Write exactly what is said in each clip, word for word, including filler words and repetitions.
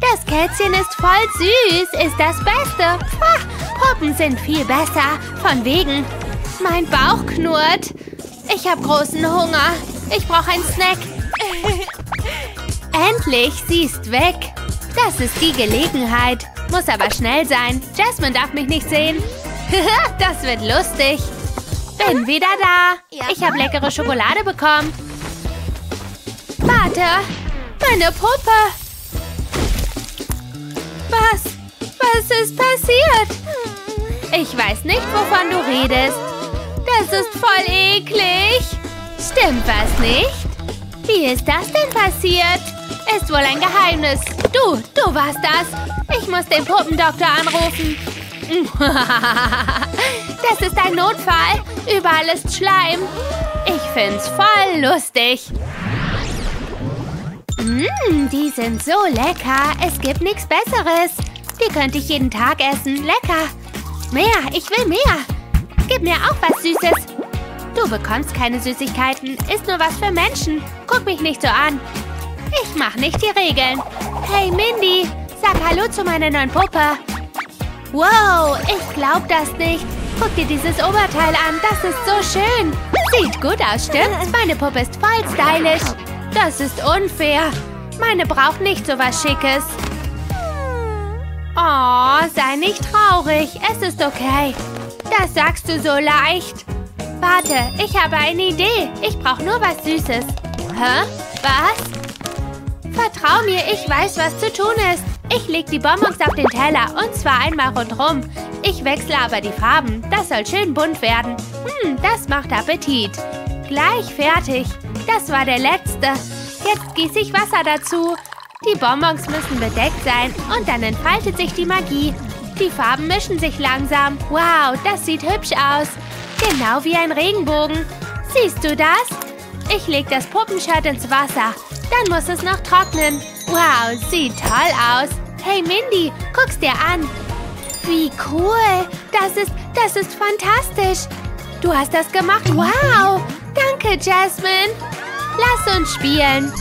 Das Kätzchen ist voll süß, ist das Beste. Ah, Puppen sind viel besser. Von wegen. Mein Bauch knurrt. Ich habe großen Hunger. Ich brauche einen Snack. Endlich, sie ist weg. Das ist die Gelegenheit. Muss aber schnell sein. Jasmine darf mich nicht sehen. Das wird lustig. Bin wieder da. Ich habe leckere Schokolade bekommen. Warte. Meine Puppe. Was? Was ist passiert? Ich weiß nicht, wovon du redest. Das ist voll eklig. Stimmt was nicht? Wie ist das denn passiert? Ist wohl ein Geheimnis. Du, du warst das. Ich muss den Puppendoktor anrufen. Das ist ein Notfall. Überall ist Schleim. Ich find's voll lustig. Mmm, die sind so lecker. Es gibt nichts Besseres. Die könnte ich jeden Tag essen. Lecker. Mehr, ich will mehr. Gib mir auch was Süßes. Du bekommst keine Süßigkeiten. Ist nur was für Menschen. Guck mich nicht so an. Ich mach nicht die Regeln. Hey, Mindy. Sag Hallo zu meiner neuen Puppe. Wow, ich glaub das nicht. Guck dir dieses Oberteil an. Das ist so schön. Sieht gut aus, stimmt's? Meine Puppe ist voll stylisch. Das ist unfair. Meine braucht nicht so was Schickes. Oh, sei nicht traurig. Es ist okay. Das sagst du so leicht. Warte, ich habe eine Idee. Ich brauche nur was Süßes. Hä? Was? Vertrau mir, ich weiß, was zu tun ist. Ich leg die Bonbons auf den Teller und zwar einmal rundherum. Ich wechsle aber die Farben. Das soll schön bunt werden. Hm, das macht Appetit. Gleich fertig. Das war der letzte. Jetzt gieße ich Wasser dazu. Die Bonbons müssen bedeckt sein und dann entfaltet sich die Magie. Die Farben mischen sich langsam. Wow, das sieht hübsch aus. Genau wie ein Regenbogen. Siehst du das? Ich lege das Puppenshirt ins Wasser. Dann muss es noch trocknen. Wow, sieht toll aus. Hey Mindy, guck's dir an. Wie cool. Das ist, das ist fantastisch. Du hast das gemacht. Wow. Danke, Jasmine. Lass uns spielen.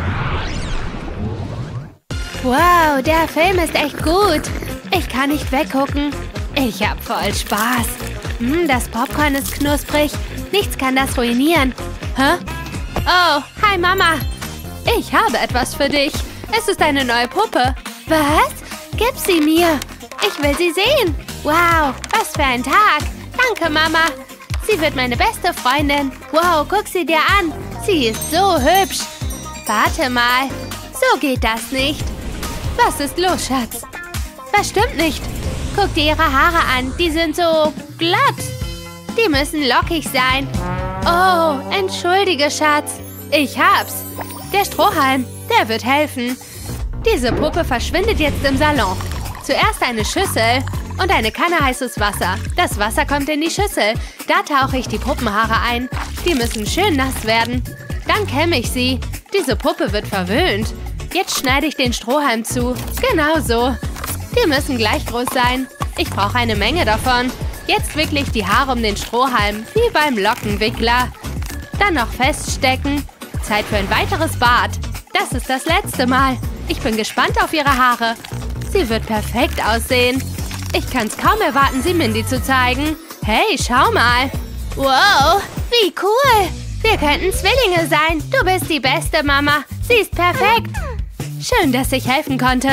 Wow, der Film ist echt gut. Ich kann nicht weggucken. Ich hab voll Spaß. Hm, das Popcorn ist knusprig. Nichts kann das ruinieren. Hä? Oh, hi Mama. Ich habe etwas für dich. Es ist eine neue Puppe. Was? Gib sie mir. Ich will sie sehen. Wow, was für ein Tag. Danke, Mama. Sie wird meine beste Freundin. Wow, guck sie dir an. Sie ist so hübsch. Warte mal. So geht das nicht. Was ist los, Schatz? Das stimmt nicht. Guck dir ihre Haare an. Die sind so glatt. Die müssen lockig sein. Oh, entschuldige, Schatz. Ich hab's. Der Strohhalm, der wird helfen. Diese Puppe verschwindet jetzt im Salon. Zuerst eine Schüssel und eine Kanne heißes Wasser. Das Wasser kommt in die Schüssel. Da tauche ich die Puppenhaare ein. Die müssen schön nass werden. Dann kämme ich sie. Diese Puppe wird verwöhnt. Jetzt schneide ich den Strohhalm zu. Genau so. Die müssen gleich groß sein. Ich brauche eine Menge davon. Jetzt wickle ich die Haare um den Strohhalm, wie beim Lockenwickler. Dann noch feststecken. Zeit für ein weiteres Bad. Das ist das letzte Mal. Ich bin gespannt auf ihre Haare. Sie wird perfekt aussehen. Ich kann es kaum erwarten, sie Mindy zu zeigen. Hey, schau mal. Wow, wie cool. Wir könnten Zwillinge sein. Du bist die beste, Mama. Sie ist perfekt. Schön, dass ich helfen konnte.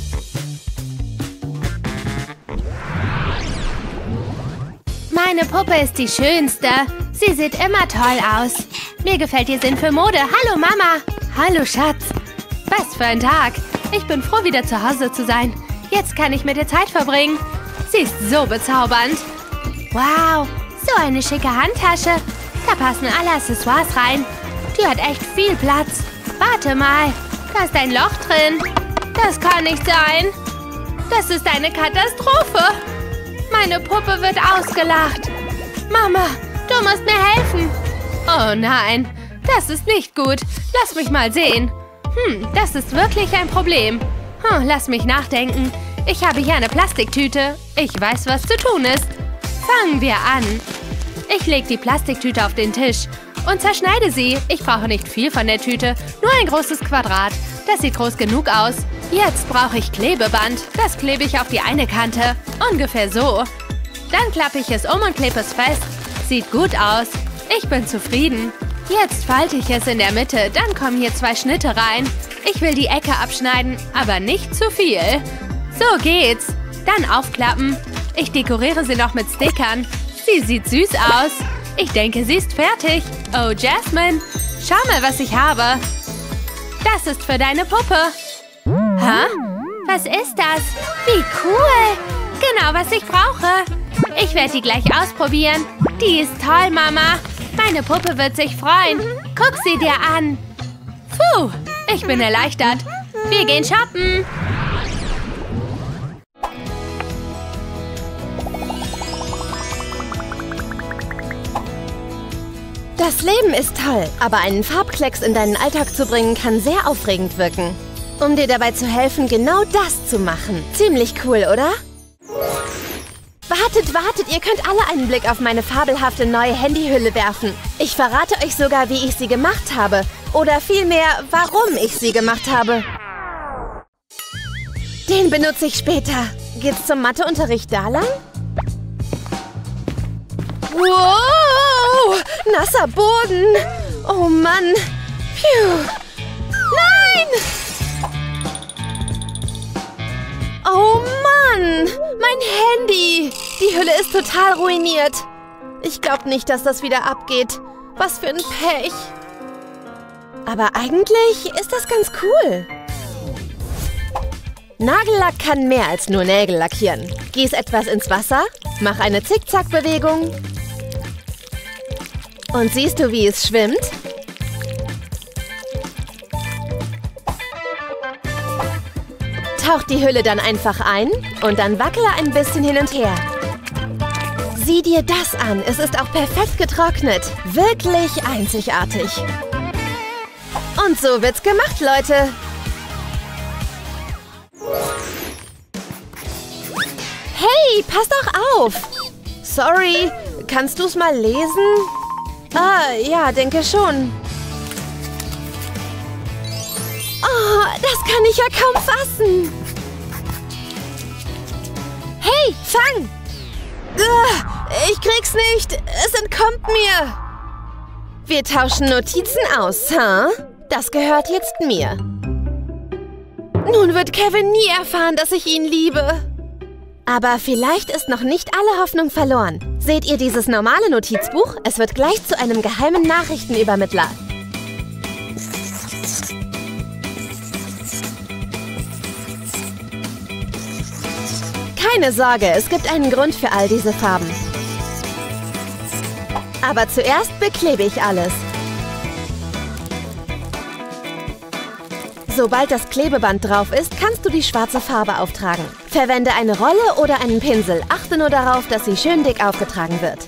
Meine Puppe ist die schönste. Sie sieht immer toll aus. Mir gefällt ihr Sinn für Mode. Hallo, Mama. Hallo, Schatz. Was für ein Tag. Ich bin froh, wieder zu Hause zu sein. Jetzt kann ich mit ihr Zeit verbringen. Sie ist so bezaubernd. Wow, so eine schicke Handtasche. Da passen alle Accessoires rein. Die hat echt viel Platz. Warte mal, da ist ein Loch drin. Das kann nicht sein. Das ist eine Katastrophe. Meine Puppe wird ausgelacht. Mama, du musst mir helfen. Oh nein, das ist nicht gut. Lass mich mal sehen. Hm, das ist wirklich ein Problem. Hm, lass mich nachdenken. Ich habe hier eine Plastiktüte. Ich weiß, was zu tun ist. Fangen wir an. Ich lege die Plastiktüte auf den Tisch und zerschneide sie. Ich brauche nicht viel von der Tüte, nur ein großes Quadrat. Das sieht groß genug aus. Jetzt brauche ich Klebeband. Das klebe ich auf die eine Kante. Ungefähr so. Dann klappe ich es um und klebe es fest. Sieht gut aus. Ich bin zufrieden. Jetzt falte ich es in der Mitte. Dann kommen hier zwei Schnitte rein. Ich will die Ecke abschneiden, aber nicht zu viel. So geht's. Dann aufklappen. Ich dekoriere sie noch mit Stickern. Sie sieht süß aus. Ich denke, sie ist fertig. Oh, Jasmine. Schau mal, was ich habe. Das ist für deine Puppe. Hä? Was ist das? Wie cool. Genau, was ich brauche. Ich werde die gleich ausprobieren. Die ist toll, Mama. Meine Puppe wird sich freuen. Guck sie dir an. Puh, ich bin erleichtert. Wir gehen shoppen. Das Leben ist toll, aber einen Farbklecks in deinen Alltag zu bringen, kann sehr aufregend wirken. Um dir dabei zu helfen, genau das zu machen. Ziemlich cool, oder? Wartet, wartet, ihr könnt alle einen Blick auf meine fabelhafte neue Handyhülle werfen. Ich verrate euch sogar, wie ich sie gemacht habe. Oder vielmehr, warum ich sie gemacht habe. Den benutze ich später. Geht's zum Matheunterricht da lang? Wow! Nasser Boden! Oh Mann! Phew! Nein! Oh Mann! Mein Handy! Die Hülle ist total ruiniert. Ich glaube nicht, dass das wieder abgeht. Was für ein Pech. Aber eigentlich ist das ganz cool. Nagellack kann mehr als nur Nägel lackieren. Gieß etwas ins Wasser, mach eine Zickzack-Bewegung. Und siehst du, wie es schwimmt? Tauch die Hülle dann einfach ein und dann wackele ein bisschen hin und her. Sieh dir das an, es ist auch perfekt getrocknet. Wirklich einzigartig. Und so wird's gemacht, Leute. Hey, pass doch auf! Sorry, kannst du's mal lesen? Ah, ja, denke schon. Oh, das kann ich ja kaum fassen. Hey, fang! Ich krieg's nicht. Es entkommt mir. Wir tauschen Notizen aus, huh? Das gehört jetzt mir. Nun wird Kevin nie erfahren, dass ich ihn liebe. Aber vielleicht ist noch nicht alle Hoffnung verloren. Seht ihr dieses normale Notizbuch? Es wird gleich zu einem geheimen Nachrichtenübermittler. Keine Sorge, es gibt einen Grund für all diese Farben. Aber zuerst beklebe ich alles. Sobald das Klebeband drauf ist, kannst du die schwarze Farbe auftragen. Verwende eine Rolle oder einen Pinsel. Achte nur darauf, dass sie schön dick aufgetragen wird.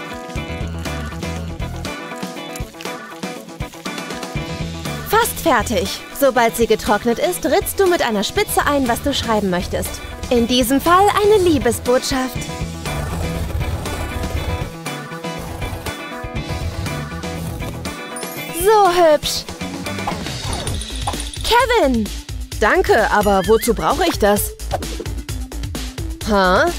Fast fertig. Sobald sie getrocknet ist, ritzt du mit einer Spitze ein, was du schreiben möchtest. In diesem Fall eine Liebesbotschaft. So hübsch. Kevin! Danke, aber wozu brauche ich das? Hä?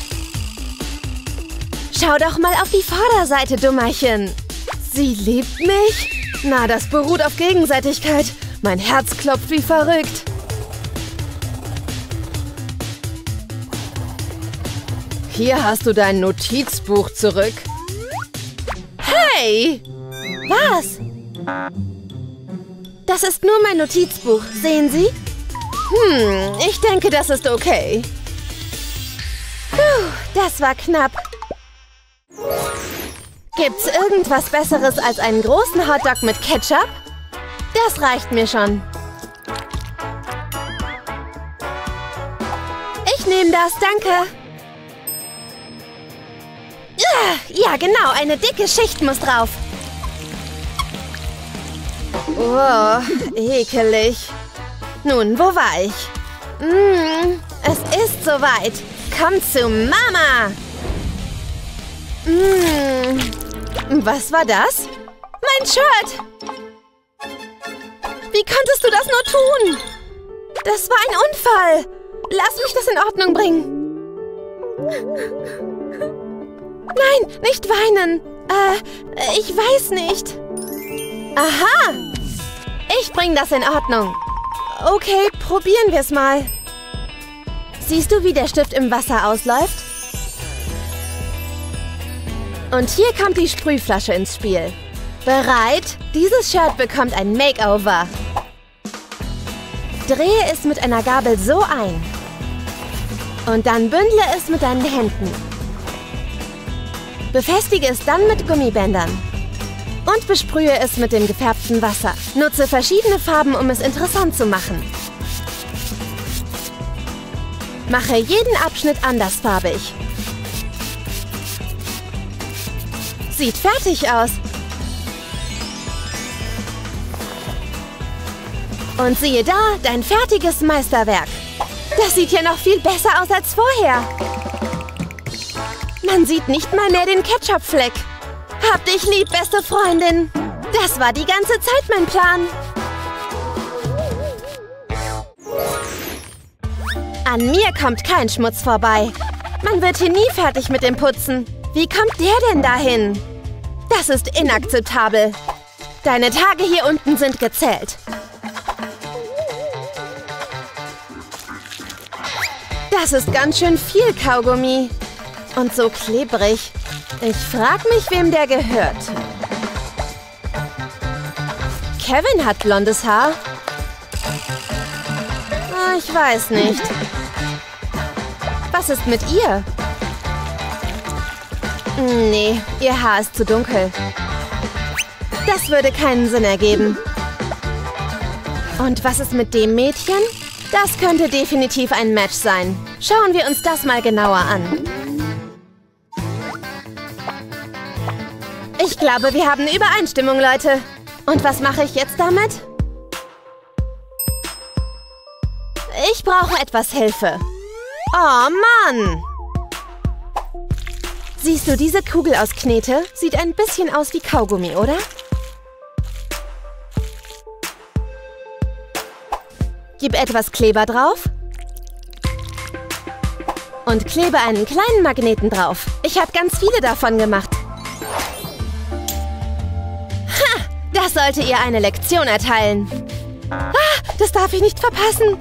Schau doch mal auf die Vorderseite, Dummerchen. Sie liebt mich? Na, das beruht auf Gegenseitigkeit. Mein Herz klopft wie verrückt. Hier hast du dein Notizbuch zurück. Hey! Was? Das ist nur mein Notizbuch. Sehen Sie? Hm, ich denke, das ist okay. Puh, das war knapp. Gibt's irgendwas Besseres als einen großen Hotdog mit Ketchup? Das reicht mir schon. Ich nehme das, danke. Ja, genau, eine dicke Schicht muss drauf. Oh, ekelig. Nun, wo war ich? Mm, es ist soweit. Komm zu Mama. Mm, was war das? Mein Shirt. Wie konntest du das nur tun? Das war ein Unfall. Lass mich das in Ordnung bringen. Nein, nicht weinen. Äh, ich weiß nicht. Aha. Ich bringe das in Ordnung. Okay, probieren wir es mal. Siehst du, wie der Stift im Wasser ausläuft? Und hier kommt die Sprühflasche ins Spiel. Bereit? Dieses Shirt bekommt ein Makeover. Drehe es mit einer Gabel so ein. Und dann bündle es mit deinen Händen. Befestige es dann mit Gummibändern. Und besprühe es mit dem gefärbten Wasser. Nutze verschiedene Farben, um es interessant zu machen. Mache jeden Abschnitt andersfarbig. Sieht fertig aus. Und siehe da, dein fertiges Meisterwerk. Das sieht ja noch viel besser aus als vorher. Man sieht nicht mal mehr den Ketchup-Fleck. Hab dich lieb, beste Freundin. Das war die ganze Zeit mein Plan. An mir kommt kein Schmutz vorbei. Man wird hier nie fertig mit dem Putzen. Wie kommt der denn dahin? Das ist inakzeptabel. Deine Tage hier unten sind gezählt. Das ist ganz schön viel Kaugummi. Und so klebrig. Ich frage mich, wem der gehört. Kevin hat blondes Haar. Ah, ich weiß nicht. Was ist mit ihr? Nee, ihr Haar ist zu dunkel. Das würde keinen Sinn ergeben. Und was ist mit dem Mädchen? Das könnte definitiv ein Match sein. Schauen wir uns das mal genauer an. Ich glaube, wir haben eine Übereinstimmung, Leute. Und was mache ich jetzt damit? Ich brauche etwas Hilfe. Oh Mann! Siehst du diese Kugel aus Knete? Sieht ein bisschen aus wie Kaugummi, oder? Gib etwas Kleber drauf. Und klebe einen kleinen Magneten drauf. Ich habe ganz viele davon gemacht. Ha! Das sollte ihr eine Lektion erteilen. Ah, das darf ich nicht verpassen.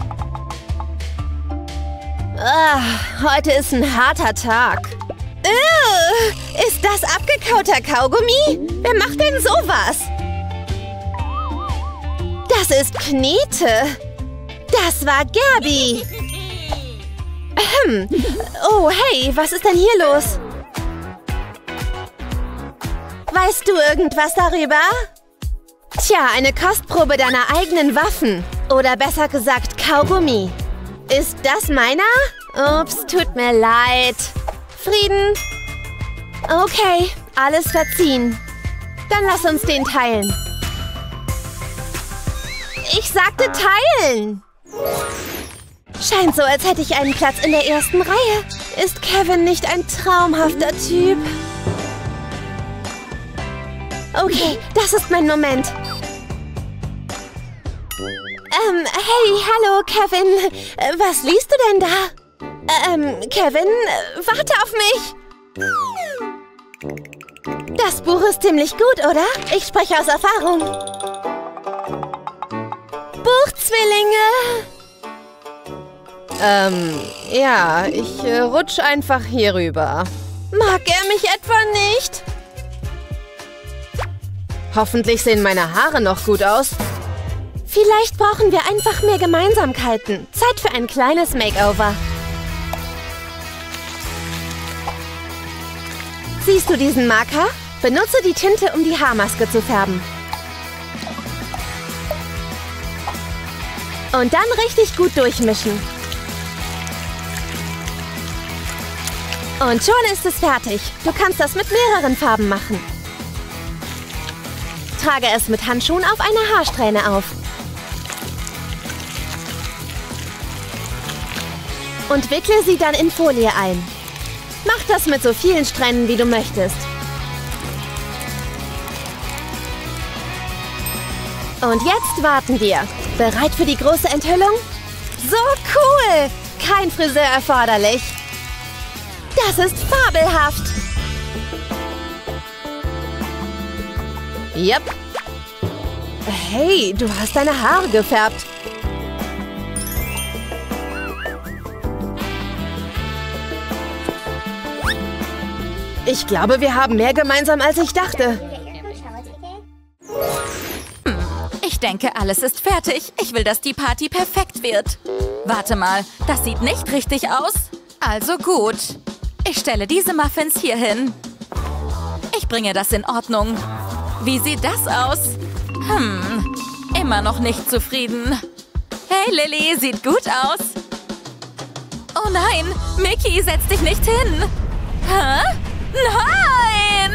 Ah, heute ist ein harter Tag. Uh, ist das abgekauter Kaugummi? Wer macht denn sowas? Das ist Knete. Das war Gabi. Ahem. Oh, hey, was ist denn hier los? Weißt du irgendwas darüber? Tja, eine Kostprobe deiner eigenen Waffen. Oder besser gesagt, Kaugummi. Ist das meiner? Ups, tut mir leid. Frieden? Okay, alles verziehen. Dann lass uns den teilen. Ich sagte teilen. Scheint so, als hätte ich einen Platz in der ersten Reihe. Ist Kevin nicht ein traumhafter Typ? Okay, das ist mein Moment. Ähm, hey, hallo, Kevin. Was liest du denn da? Ähm, Kevin, warte auf mich. Das Buch ist ziemlich gut, oder? Ich spreche aus Erfahrung. Buchzwillinge. Ähm, ja, ich äh, rutsch einfach hier rüber. Mag er mich etwa nicht? Hoffentlich sehen meine Haare noch gut aus. Vielleicht brauchen wir einfach mehr Gemeinsamkeiten. Zeit für ein kleines Makeover. Siehst du diesen Marker? Benutze die Tinte, um die Haarmaske zu färben. Und dann richtig gut durchmischen. Und schon ist es fertig. Du kannst das mit mehreren Farben machen. Trage es mit Handschuhen auf eine Haarsträhne auf. Und wickle sie dann in Folie ein. Mach das mit so vielen Strähnen, wie du möchtest. Und jetzt warten wir. Bereit für die große Enthüllung? So cool! Kein Friseur erforderlich. Das ist fabelhaft. Yep. Hey, du hast deine Haare gefärbt. Ich glaube, wir haben mehr gemeinsam, als ich dachte. Hm, ich denke, alles ist fertig. Ich will, dass die Party perfekt wird. Warte mal, das sieht nicht richtig aus. Also gut. Ich stelle diese Muffins hier hin. Ich bringe das in Ordnung. Wie sieht das aus? Hm, immer noch nicht zufrieden. Hey, Lily, sieht gut aus. Oh nein, Mickey, setz dich nicht hin. Hä? Nein!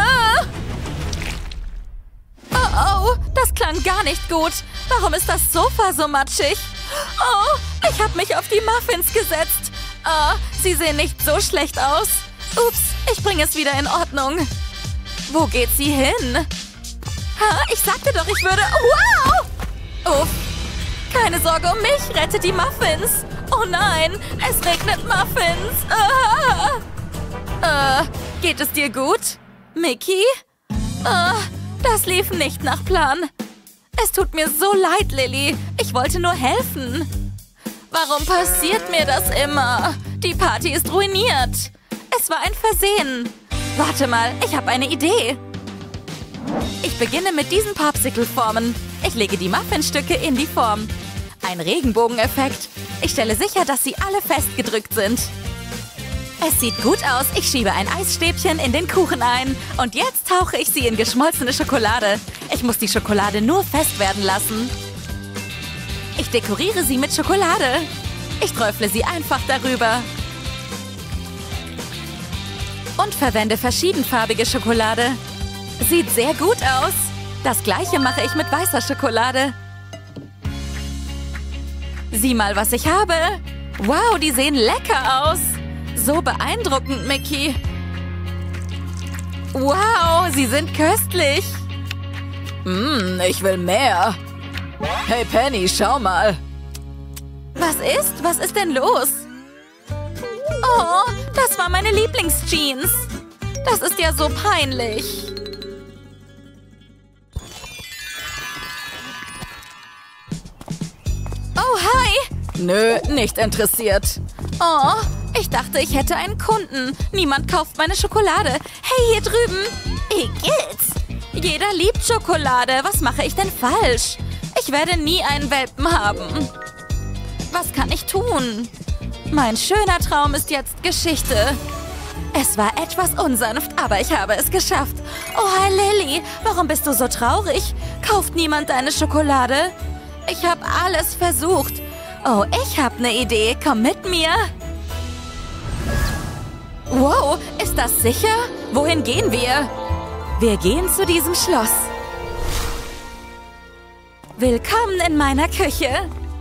Oh, oh, das klang gar nicht gut. Warum ist das Sofa so matschig? Oh, ich habe mich auf die Muffins gesetzt. Oh, sie sehen nicht so schlecht aus. Ups, ich bringe es wieder in Ordnung. Wo geht sie hin? Ha, ich sagte doch, ich würde... Wow! Uff, keine Sorge um mich, rette die Muffins. Oh nein, es regnet Muffins. Ah. Äh, geht es dir gut? Mickey? Äh, das lief nicht nach Plan. Es tut mir so leid, Lily. Ich wollte nur helfen. Warum passiert mir das immer? Die Party ist ruiniert. Es war ein Versehen. Warte mal, ich habe eine Idee. Ich beginne mit diesen Popsicle-Formen. Ich lege die Muffinstücke in die Form. Ein Regenbogeneffekt. Ich stelle sicher, dass sie alle festgedrückt sind. Es sieht gut aus. Ich schiebe ein Eisstäbchen in den Kuchen ein. Und jetzt tauche ich sie in geschmolzene Schokolade. Ich muss die Schokolade nur fest werden lassen. Ich dekoriere sie mit Schokolade. Ich träufle sie einfach darüber. Und verwende verschiedenfarbige Schokolade. Sieht sehr gut aus. Das gleiche mache ich mit weißer Schokolade. Sieh mal, was ich habe. Wow, die sehen lecker aus. So beeindruckend, Mickey. Wow, sie sind köstlich. Mmm, ich will mehr. Hey, Penny, schau mal. Was ist? Was ist denn los? Oh, das war meine Lieblingsjeans. Das ist ja so peinlich. Oh, hi. Nö, nicht interessiert. Oh, ich dachte, ich hätte einen Kunden. Niemand kauft meine Schokolade. Hey, hier drüben. Igitt. Jeder liebt Schokolade. Was mache ich denn falsch? Ich werde nie einen Welpen haben. Was kann ich tun? Mein schöner Traum ist jetzt Geschichte. Es war etwas unsanft, aber ich habe es geschafft. Oh, hi Lily, warum bist du so traurig? Kauft niemand deine Schokolade? Ich habe alles versucht. Oh, ich habe eine Idee. Komm mit mir. Wow, ist das sicher? Wohin gehen wir? Wir gehen zu diesem Schloss. Willkommen in meiner Küche.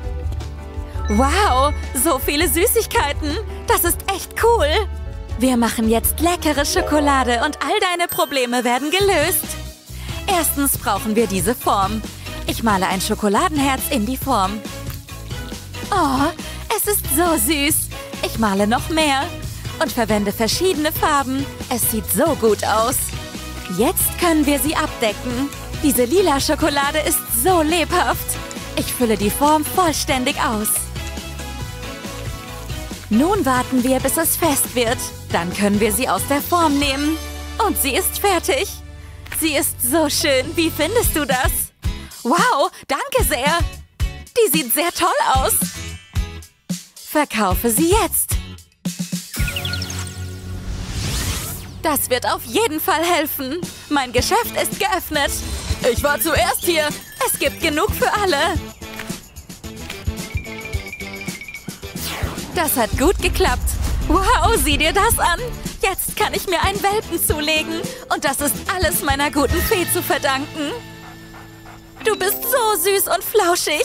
Wow, so viele Süßigkeiten. Das ist echt cool. Wir machen jetzt leckere Schokolade und all deine Probleme werden gelöst. Erstens brauchen wir diese Form. Ich male ein Schokoladenherz in die Form. Oh, es ist so süß. Ich male noch mehr und verwende verschiedene Farben. Es sieht so gut aus. Jetzt können wir sie abdecken. Diese lila Schokolade ist so lebhaft. Ich fülle die Form vollständig aus. Nun warten wir, bis es fest wird. Dann können wir sie aus der Form nehmen. Und sie ist fertig. Sie ist so schön. Wie findest du das? Wow, danke sehr. Die sieht sehr toll aus. Verkaufe sie jetzt. Das wird auf jeden Fall helfen. Mein Geschäft ist geöffnet. Ich war zuerst hier. Es gibt genug für alle. Das hat gut geklappt. Wow, sieh dir das an. Jetzt kann ich mir einen Welpen zulegen. Und das ist alles meiner guten Fee zu verdanken. Du bist so süß und flauschig.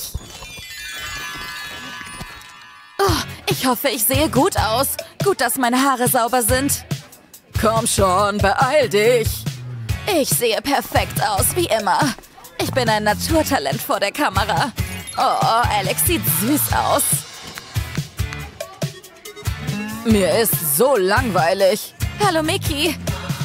Oh, ich hoffe, ich sehe gut aus. Gut, dass meine Haare sauber sind. Komm schon, beeil dich. Ich sehe perfekt aus, wie immer. Ich bin ein Naturtalent vor der Kamera. Oh, Alex sieht süß aus. Mir ist so langweilig. Hallo, Mickey.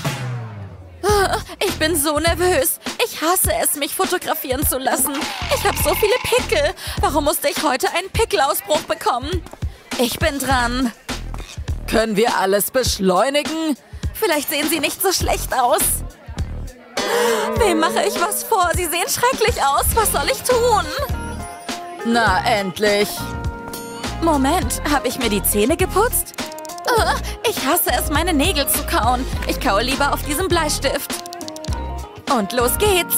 Ich bin so nervös. Ich hasse es, mich fotografieren zu lassen. Ich habe so viele Pickel. Warum musste ich heute einen Pickelausbruch bekommen? Ich bin dran. Können wir alles beschleunigen? Vielleicht sehen sie nicht so schlecht aus. Wem mache ich was vor? Sie sehen schrecklich aus. Was soll ich tun? Na, endlich. Moment, habe ich mir die Zähne geputzt? Uh, ich hasse es, meine Nägel zu kauen. Ich kaue lieber auf diesem Bleistift. Und los geht's.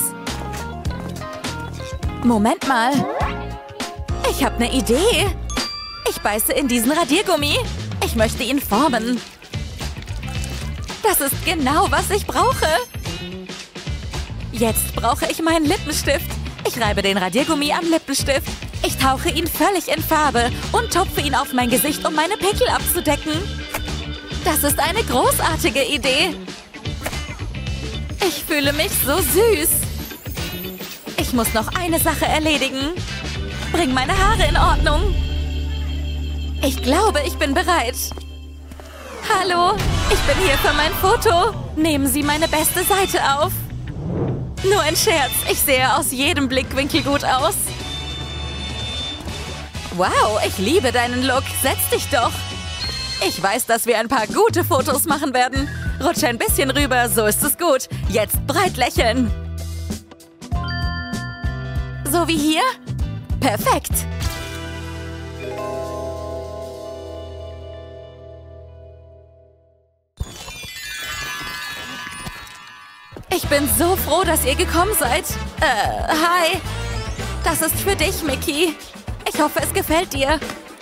Moment mal. Ich habe eine Idee. Ich beiße in diesen Radiergummi. Ich möchte ihn formen. Das ist genau, was ich brauche. Jetzt brauche ich meinen Lippenstift. Ich reibe den Radiergummi am Lippenstift. Ich tauche ihn völlig in Farbe und tupfe ihn auf mein Gesicht, um meine Pickel abzudecken. Das ist eine großartige Idee. Ich fühle mich so süß. Ich muss noch eine Sache erledigen. Bring meine Haare in Ordnung. Ich glaube, ich bin bereit. Hallo, ich bin hier für mein Foto. Nehmen Sie meine beste Seite auf. Nur ein Scherz, ich sehe aus jedem Blickwinkel gut aus. Wow, ich liebe deinen Look. Setz dich doch. Ich weiß, dass wir ein paar gute Fotos machen werden. Rutsch ein bisschen rüber, so ist es gut. Jetzt breit lächeln. So wie hier? Perfekt. Ich bin so froh, dass ihr gekommen seid. Äh, hi. Das ist für dich, Mickey. Ich hoffe, es gefällt dir.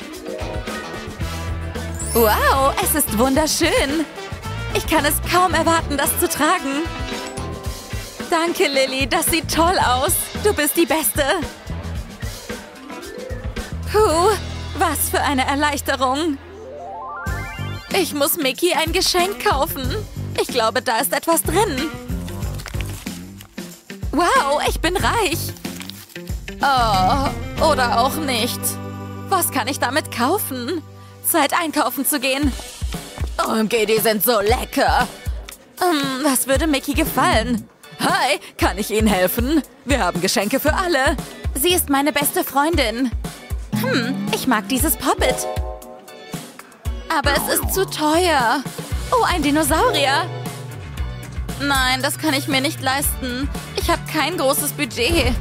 Wow, es ist wunderschön. Ich kann es kaum erwarten, das zu tragen. Danke, Lily. Das sieht toll aus. Du bist die Beste. Puh, was für eine Erleichterung. Ich muss Mickey ein Geschenk kaufen. Ich glaube, da ist etwas drin. Wow, ich bin reich. Oh, oder auch nicht. Was kann ich damit kaufen? Zeit, einkaufen zu gehen. O M G, die sind so lecker. Um, was würde Mickey gefallen? Hi, kann ich Ihnen helfen? Wir haben Geschenke für alle. Sie ist meine beste Freundin. Hm, ich mag dieses Poppet. Aber es ist zu teuer. Oh, ein Dinosaurier. Nein, das kann ich mir nicht leisten. Ich habe kein großes Budget.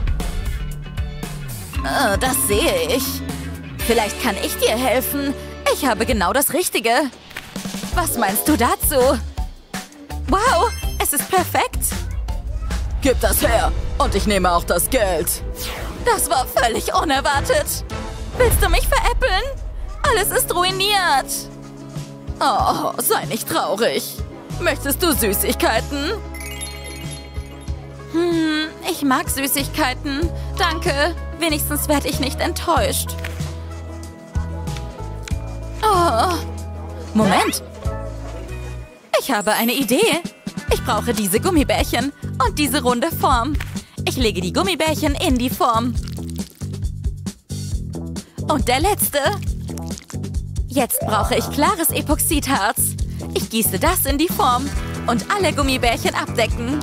Oh, das sehe ich. Vielleicht kann ich dir helfen. Ich habe genau das Richtige. Was meinst du dazu? Wow, es ist perfekt. Gib das her und ich nehme auch das Geld. Das war völlig unerwartet. Willst du mich veräppeln? Alles ist ruiniert. Oh, sei nicht traurig. Möchtest du Süßigkeiten? Hm, ich mag Süßigkeiten. Danke. Wenigstens werde ich nicht enttäuscht. Oh. Moment. Ich habe eine Idee. Ich brauche diese Gummibärchen und diese runde Form. Ich lege die Gummibärchen in die Form. Und der letzte. Jetzt brauche ich klares Epoxidharz. Ich gieße das in die Form und alle Gummibärchen abdecken.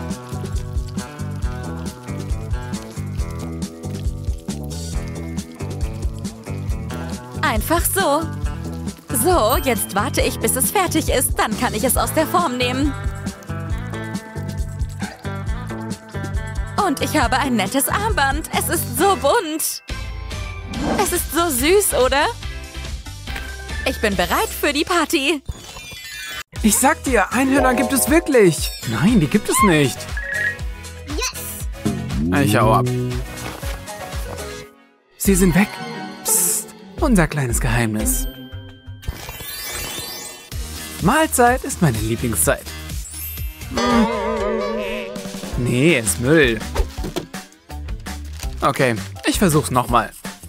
Einfach so. So, jetzt warte ich, bis es fertig ist. Dann kann ich es aus der Form nehmen. Und ich habe ein nettes Armband. Es ist so bunt. Es ist so süß, oder? Ich bin bereit für die Party. Ich sag dir, Einhörner gibt es wirklich. Nein, die gibt es nicht. Yes! Ich hau ab. Sie sind weg. Psst, unser kleines Geheimnis. Mahlzeit ist meine Lieblingszeit. Hm. Nee, ist Müll. Okay, ich versuch's nochmal.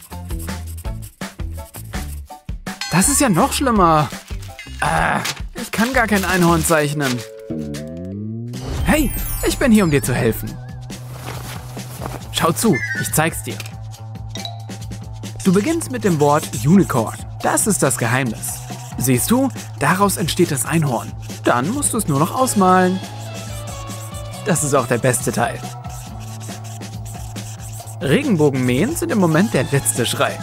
Das ist ja noch schlimmer. Ah, ich kann gar kein Einhorn zeichnen. Hey, ich bin hier, um dir zu helfen. Schau zu, ich zeig's dir. Du beginnst mit dem Wort Unicorn. Das ist das Geheimnis. Siehst du, daraus entsteht das Einhorn. Dann musst du es nur noch ausmalen. Das ist auch der beste Teil. Regenbogenmähen sind im Moment der letzte Schrei.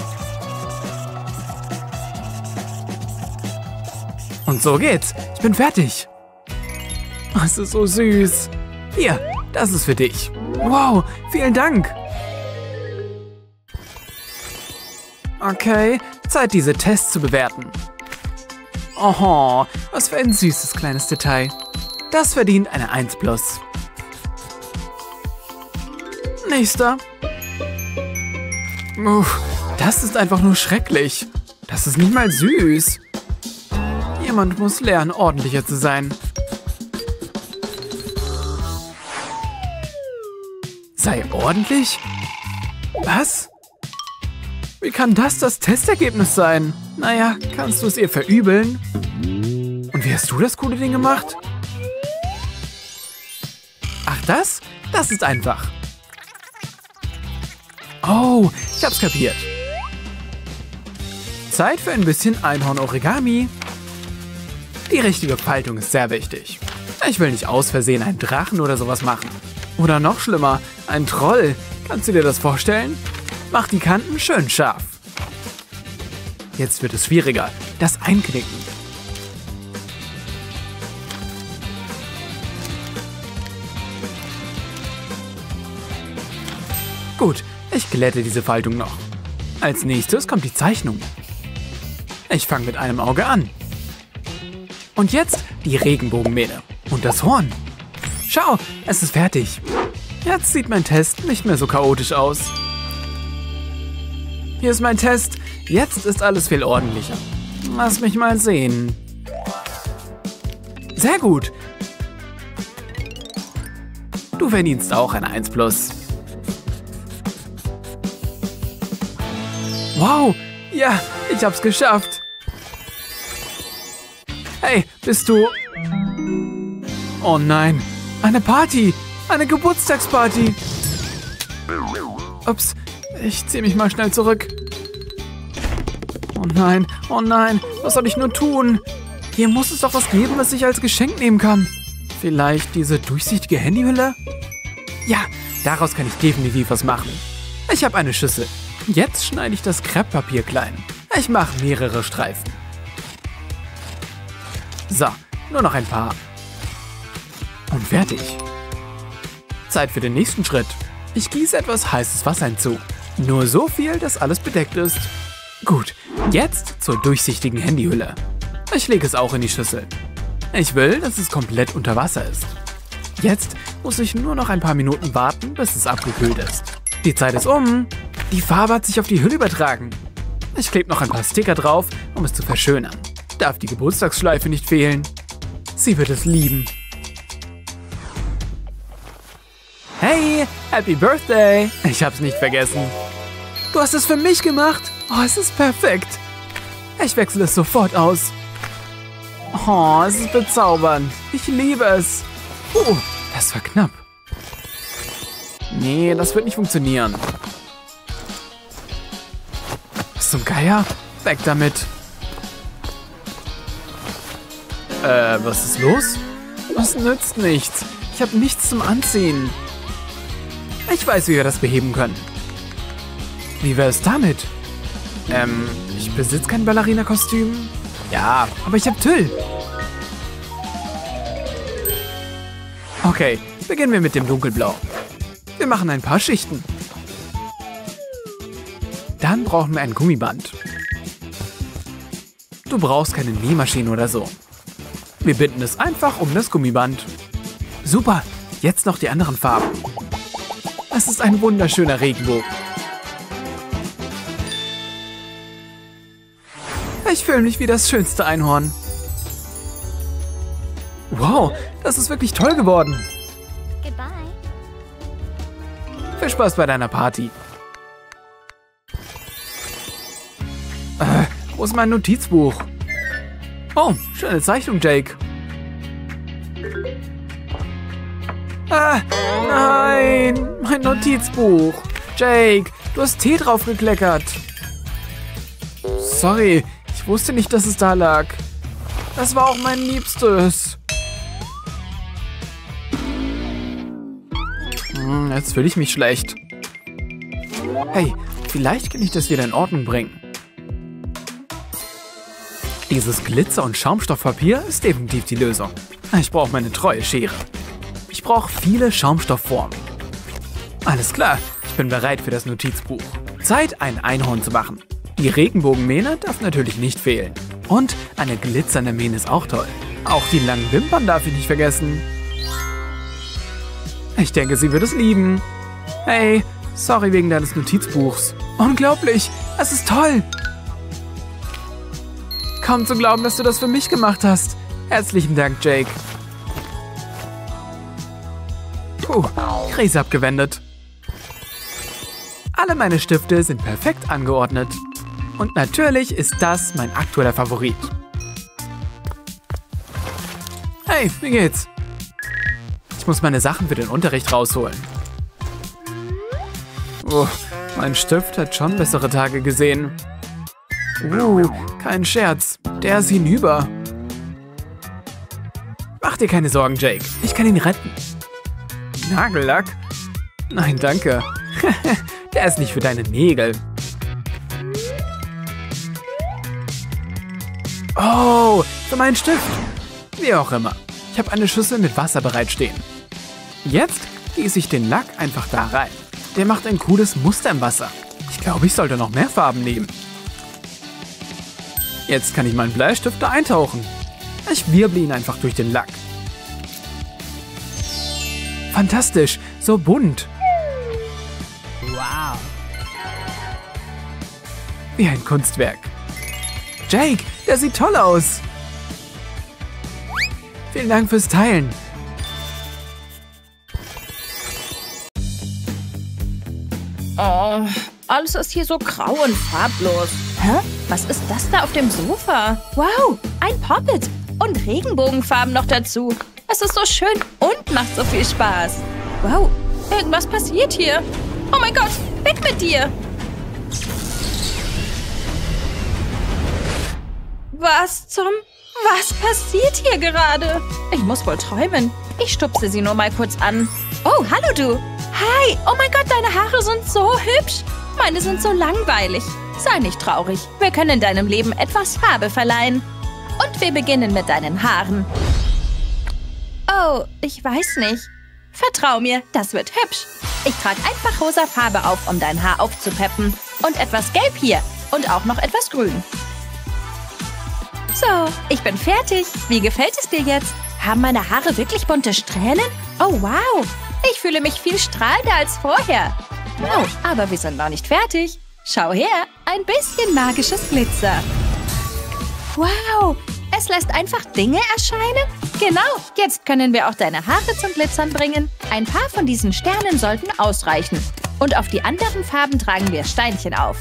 Und so geht's. Ich bin fertig. Es ist so süß. Hier, das ist für dich. Wow, vielen Dank. Okay, Zeit, diese Tests zu bewerten. Oh, was für ein süßes kleines Detail. Das verdient eine eins plus. Nächster. Uff, das ist einfach nur schrecklich. Das ist nicht mal süß. Jemand muss lernen, ordentlicher zu sein. Sei ordentlich? Was? Wie kann das das Testergebnis sein? Naja, kannst du es ihr verübeln? Und wie hast du das coole Ding gemacht? Ach das? Das ist einfach. Oh, ich hab's kapiert. Zeit für ein bisschen Einhorn-Origami. Die richtige Faltung ist sehr wichtig. Ich will nicht aus Versehen einen Drachen oder sowas machen. Oder noch schlimmer, ein Troll. Kannst du dir das vorstellen? Mach die Kanten schön scharf. Jetzt wird es schwieriger. Das Einknicken. Gut, ich glätte diese Faltung noch. Als nächstes kommt die Zeichnung. Ich fange mit einem Auge an. Und jetzt die Regenbogenmähne. Und das Horn. Schau, es ist fertig. Jetzt sieht mein Test nicht mehr so chaotisch aus. Hier ist mein Test. Jetzt ist alles viel ordentlicher. Lass mich mal sehen. Sehr gut. Du verdienst auch eine eins plus. Wow, ja, ich hab's geschafft. Hey, bist du... Oh nein, eine Party, eine Geburtstagsparty. Ups, ich zieh mich mal schnell zurück. Oh nein, oh nein, was soll ich nur tun? Hier muss es doch was geben, was ich als Geschenk nehmen kann. Vielleicht diese durchsichtige Handyhülle? Ja, daraus kann ich definitiv was machen. Ich habe eine Schüssel. Jetzt schneide ich das Krepppapier klein. Ich mache mehrere Streifen. So, nur noch ein paar. Und fertig. Zeit für den nächsten Schritt. Ich gieße etwas heißes Wasser hinzu. Nur so viel, dass alles bedeckt ist. Gut, jetzt zur durchsichtigen Handyhülle. Ich lege es auch in die Schüssel. Ich will, dass es komplett unter Wasser ist. Jetzt muss ich nur noch ein paar Minuten warten, bis es abgekühlt ist. Die Zeit ist um. Die Farbe hat sich auf die Hülle übertragen. Ich klebe noch ein paar Sticker drauf, um es zu verschönern. Darf die Geburtstagsschleife nicht fehlen. Sie wird es lieben. Hey, Happy Birthday! Ich hab's nicht vergessen. Du hast es für mich gemacht? Oh, es ist perfekt. Ich wechsle es sofort aus. Oh, es ist bezaubernd. Ich liebe es. Oh, das war knapp. Nee, das wird nicht funktionieren. Was zum Geier? Weg damit. Äh, was ist los? Das nützt nichts. Ich habe nichts zum Anziehen. Ich weiß, wie wir das beheben können. Wie wäre es damit? Ähm, ich besitze kein Ballerina-Kostüm. Ja, aber ich habe Tüll. Okay, beginnen wir mit dem Dunkelblau. Wir machen ein paar Schichten. Dann brauchen wir ein Gummiband. Du brauchst keine Nähmaschine oder so. Wir binden es einfach um das Gummiband. Super, jetzt noch die anderen Farben. Es ist ein wunderschöner Regenbogen. Ich fühle mich wie das schönste Einhorn. Wow, das ist wirklich toll geworden. Goodbye. Viel Spaß bei deiner Party. Äh, wo ist mein Notizbuch? Oh, schöne Zeichnung, Jake. Ah, nein, mein Notizbuch. Jake, du hast Tee drauf gekleckert. Sorry, ich Ich wusste nicht, dass es da lag. Das war auch mein Liebstes. Hm, jetzt fühle ich mich schlecht. Hey, vielleicht kann ich das wieder in Ordnung bringen. Dieses Glitzer- und Schaumstoffpapier ist definitiv die Lösung. Ich brauche meine treue Schere. Ich brauche viele Schaumstoffformen. Alles klar, ich bin bereit für das Notizbuch. Zeit, ein Einhorn zu machen. Die Regenbogenmähne darf natürlich nicht fehlen. Und eine glitzernde Mähne ist auch toll. Auch die langen Wimpern darf ich nicht vergessen. Ich denke, sie wird es lieben. Hey, sorry wegen deines Notizbuchs. Unglaublich, es ist toll. Kaum zu glauben, dass du das für mich gemacht hast. Herzlichen Dank, Jake. Puh, Krise abgewendet. Alle meine Stifte sind perfekt angeordnet. Und natürlich ist das mein aktueller Favorit. Hey, wie geht's? Ich muss meine Sachen für den Unterricht rausholen. Oh, mein Stift hat schon bessere Tage gesehen. Uh, kein Scherz. Der ist hinüber. Mach dir keine Sorgen, Jake. Ich kann ihn retten. Nagellack? Nein, danke. Der ist nicht für deine Nägel. Oh, für meinen Stift. Wie auch immer. Ich habe eine Schüssel mit Wasser bereitstehen. Jetzt gieße ich den Lack einfach da rein. Der macht ein cooles Muster im Wasser. Ich glaube, ich sollte noch mehr Farben nehmen. Jetzt kann ich meinen Bleistift da eintauchen. Ich wirble ihn einfach durch den Lack. Fantastisch, so bunt. Wow. Wie ein Kunstwerk. Jake, der sieht toll aus. Vielen Dank fürs Teilen. Oh, alles ist hier so grau und farblos. Hä? Was ist das da auf dem Sofa? Wow, ein Pop-It und Regenbogenfarben noch dazu. Es ist so schön und macht so viel Spaß. Wow, irgendwas passiert hier. Oh mein Gott, weg mit dir. Was zum... Was passiert hier gerade? Ich muss wohl träumen. Ich stupse sie nur mal kurz an. Oh, hallo du. Hi, oh mein Gott, deine Haare sind so hübsch. Meine sind so langweilig. Sei nicht traurig. Wir können deinem Leben etwas Farbe verleihen. Und wir beginnen mit deinen Haaren. Oh, ich weiß nicht. Vertrau mir, das wird hübsch. Ich trage einfach rosa Farbe auf, um dein Haar aufzupeppen. Und etwas Gelb hier. Und auch noch etwas Grün. So, ich bin fertig. Wie gefällt es dir jetzt? Haben meine Haare wirklich bunte Strähnen? Oh, wow. Ich fühle mich viel strahlender als vorher. Oh, aber wir sind noch nicht fertig. Schau her, ein bisschen magisches Glitzer. Wow, es lässt einfach Dinge erscheinen? Genau, jetzt können wir auch deine Haare zum Glitzern bringen. Ein paar von diesen Sternen sollten ausreichen. Und auf die anderen Farben tragen wir Steinchen auf.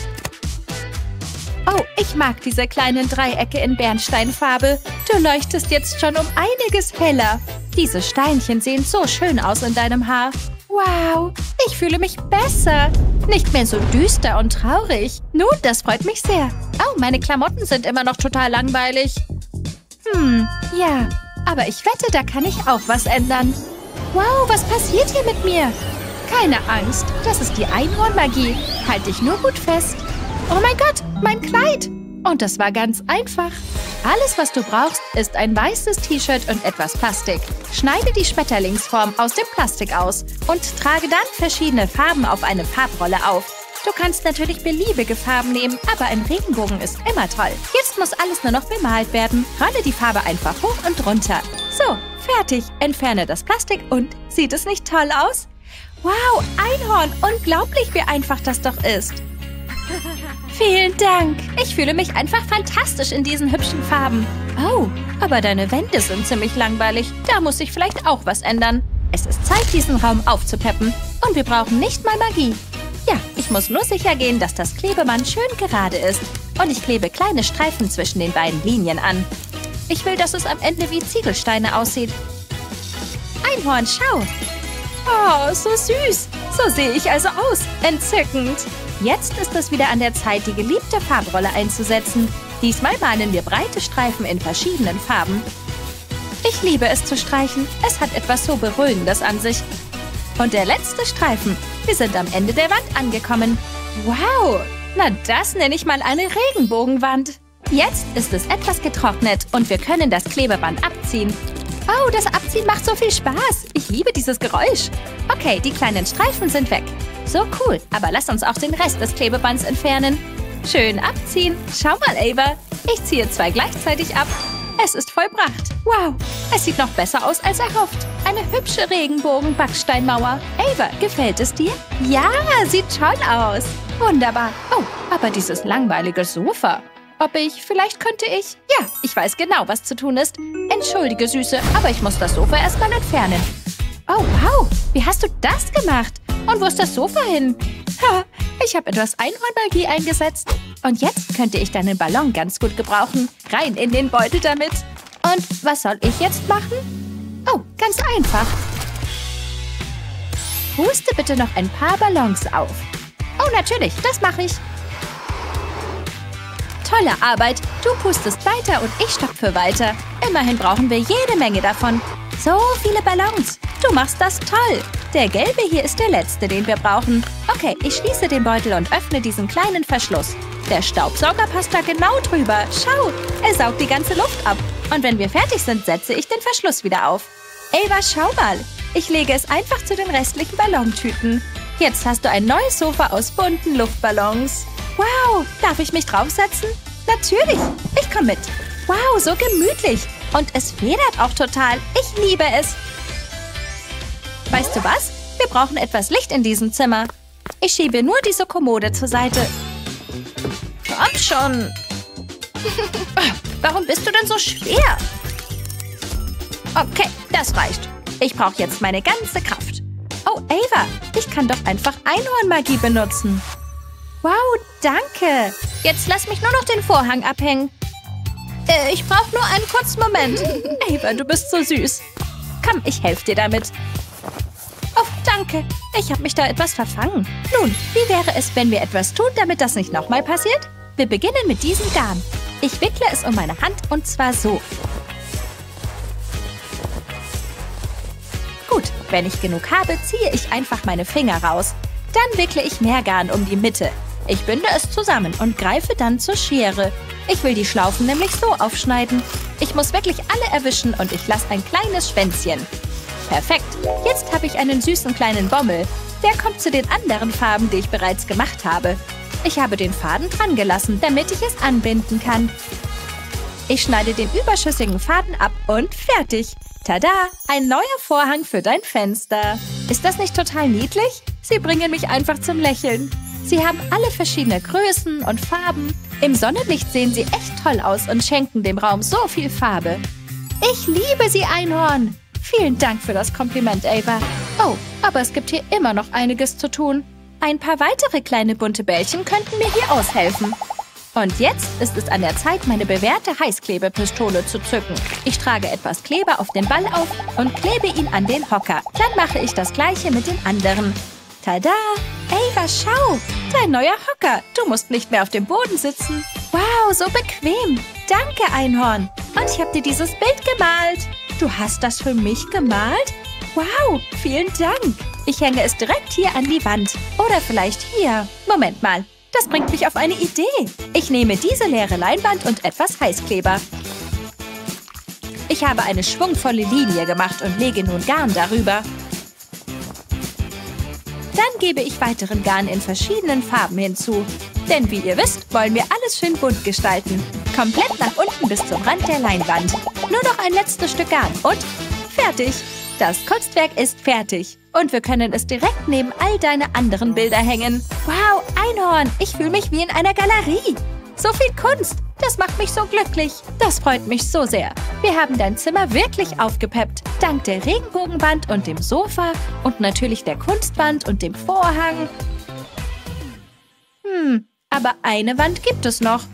Oh, ich mag diese kleinen Dreiecke in Bernsteinfarbe. Du leuchtest jetzt schon um einiges heller. Diese Steinchen sehen so schön aus in deinem Haar. Wow, ich fühle mich besser. Nicht mehr so düster und traurig. Nun, das freut mich sehr. Oh, meine Klamotten sind immer noch total langweilig. Hm, ja, aber ich wette, da kann ich auch was ändern. Wow, was passiert hier mit mir? Keine Angst, das ist die Einhornmagie. Halt dich nur gut fest. Oh mein Gott, mein Kleid! Und das war ganz einfach. Alles, was du brauchst, ist ein weißes T-Shirt und etwas Plastik. Schneide die Schmetterlingsform aus dem Plastik aus und trage dann verschiedene Farben auf eine Farbrolle auf. Du kannst natürlich beliebige Farben nehmen, aber ein Regenbogen ist immer toll. Jetzt muss alles nur noch bemalt werden. Rolle die Farbe einfach hoch und runter. So, fertig. Entferne das Plastik und sieht es nicht toll aus? Wow, Einhorn! Unglaublich, wie einfach das doch ist. Vielen Dank. Ich fühle mich einfach fantastisch in diesen hübschen Farben. Oh, aber deine Wände sind ziemlich langweilig. Da muss ich vielleicht auch was ändern. Es ist Zeit, diesen Raum aufzupeppen. Und wir brauchen nicht mal Magie. Ja, ich muss nur sicher gehen, dass das Klebeband schön gerade ist. Und ich klebe kleine Streifen zwischen den beiden Linien an. Ich will, dass es am Ende wie Ziegelsteine aussieht. Einhorn, schau. Oh, so süß. So sehe ich also aus. Entzückend. Jetzt ist es wieder an der Zeit, die geliebte Farbrolle einzusetzen. Diesmal malen wir breite Streifen in verschiedenen Farben. Ich liebe es zu streichen. Es hat etwas so Beruhigendes an sich. Und der letzte Streifen. Wir sind am Ende der Wand angekommen. Wow! Na, das nenne ich mal eine Regenbogenwand. Jetzt ist es etwas getrocknet und wir können das Klebeband abziehen. Oh, das Abziehen macht so viel Spaß. Ich liebe dieses Geräusch. Okay, die kleinen Streifen sind weg. So cool, aber lass uns auch den Rest des Klebebands entfernen. Schön abziehen. Schau mal, Ava. Ich ziehe zwei gleichzeitig ab. Es ist vollbracht. Wow, es sieht noch besser aus als erhofft. Eine hübsche Regenbogen-Backsteinmauer. Ava, gefällt es dir? Ja, sieht toll aus. Wunderbar. Oh, aber dieses langweilige Sofa. Ob ich, vielleicht könnte ich... Ja, ich weiß genau, was zu tun ist. Entschuldige, Süße, aber ich muss das Sofa erstmal entfernen. Oh, wow, wie hast du das gemacht? Und wo ist das Sofa hin? Ha, ich habe etwas Einhornmagie eingesetzt. Und jetzt könnte ich deinen Ballon ganz gut gebrauchen. Rein in den Beutel damit. Und was soll ich jetzt machen? Oh, ganz einfach. Puste bitte noch ein paar Ballons auf. Oh, natürlich, das mache ich. Tolle Arbeit. Du pustest weiter und ich stopfe weiter. Immerhin brauchen wir jede Menge davon. So viele Ballons. Du machst das toll. Der gelbe hier ist der letzte, den wir brauchen. Okay, ich schließe den Beutel und öffne diesen kleinen Verschluss. Der Staubsauger passt da genau drüber. Schau, er saugt die ganze Luft ab. Und wenn wir fertig sind, setze ich den Verschluss wieder auf. Ava, schau mal. Ich lege es einfach zu den restlichen Ballontüten. Jetzt hast du ein neues Sofa aus bunten Luftballons. Wow, darf ich mich draufsetzen? Natürlich, ich komme mit. Wow, so gemütlich. Und es federt auch total. Ich liebe es. Weißt du was? Wir brauchen etwas Licht in diesem Zimmer. Ich schiebe nur diese Kommode zur Seite. Komm schon. Warum bist du denn so schwer? Okay, das reicht. Ich brauche jetzt meine ganze Kraft. Oh, Ava, ich kann doch einfach Einhornmagie benutzen. Wow, danke. Jetzt lass mich nur noch den Vorhang abhängen. Äh, ich brauche nur einen kurzen Moment. Ava, du bist so süß. Komm, ich helfe dir damit. Oh, danke. Ich habe mich da etwas verfangen. Nun, wie wäre es, wenn wir etwas tun, damit das nicht nochmal passiert? Wir beginnen mit diesem Garn. Ich wickle es um meine Hand und zwar so. Gut, wenn ich genug habe, ziehe ich einfach meine Finger raus. Dann wickle ich mehr Garn um die Mitte. Ich binde es zusammen und greife dann zur Schere. Ich will die Schlaufen nämlich so aufschneiden. Ich muss wirklich alle erwischen und ich lasse ein kleines Schwänzchen. Perfekt. Jetzt habe ich einen süßen kleinen Bommel. Der kommt zu den anderen Farben, die ich bereits gemacht habe. Ich habe den Faden dran gelassen, damit ich es anbinden kann. Ich schneide den überschüssigen Faden ab und fertig. Tada! Ein neuer Vorhang für dein Fenster. Ist das nicht total niedlich? Sie bringen mich einfach zum Lächeln. Sie haben alle verschiedene Größen und Farben. Im Sonnenlicht sehen sie echt toll aus und schenken dem Raum so viel Farbe. Ich liebe sie, Einhorn. Vielen Dank für das Kompliment, Ava. Oh, aber es gibt hier immer noch einiges zu tun. Ein paar weitere kleine bunte Bällchen könnten mir hier aushelfen. Und jetzt ist es an der Zeit, meine bewährte Heißklebepistole zu zücken. Ich trage etwas Kleber auf den Ball auf und klebe ihn an den Hocker. Dann mache ich das Gleiche mit den anderen. Tada! Ava, schau! Dein neuer Hocker. Du musst nicht mehr auf dem Boden sitzen. Wow, so bequem. Danke, Einhorn. Und ich habe dir dieses Bild gemalt. Du hast das für mich gemalt? Wow, vielen Dank. Ich hänge es direkt hier an die Wand. Oder vielleicht hier. Moment mal. Das bringt mich auf eine Idee. Ich nehme diese leere Leinwand und etwas Heißkleber. Ich habe eine schwungvolle Linie gemacht und lege nun Garn darüber. Dann gebe ich weiteren Garn in verschiedenen Farben hinzu. Denn wie ihr wisst, wollen wir alles schön bunt gestalten. Komplett nach unten bis zum Rand der Leinwand. Nur noch ein letztes Stück Garn und fertig. Das Kunstwerk ist fertig. Und wir können es direkt neben all deine anderen Bilder hängen. Wow, Einhorn, ich fühle mich wie in einer Galerie. So viel Kunst, das macht mich so glücklich. Das freut mich so sehr. Wir haben dein Zimmer wirklich aufgepeppt. Dank der Regenbogenwand und dem Sofa und natürlich der Kunstwand und dem Vorhang. Hm, aber eine Wand gibt es noch.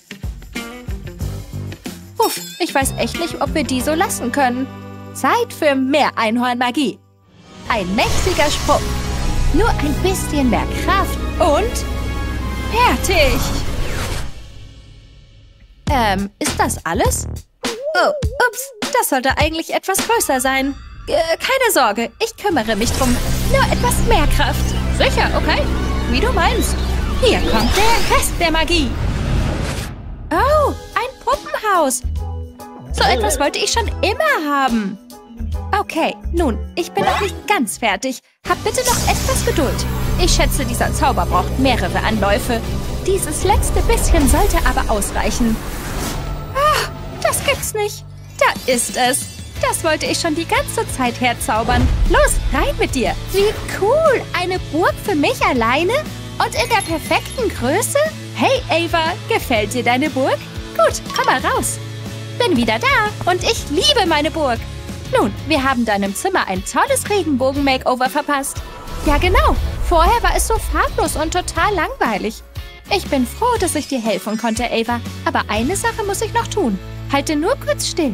Uff, ich weiß echt nicht, ob wir die so lassen können. Zeit für mehr Einhornmagie. Ein mächtiger Sprung. Nur ein bisschen mehr Kraft und fertig. Ähm, ist das alles? Oh, ups, das sollte eigentlich etwas größer sein. Äh, keine Sorge, ich kümmere mich drum. Nur etwas mehr Kraft. Sicher, okay. Wie du meinst. Hier kommt der Rest der Magie. Oh, ein Puppenhaus. So etwas wollte ich schon immer haben. Okay, nun, ich bin noch nicht ganz fertig. Hab bitte noch etwas Geduld. Ich schätze, dieser Zauber braucht mehrere Anläufe. Dieses letzte bisschen sollte aber ausreichen. Ah, das gibt's nicht. Da ist es. Das wollte ich schon die ganze Zeit herzaubern. Los, rein mit dir. Wie cool. Eine Burg für mich alleine? Und in der perfekten Größe? Hey, Ava, gefällt dir deine Burg? Gut, komm mal raus. Bin wieder da und ich liebe meine Burg. Nun, wir haben deinem Zimmer ein tolles Regenbogen-Makeover verpasst. Ja, genau. Vorher war es so farblos und total langweilig. Ich bin froh, dass ich dir helfen konnte, Ava. Aber eine Sache muss ich noch tun. Halte nur kurz still.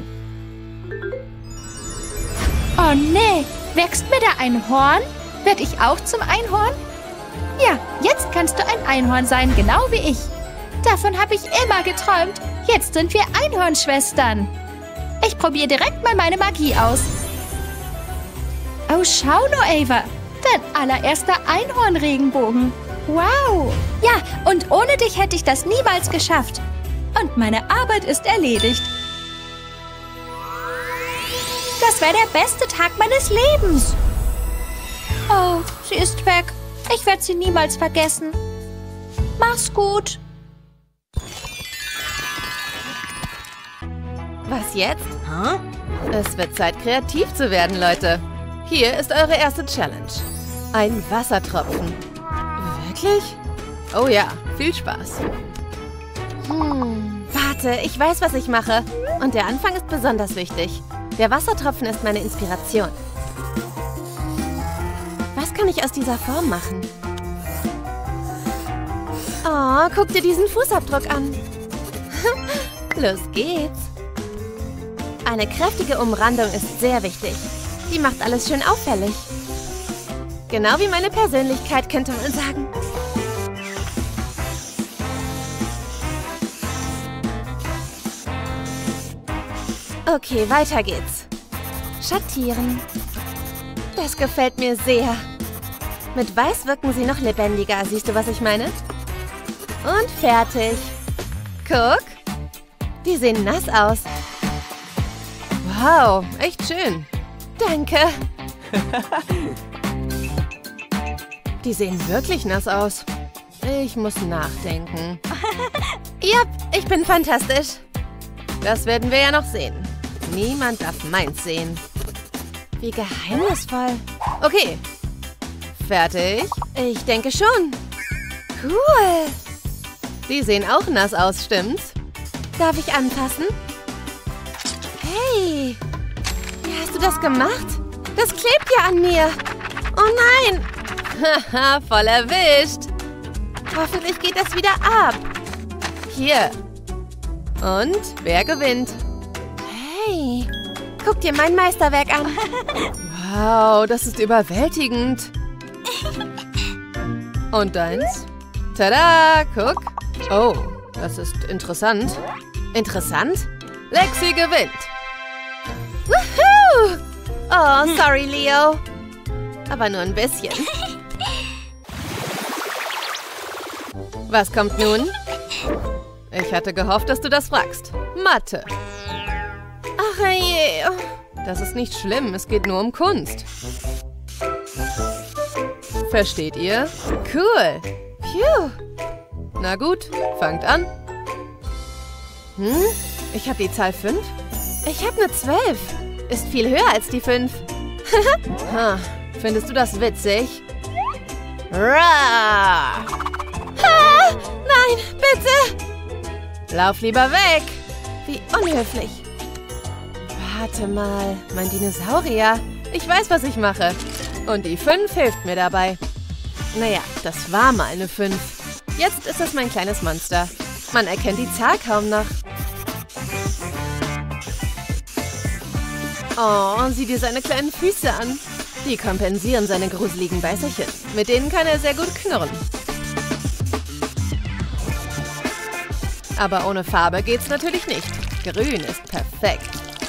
Oh nee, wächst mir da ein Horn? Werd ich auch zum Einhorn? Ja, jetzt kannst du ein Einhorn sein, genau wie ich. Davon habe ich immer geträumt. Jetzt sind wir Einhornschwestern. Ich probiere direkt mal meine Magie aus. Oh, schau nur, Ava. Dein allererster Einhornregenbogen. Wow. Ja, und ohne dich hätte ich das niemals geschafft. Und meine Arbeit ist erledigt. Das wäre der beste Tag meines Lebens. Oh, sie ist weg. Ich werde sie niemals vergessen. Mach's gut. Was jetzt? Huh? Es wird Zeit, kreativ zu werden, Leute. Hier ist eure erste Challenge. Ein Wassertropfen. Wirklich? Oh ja, viel Spaß. Hm, warte, ich weiß, was ich mache. Und der Anfang ist besonders wichtig. Der Wassertropfen ist meine Inspiration. Was kann ich aus dieser Form machen? Oh, guck dir diesen Fußabdruck an. Los geht's. Eine kräftige Umrandung ist sehr wichtig. Die macht alles schön auffällig. Genau wie meine Persönlichkeit, könnte man sagen. Okay, weiter geht's. Schattieren. Das gefällt mir sehr. Mit Weiß wirken sie noch lebendiger. Siehst du, was ich meine? Und fertig. Guck. Die sehen nass aus. Wow, echt schön. Danke. Die sehen wirklich nass aus. Ich muss nachdenken. Yep, ich bin fantastisch. Das werden wir ja noch sehen. Niemand darf meins sehen. Wie geheimnisvoll. Okay. Fertig? Ich denke schon. Cool. Die sehen auch nass aus, stimmt's? Darf ich anfassen? Hey. Wie hast du das gemacht? Das klebt ja an mir. Oh nein. Haha, voll erwischt. Hoffentlich geht das wieder ab. Hier. Und wer gewinnt? Hey, guck dir mein Meisterwerk an. Wow, das ist überwältigend. Und deins? Tada, guck. Oh, das ist interessant. Interessant? Lexi gewinnt. Woohoo! Oh, sorry, Leo. Aber nur ein bisschen. Was kommt nun? Ich hatte gehofft, dass du das fragst. Mathe. Ach je. Das ist nicht schlimm, es geht nur um Kunst. Versteht ihr? Cool. Phew. Na gut, fangt an. Hm? Ich habe die Zahl fünf? Ich habe eine zwölf. Ist viel höher als die fünf. ha, findest du das witzig? Ra! Ha! Nein, bitte! Lauf lieber weg! Wie unhöflich. Warte mal, mein Dinosaurier. Ich weiß, was ich mache. Und die fünf hilft mir dabei. Naja, das war mal eine fünf. Jetzt ist es mein kleines Monster. Man erkennt die Zahl kaum noch. Oh, sieh dir seine kleinen Füße an. Die kompensieren seine gruseligen Beißerchen. Mit denen kann er sehr gut knurren. Aber ohne Farbe geht's natürlich nicht. Grün ist perfekt.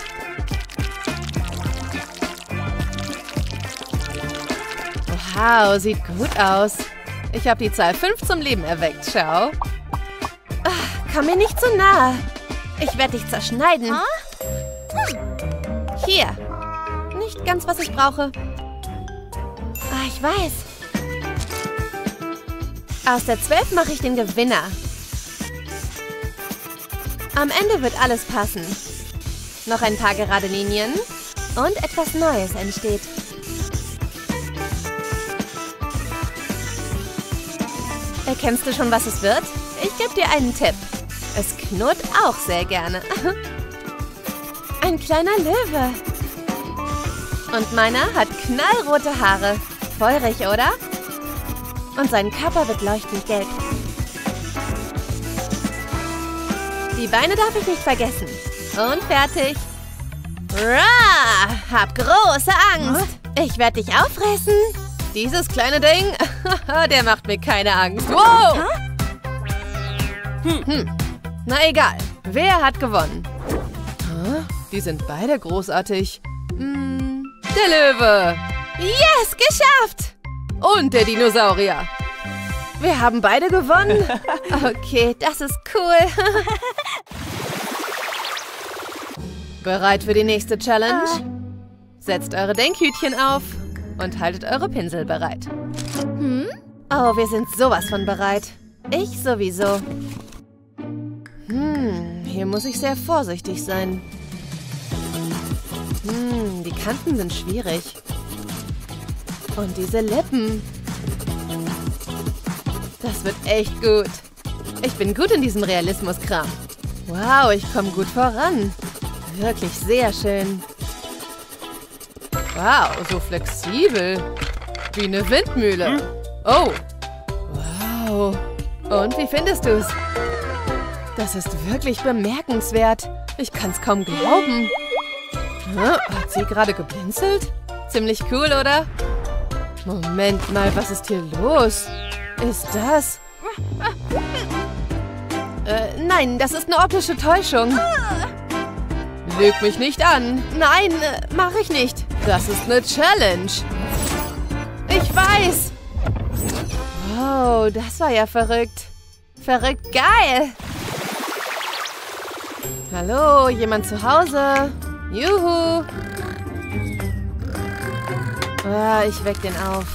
Wow, sieht gut aus. Ich habe die Zahl fünf zum Leben erweckt, schau. Ach, komm mir nicht zu nahe. Ich werde dich zerschneiden. Hier. Nicht ganz, was ich brauche. Ah, ich weiß. Aus der zwölf mache ich den Gewinner. Am Ende wird alles passen. Noch ein paar gerade Linien und etwas Neues entsteht. Erkennst du schon, was es wird? Ich gebe dir einen Tipp. Es knurrt auch sehr gerne. Ein kleiner Löwe. Und meiner hat knallrote Haare. Feurig, oder? Und sein Körper wird leuchtend gelb. Die Beine darf ich nicht vergessen. Und fertig. Rah! Hab große Angst. Ich werde dich auffressen. Dieses kleine Ding, der macht mir keine Angst. Wow! Hm. Na egal. Wer hat gewonnen? Huh? Die sind beide großartig. Hm. Der Löwe. Yes, geschafft! Und der Dinosaurier. Wir haben beide gewonnen. Okay, das ist cool. Bereit für die nächste Challenge? Setzt eure Denkhütchen auf und haltet eure Pinsel bereit. Hm? Oh, wir sind sowas von bereit. Ich sowieso. Hm, hier muss ich sehr vorsichtig sein. Hm, die Kanten sind schwierig. Und diese Lippen. Das wird echt gut. Ich bin gut in diesem Realismus-Kram. Wow, ich komme gut voran. Wirklich sehr schön. Wow, so flexibel. Wie eine Windmühle. Oh. Wow. Und wie findest du es? Das ist wirklich bemerkenswert. Ich kann es kaum glauben. Hat sie gerade geblinzelt? Ziemlich cool, oder? Moment mal, was ist hier los? Ist das? Äh, nein, das ist eine optische Täuschung. Lüg mich nicht an. Nein, äh, mach ich nicht. Das ist eine Challenge. Ich weiß. Wow, das war ja verrückt. Verrückt geil. Hallo, jemand zu Hause? Juhu. Ah, ich weck den auf.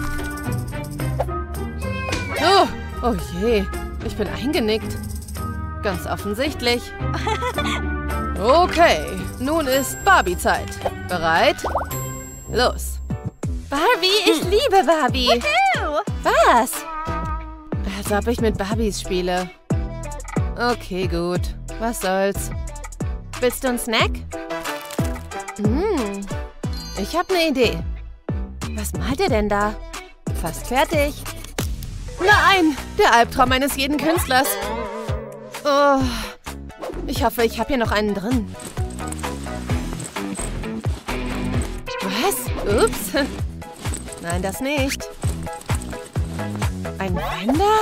Oh, oh je. Ich bin eingenickt. Ganz offensichtlich. Okay, nun ist Barbie-Zeit. Bereit? Los. Barbie, ich hm. liebe Barbie. Was? Als ob ich mit Barbies spiele. Okay, gut. Was soll's. Willst du einen Snack? Hm. Ich habe eine Idee. Was malt ihr denn da? Fast fertig. Nein, der Albtraum eines jeden Künstlers. Oh, ich hoffe, ich habe hier noch einen drin. Was? Ups. Nein, das nicht. Ein Bänder?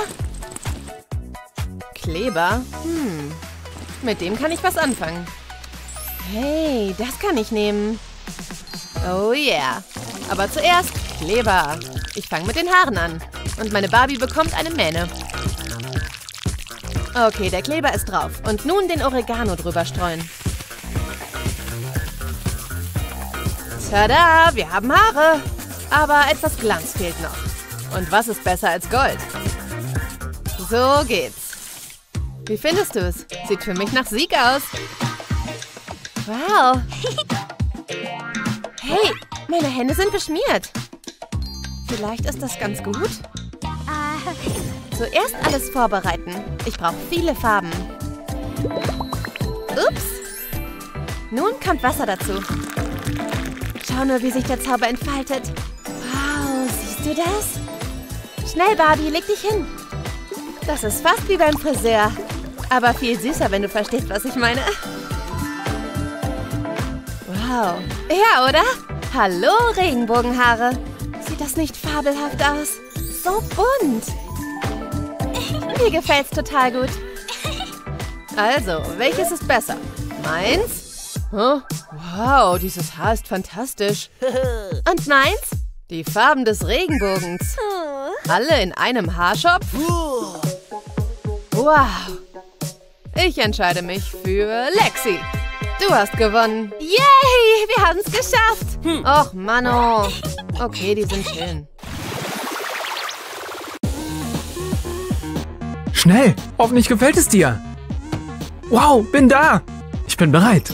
Kleber? Hm. Mit dem kann ich was anfangen. Hey, das kann ich nehmen. Oh yeah. Aber zuerst Kleber. Ich fange mit den Haaren an. Und meine Barbie bekommt eine Mähne. Okay, der Kleber ist drauf. Und nun den Oregano drüber streuen. Tada, wir haben Haare. Aber etwas Glanz fehlt noch. Und was ist besser als Gold? So geht's. Wie findest du es? Sieht für mich nach Sieg aus. Wow. Hey, meine Hände sind beschmiert. Vielleicht ist das ganz gut. Zuerst alles vorbereiten. Ich brauche viele Farben. Ups. Nun kommt Wasser dazu. Schau nur, wie sich der Zauber entfaltet. Wow, siehst du das? Schnell, Barbie, leg dich hin. Das ist fast wie beim Friseur. Aber viel süßer, wenn du verstehst, was ich meine. Wow. Ja, oder? Hallo, Regenbogenhaare. Sieht das nicht fabelhaft aus? So bunt. Mir gefällt's total gut. Also, welches ist besser? Meins? Huh? Wow, dieses Haar ist fantastisch. Und meins? Die Farben des Regenbogens. Alle in einem Haarschopf? Wow. Ich entscheide mich für Lexi. Du hast gewonnen. Yay, wir haben es geschafft. Hm. Och, Mano. Okay, die sind schön. Schnell, hoffentlich gefällt es dir. Wow, bin da. Ich bin bereit.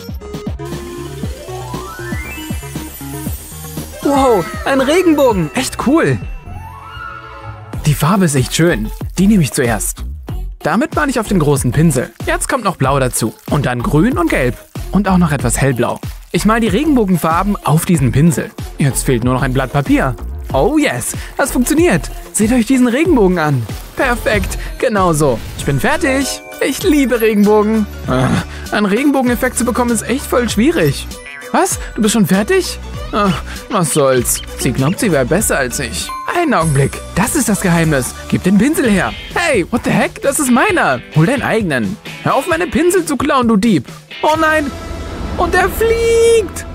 Wow, ein Regenbogen. Echt cool. Die Farbe ist echt schön. Die nehme ich zuerst. Damit male ich auf den großen Pinsel. Jetzt kommt noch Blau dazu. Und dann Grün und Gelb. Und auch noch etwas hellblau. Ich male die Regenbogenfarben auf diesen Pinsel. Jetzt fehlt nur noch ein Blatt Papier. Oh yes, das funktioniert. Seht euch diesen Regenbogen an. Perfekt, genau so. Ich bin fertig. Ich liebe Regenbogen. Ah, einen Regenbogeneffekt zu bekommen ist echt voll schwierig. Was? Du bist schon fertig? Ach, was soll's. Sie glaubt, sie wäre besser als ich. Einen Augenblick. Das ist das Geheimnis. Gib den Pinsel her. Hey, what the heck? Das ist meiner. Hol deinen eigenen. Hör auf, meine Pinsel zu klauen, du Dieb. Oh nein. Und er fliegt.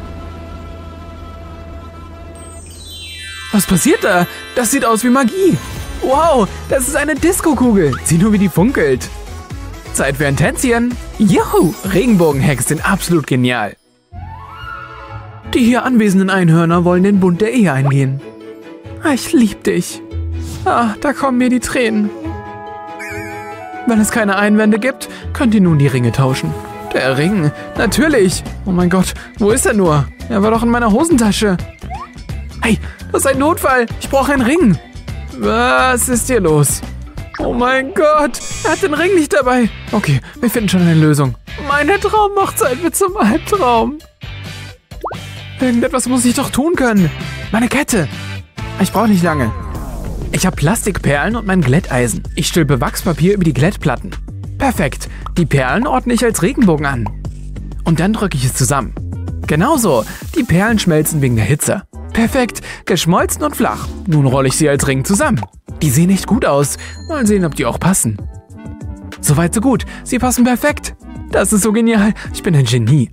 Was passiert da? Das sieht aus wie Magie. Wow, das ist eine Disco-Kugel. Sieh nur, wie die funkelt. Zeit für ein Tänzchen. Juhu, Regenbogenhacks sind absolut genial. Die hier anwesenden Einhörner wollen den Bund der Ehe eingehen. Ich lieb dich. Ah, da kommen mir die Tränen. Wenn es keine Einwände gibt, könnt ihr nun die Ringe tauschen. Der Ring, natürlich. Oh mein Gott, wo ist er nur? Er war doch in meiner Hosentasche. Hey, das ist ein Notfall. Ich brauche einen Ring. Was ist hier los? Oh mein Gott, er hat den Ring nicht dabei. Okay, wir finden schon eine Lösung. Meine Traumhochzeit wird zum Albtraum. Irgendetwas muss ich doch tun können. Meine Kette. Ich brauche nicht lange. Ich habe Plastikperlen und mein Glätteisen. Ich stülpe Wachspapier über die Glättplatten. Perfekt. Die Perlen ordne ich als Regenbogen an. Und dann drücke ich es zusammen. Genauso. Die Perlen schmelzen wegen der Hitze. Perfekt. Geschmolzen und flach. Nun rolle ich sie als Ring zusammen. Die sehen echt gut aus. Mal sehen, ob die auch passen. Soweit so gut. Sie passen perfekt. Das ist so genial. Ich bin ein Genie.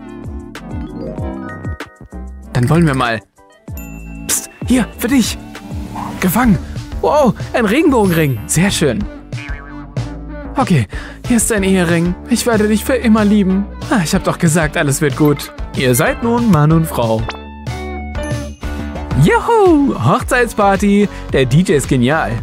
Dann wollen wir mal. Psst, hier, für dich. Gefangen. Wow, ein Regenbogenring. Sehr schön. Okay, hier ist dein Ehering. Ich werde dich für immer lieben. Ah, ich habe doch gesagt, alles wird gut. Ihr seid nun Mann und Frau. Juhu, Hochzeitsparty. Der D J ist genial.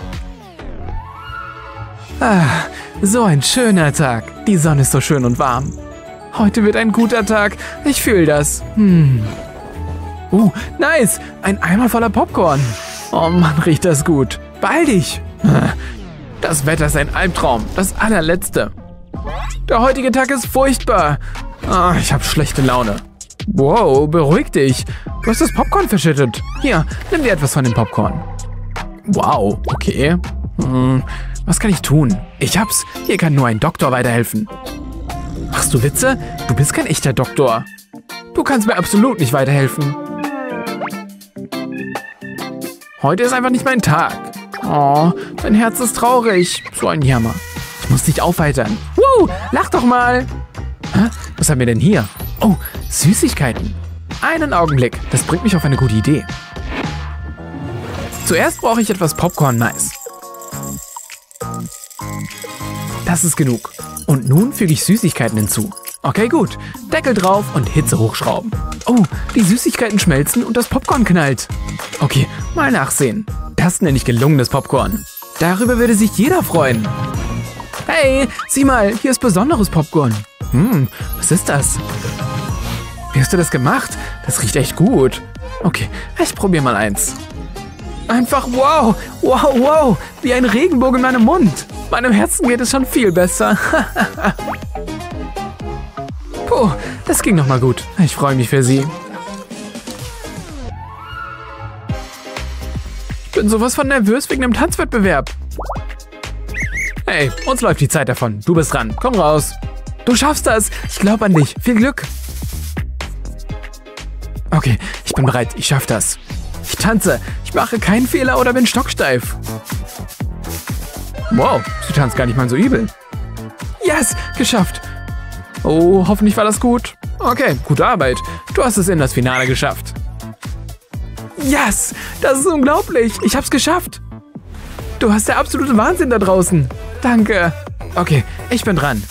Ah, so ein schöner Tag. Die Sonne ist so schön und warm. Heute wird ein guter Tag. Ich fühle das. Hm. Oh, nice. Ein Eimer voller Popcorn. Oh Mann, riecht das gut. Beeil dich. Das Wetter ist ein Albtraum. Das allerletzte. Der heutige Tag ist furchtbar. Oh, ich habe schlechte Laune. Wow, beruhig dich. Du hast das Popcorn verschüttet. Hier, nimm dir etwas von dem Popcorn. Wow, okay. Hm, was kann ich tun? Ich hab's. Hier kann nur ein Doktor weiterhelfen. Machst du Witze? Du bist kein echter Doktor. Du kannst mir absolut nicht weiterhelfen. Heute ist einfach nicht mein Tag. Oh, mein Herz ist traurig. So ein Jammer. Ich muss dich aufheitern. Woo, lach doch mal. Hä? Was haben wir denn hier? Oh, Süßigkeiten. Einen Augenblick. Das bringt mich auf eine gute Idee. Zuerst brauche ich etwas Popcorn-Mais. Das ist genug. Und nun füge ich Süßigkeiten hinzu. Okay, gut. Deckel drauf und Hitze hochschrauben. Oh, die Süßigkeiten schmelzen und das Popcorn knallt. Okay, mal nachsehen. Das nenne ich gelungenes Popcorn. Darüber würde sich jeder freuen. Hey, sieh mal, hier ist besonderes Popcorn. Hm, was ist das? Wie hast du das gemacht? Das riecht echt gut. Okay, ich probiere mal eins. Einfach wow, wow, wow, wie ein Regenbogen in meinem Mund. Meinem Herzen geht es schon viel besser. Puh, das ging noch mal gut. Ich freue mich für Sie. Ich bin sowas von nervös wegen dem Tanzwettbewerb. Hey, uns läuft die Zeit davon. Du bist dran. Komm raus. Du schaffst das. Ich glaube an dich. Viel Glück. Okay, ich bin bereit. Ich schaff das. Ich tanze. Ich mache keinen Fehler oder bin stocksteif. Wow, sie tanzt gar nicht mal so übel. Yes, geschafft. Oh, hoffentlich war das gut. Okay, gute Arbeit. Du hast es in das Finale geschafft. Yes, das ist unglaublich. Ich hab's geschafft. Du hast der absolute Wahnsinn da draußen. Danke. Okay, ich bin dran.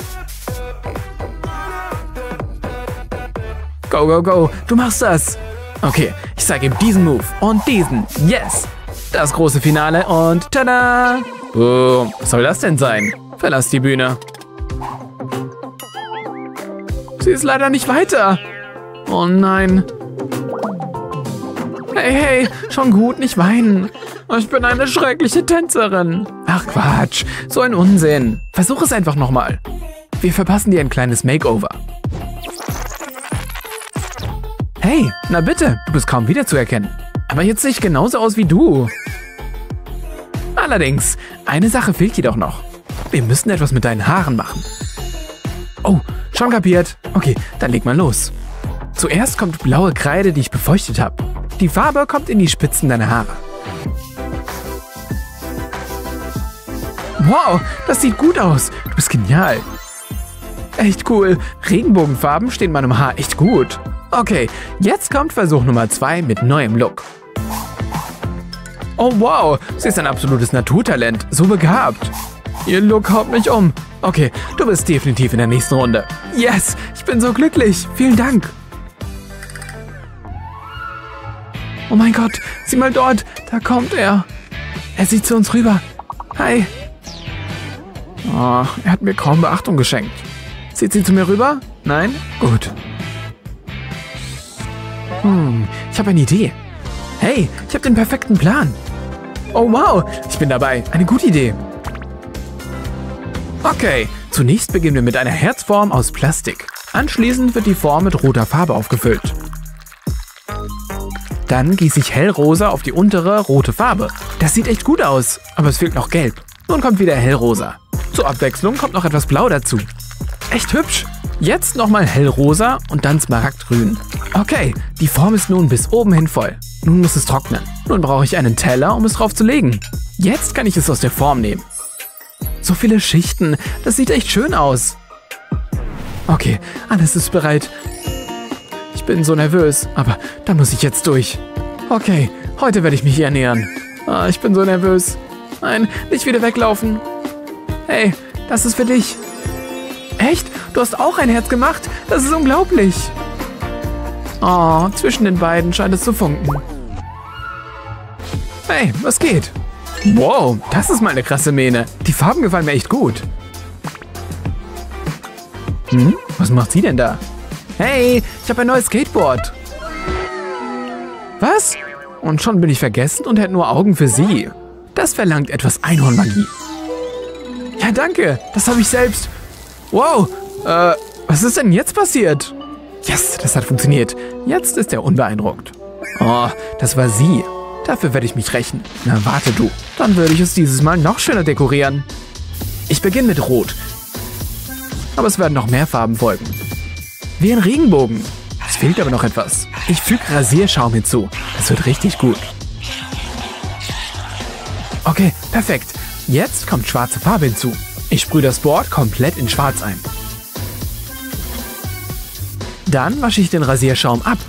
Go, go, go. Du machst das. Okay, ich zeige ihm diesen Move und diesen. Yes. Das große Finale und tada. Oh, was soll das denn sein? Verlass die Bühne. Sie ist leider nicht weiter. Oh nein. Hey, hey, schon gut, nicht weinen. Ich bin eine schreckliche Tänzerin. Ach Quatsch, so ein Unsinn. Versuch es einfach nochmal. Wir verpassen dir ein kleines Makeover. Hey, na bitte, du bist kaum wiederzuerkennen. Aber jetzt sehe ich genauso aus wie du. Allerdings, eine Sache fehlt jedoch noch. Wir müssen etwas mit deinen Haaren machen. Oh, schon kapiert. Okay, dann leg mal los. Zuerst kommt blaue Kreide, die ich befeuchtet habe. Die Farbe kommt in die Spitzen deiner Haare. Wow, das sieht gut aus. Du bist genial. Echt cool. Regenbogenfarben stehen meinem Haar echt gut. Okay, jetzt kommt Versuch Nummer zwei mit neuem Look. Oh wow, sie ist ein absolutes Naturtalent. So begabt. Ihr Look haut mich um. Okay, du bist definitiv in der nächsten Runde. Yes, ich bin so glücklich. Vielen Dank. Oh mein Gott, sieh mal dort. Da kommt er. Er sieht zu uns rüber. Hi. Oh, er hat mir kaum Beachtung geschenkt. Sieht sie zu mir rüber? Nein? Gut. Hm, ich habe eine Idee. Hey, ich habe den perfekten Plan. Oh wow, ich bin dabei. Eine gute Idee. Okay, zunächst beginnen wir mit einer Herzform aus Plastik. Anschließend wird die Form mit roter Farbe aufgefüllt. Dann gieße ich hellrosa auf die untere rote Farbe. Das sieht echt gut aus, aber es fehlt noch gelb. Nun kommt wieder hellrosa. Zur Abwechslung kommt noch etwas Blau dazu. Echt hübsch. Jetzt nochmal hellrosa und dann smaragdgrün. Okay, die Form ist nun bis oben hin voll. Nun muss es trocknen. Nun brauche ich einen Teller, um es drauf zu legen. Jetzt kann ich es aus der Form nehmen. So viele Schichten, das sieht echt schön aus. Okay, alles ist bereit. Ich bin so nervös, aber da muss ich jetzt durch. Okay, heute werde ich mich ernähren. Ah, ich bin so nervös. Nein, nicht wieder weglaufen. Hey, das ist für dich. Echt? Du hast auch ein Herz gemacht? Das ist unglaublich. Oh, zwischen den beiden scheint es zu funken. Hey, was geht? Wow, das ist mal eine krasse Mähne. Die Farben gefallen mir echt gut. Hm, was macht sie denn da? Hey, ich habe ein neues Skateboard. Was? Und schon bin ich vergessen und hätte nur Augen für sie. Das verlangt etwas Einhornmagie. Ja, danke. Das habe ich selbst. Wow, äh, was ist denn jetzt passiert? Yes, das hat funktioniert. Jetzt ist er unbeeindruckt. Oh, das war sie. Dafür werde ich mich rächen. Na, warte du. Dann würde ich es dieses Mal noch schöner dekorieren. Ich beginne mit Rot. Aber es werden noch mehr Farben folgen. Wie ein Regenbogen. Es fehlt aber noch etwas. Ich füge Rasierschaum hinzu. Das wird richtig gut. Okay, perfekt. Jetzt kommt schwarze Farbe hinzu. Ich sprühe das Board komplett in Schwarz ein. Dann wasche ich den Rasierschaum ab.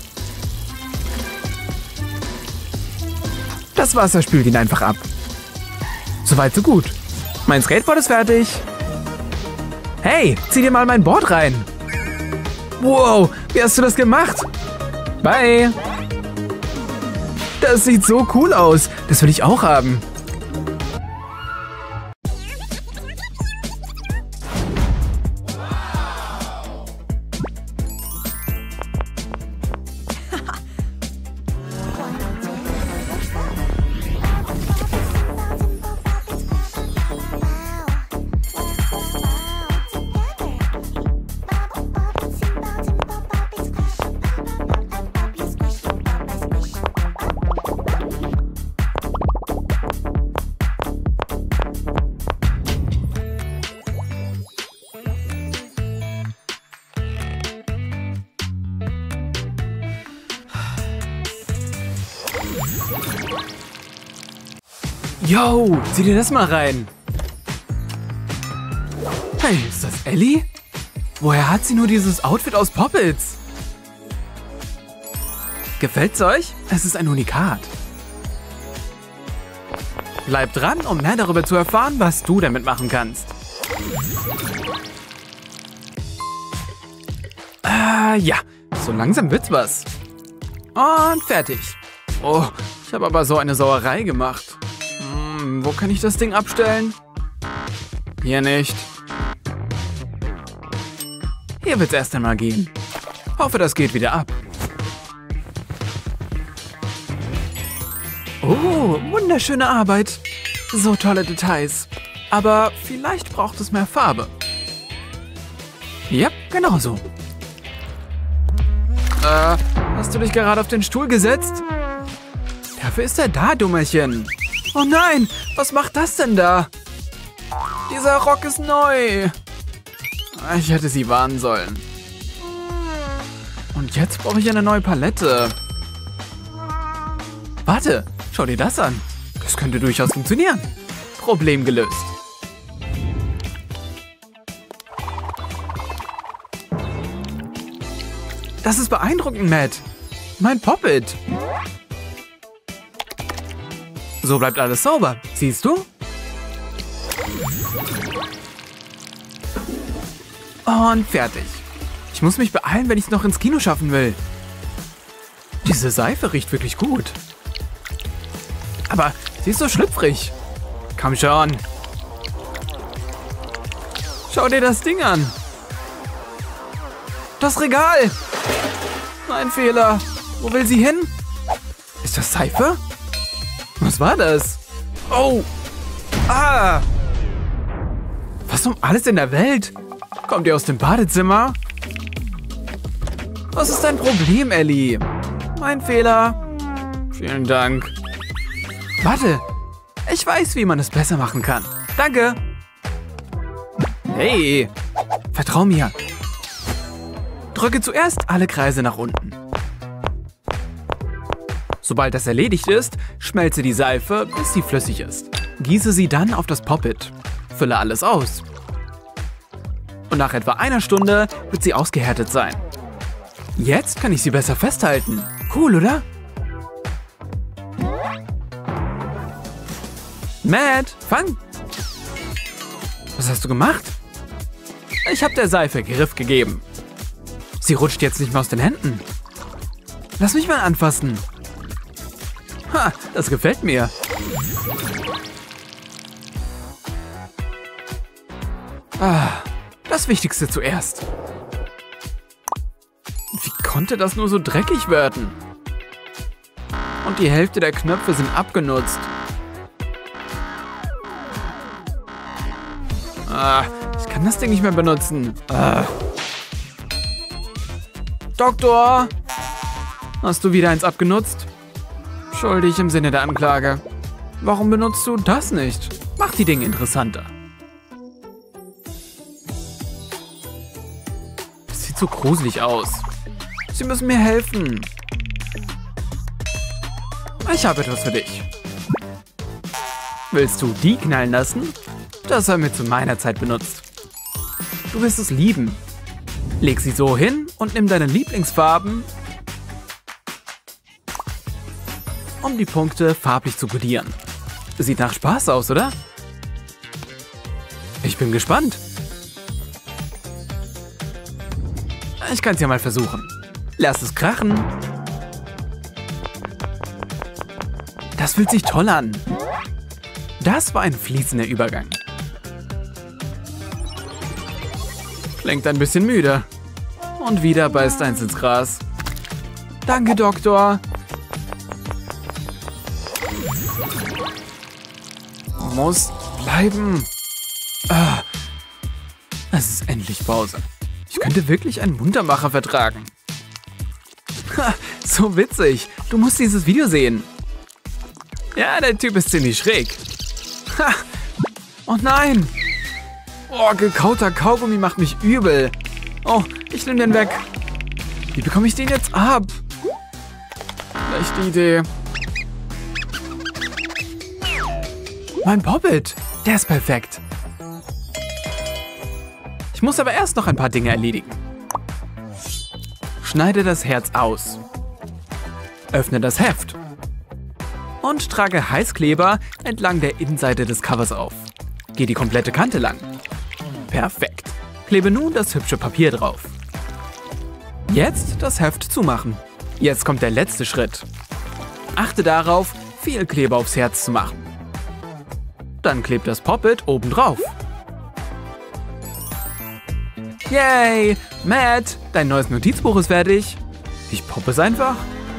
Das Wasser spült ihn einfach ab. Soweit so gut. Mein Skateboard ist fertig. Hey, zieh dir mal mein Board rein. Wow, wie hast du das gemacht? Bye. Das sieht so cool aus. Das will ich auch haben. Yo, zieh dir das mal rein. Hey, ist das Ellie? Woher hat sie nur dieses Outfit aus Poppets? Gefällt's euch? Es ist ein Unikat. Bleib dran, um mehr darüber zu erfahren, was du damit machen kannst. Äh, ja, so langsam wird's was. Und fertig. Oh, ich habe aber so eine Sauerei gemacht. Hm, wo kann ich das Ding abstellen? Hier nicht. Hier wird's erst einmal gehen. Hoffe, das geht wieder ab. Oh, wunderschöne Arbeit. So tolle Details. Aber vielleicht braucht es mehr Farbe. Ja, genau so. Äh, hast du dich gerade auf den Stuhl gesetzt? Dafür ist er da, Dummerchen. Oh nein, was macht das denn da? Dieser Rock ist neu. Ich hätte sie warnen sollen. Und jetzt brauche ich eine neue Palette. Warte, schau dir das an. Das könnte durchaus funktionieren. Problem gelöst. Das ist beeindruckend, Matt. Mein Poppet. So bleibt alles sauber. Siehst du? Und fertig. Ich muss mich beeilen, wenn ich es noch ins Kino schaffen will. Diese Seife riecht wirklich gut. Aber sie ist so schlüpfrig. Komm schon. Schau dir das Ding an. Das Regal. Mein Fehler. Wo will sie hin? Ist das Seife? Was war das? Oh. Ah. Was um alles in der Welt? Kommt ihr aus dem Badezimmer? Was ist dein Problem, Ellie? Mein Fehler. Vielen Dank. Warte. Ich weiß, wie man es besser machen kann. Danke. Hey. Vertrau mir. Drücke zuerst alle Kreise nach unten. Sobald das erledigt ist, schmelze die Seife, bis sie flüssig ist. Gieße sie dann auf das Poppet. Fülle alles aus. Und nach etwa einer Stunde wird sie ausgehärtet sein. Jetzt kann ich sie besser festhalten. Cool, oder? Matt, fang! Was hast du gemacht? Ich habe der Seife Griff gegeben. Sie rutscht jetzt nicht mehr aus den Händen. Lass mich mal anfassen. Ha, das gefällt mir. Ah, das Wichtigste zuerst. Wie konnte das nur so dreckig werden? Und die Hälfte der Knöpfe sind abgenutzt. Ah, ich kann das Ding nicht mehr benutzen. Ah. Doktor! Hast du wieder eins abgenutzt? Schuldig im Sinne der Anklage. Warum benutzt du das nicht? Mach die Dinge interessanter. Das sieht so gruselig aus. Sie müssen mir helfen. Ich habe etwas für dich. Willst du die knallen lassen? Das haben wir zu meiner Zeit benutzt. Du wirst es lieben. Leg sie so hin und nimm deine Lieblingsfarben, um die Punkte farblich zu kodieren. Sieht nach Spaß aus, oder? Ich bin gespannt. Ich kann es ja mal versuchen. Lass es krachen. Das fühlt sich toll an. Das war ein fließender Übergang. Klingt ein bisschen müde. Und wieder beißt eins ins Gras. Danke, Doktor. Muss bleiben. Ah, es ist endlich Pause. Ich könnte wirklich einen Muntermacher vertragen. Ha, so witzig. Du musst dieses Video sehen. Ja, der Typ ist ziemlich schräg. Ha. Oh nein. Oh, gekauter Kaugummi macht mich übel. Oh, ich nehme den weg. Wie bekomme ich den jetzt ab? Schlechte Idee. Mein Poppet. Der ist perfekt. Ich muss aber erst noch ein paar Dinge erledigen. Schneide das Herz aus. Öffne das Heft. Und trage Heißkleber entlang der Innenseite des Covers auf. Geh die komplette Kante lang. Perfekt. Klebe nun das hübsche Papier drauf. Jetzt das Heft zumachen. Jetzt kommt der letzte Schritt. Achte darauf, viel Kleber aufs Herz zu machen. Dann klebt das Pop-It oben drauf. Yay! Matt, dein neues Notizbuch ist fertig. Ich poppe es einfach.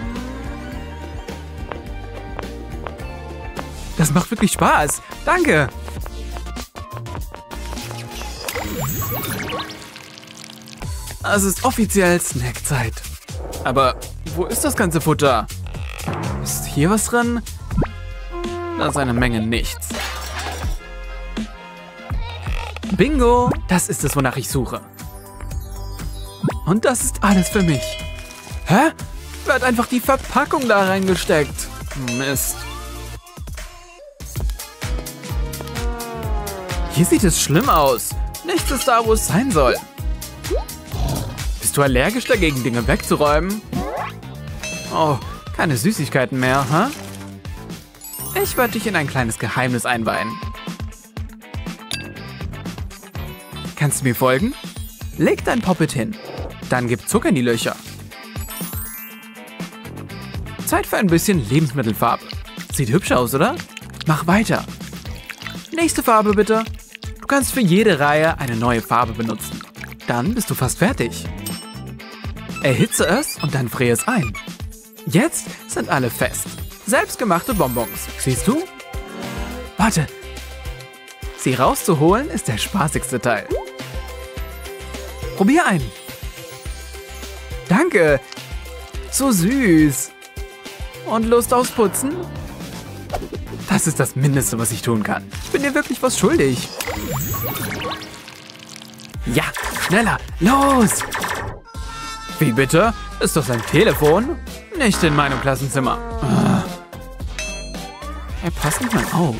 Das macht wirklich Spaß. Danke. Es ist offiziell Snackzeit. Aber wo ist das ganze Futter? Ist hier was drin? Da ist eine Menge nichts. Bingo! Das ist es, wonach ich suche. Und das ist alles für mich. Hä? Wer hat einfach die Verpackung da reingesteckt? Mist. Hier sieht es schlimm aus. Nichts ist da, wo es sein soll. Bist du allergisch dagegen, Dinge wegzuräumen? Oh, keine Süßigkeiten mehr, hä? Ich werde dich in ein kleines Geheimnis einweihen. Kannst du mir folgen? Leg dein Pop-It hin. Dann gib Zucker in die Löcher. Zeit für ein bisschen Lebensmittelfarbe. Sieht hübsch aus, oder? Mach weiter. Nächste Farbe bitte. Du kannst für jede Reihe eine neue Farbe benutzen. Dann bist du fast fertig. Erhitze es und dann friere es ein. Jetzt sind alle fest. Selbstgemachte Bonbons. Siehst du? Warte. Sie rauszuholen ist der spaßigste Teil. Probier ein. Danke. So süß. Und Lust aufs Putzen? Das ist das Mindeste, was ich tun kann. Ich bin dir wirklich was schuldig. Ja, schneller. Los. Wie bitte? Ist das ein Telefon? Nicht in meinem Klassenzimmer. Er passt nicht mal auf.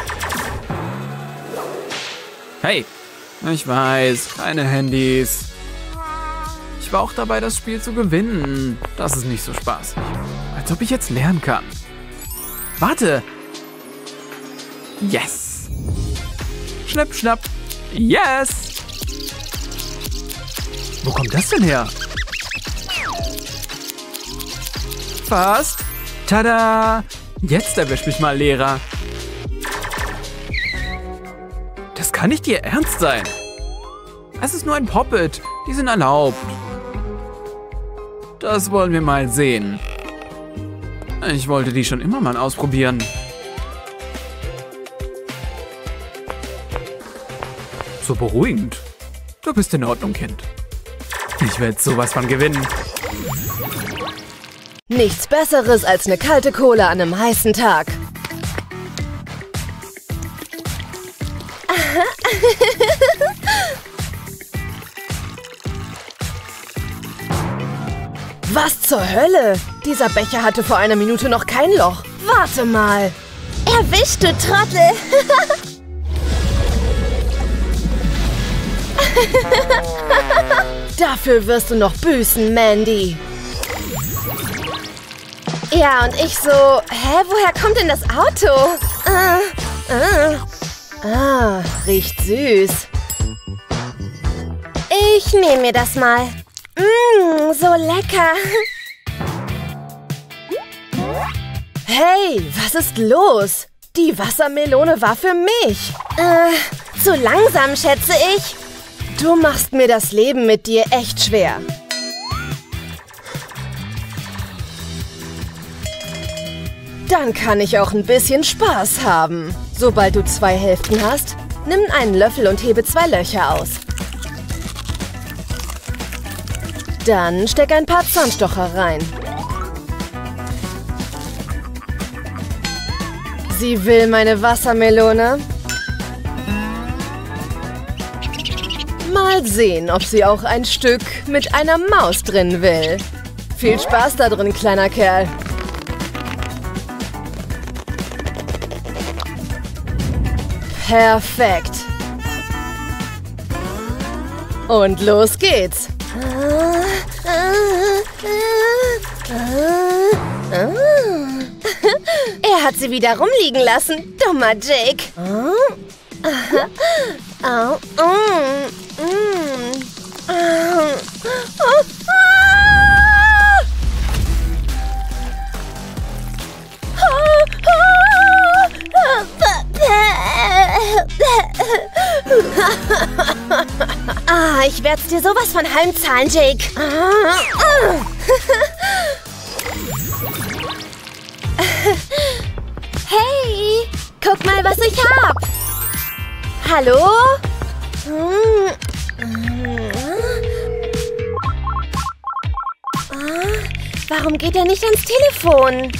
Hey, ich weiß, keine Handys. Ich war auch dabei, das Spiel zu gewinnen. Das ist nicht so spaßig. Als ob ich jetzt lernen kann. Warte. Yes. Schnipp, schnapp. Yes. Wo kommt das denn her? Fast. Tada. Jetzt erwisch mich mal, Lehrer. Das kann nicht Ihr Ernst sein. Es ist nur ein Pop-It. Die sind erlaubt. Das wollen wir mal sehen. Ich wollte die schon immer mal ausprobieren. So beruhigend. Du bist in Ordnung, Kind. Ich werde sowas von gewinnen. Nichts Besseres als eine kalte Cola an einem heißen Tag. Was zur Hölle? Dieser Becher hatte vor einer Minute noch kein Loch. Warte mal. Erwischt, du Trottel. Dafür wirst du noch büßen, Mandy. Ja, und ich so, hä, woher kommt denn das Auto? Äh, äh. Ah, riecht süß. Ich nehme mir das mal. Mmm, so lecker. Hey, was ist los? Die Wassermelone war für mich. Äh, zu langsam, schätze ich. Du machst mir das Leben mit dir echt schwer. Dann kann ich auch ein bisschen Spaß haben. Sobald du zwei Hälften hast, nimm einen Löffel und hebe zwei Löcher aus. Dann steck ein paar Zahnstocher rein. Sie will meine Wassermelone. Mal sehen, ob sie auch ein Stück mit einer Maus drin will. Viel Spaß da drin, kleiner Kerl. Perfekt. Und los geht's. Er hat sie wieder rumliegen lassen. Dummer Jake. Ah, ich werd's dir sowas von heimzahlen, Jake. Hey, guck mal, was ich hab. Hallo? Warum geht er nicht ans Telefon?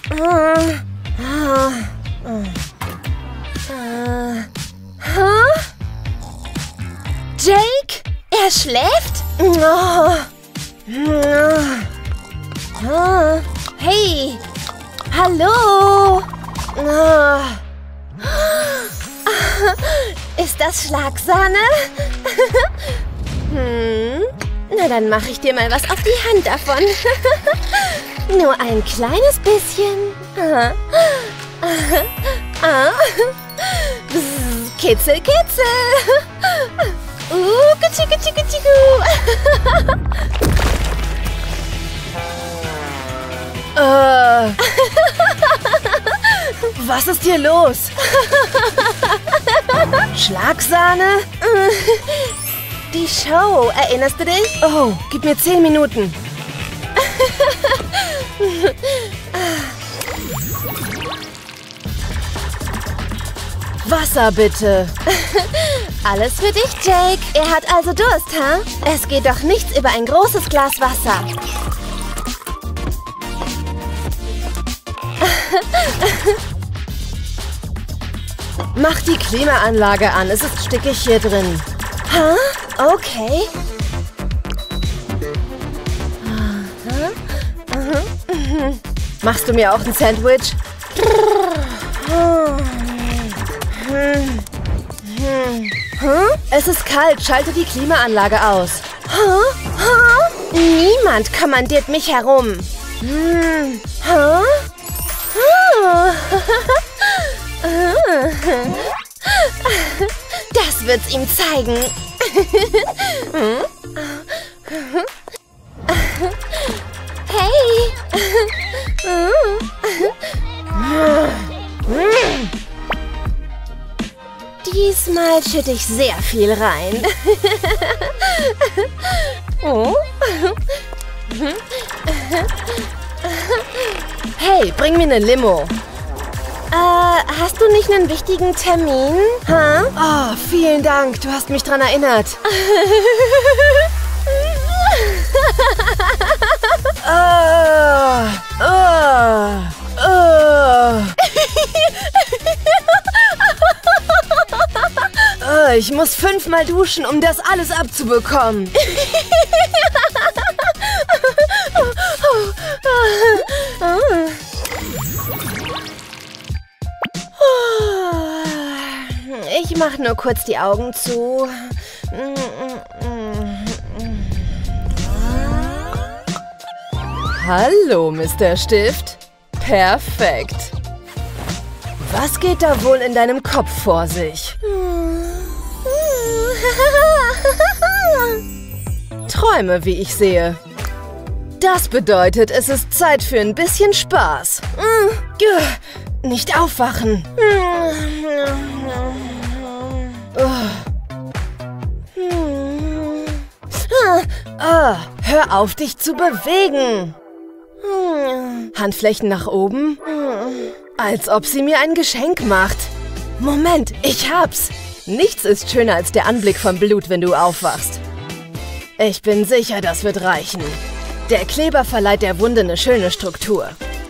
Huh? Jake? Er schläft? Oh. Oh. Hey! Hallo! Oh. Ist das Schlagsahne? Hm. Na, dann mache ich dir mal was auf die Hand davon. Nur ein kleines bisschen. Ah. Ah. Bzz, kitzel, kitzel. Uh, kutschi, kutschi, kutschi, ku. uh. Was ist hier los? Schlagsahne? Die Show, erinnerst du dich? Oh, gib mir zehn Minuten. Wasser bitte. Alles für dich, Jake. Er hat also Durst, ha? Huh? Es geht doch nichts über ein großes Glas Wasser. Mach die Klimaanlage an. Es ist stickig hier drin. Huh? Okay. Machst du mir auch ein Sandwich? Es ist kalt. Schalte die Klimaanlage aus. Niemand kommandiert mich herum. Das wird's ihm zeigen. Hey! Diesmal schütte ich sehr viel rein. Oh. Hey, bring mir eine Limo. Äh, hast du nicht einen wichtigen Termin? Huh? Oh, vielen Dank. Du hast mich dran erinnert. oh, oh, oh. oh, ich muss fünfmal duschen, um das alles abzubekommen. Ich mach nur kurz die Augen zu. Hallo, Mister Stift. Perfekt. Was geht da wohl in deinem Kopf vor sich? Träume, wie ich sehe. Das bedeutet, es ist Zeit für ein bisschen Spaß. Nicht aufwachen. Oh, hör auf, dich zu bewegen. Handflächen nach oben. Als ob sie mir ein Geschenk macht. Moment, ich hab's. Nichts ist schöner als der Anblick von Blut, wenn du aufwachst. Ich bin sicher, das wird reichen. Der Kleber verleiht der Wunde eine schöne Struktur.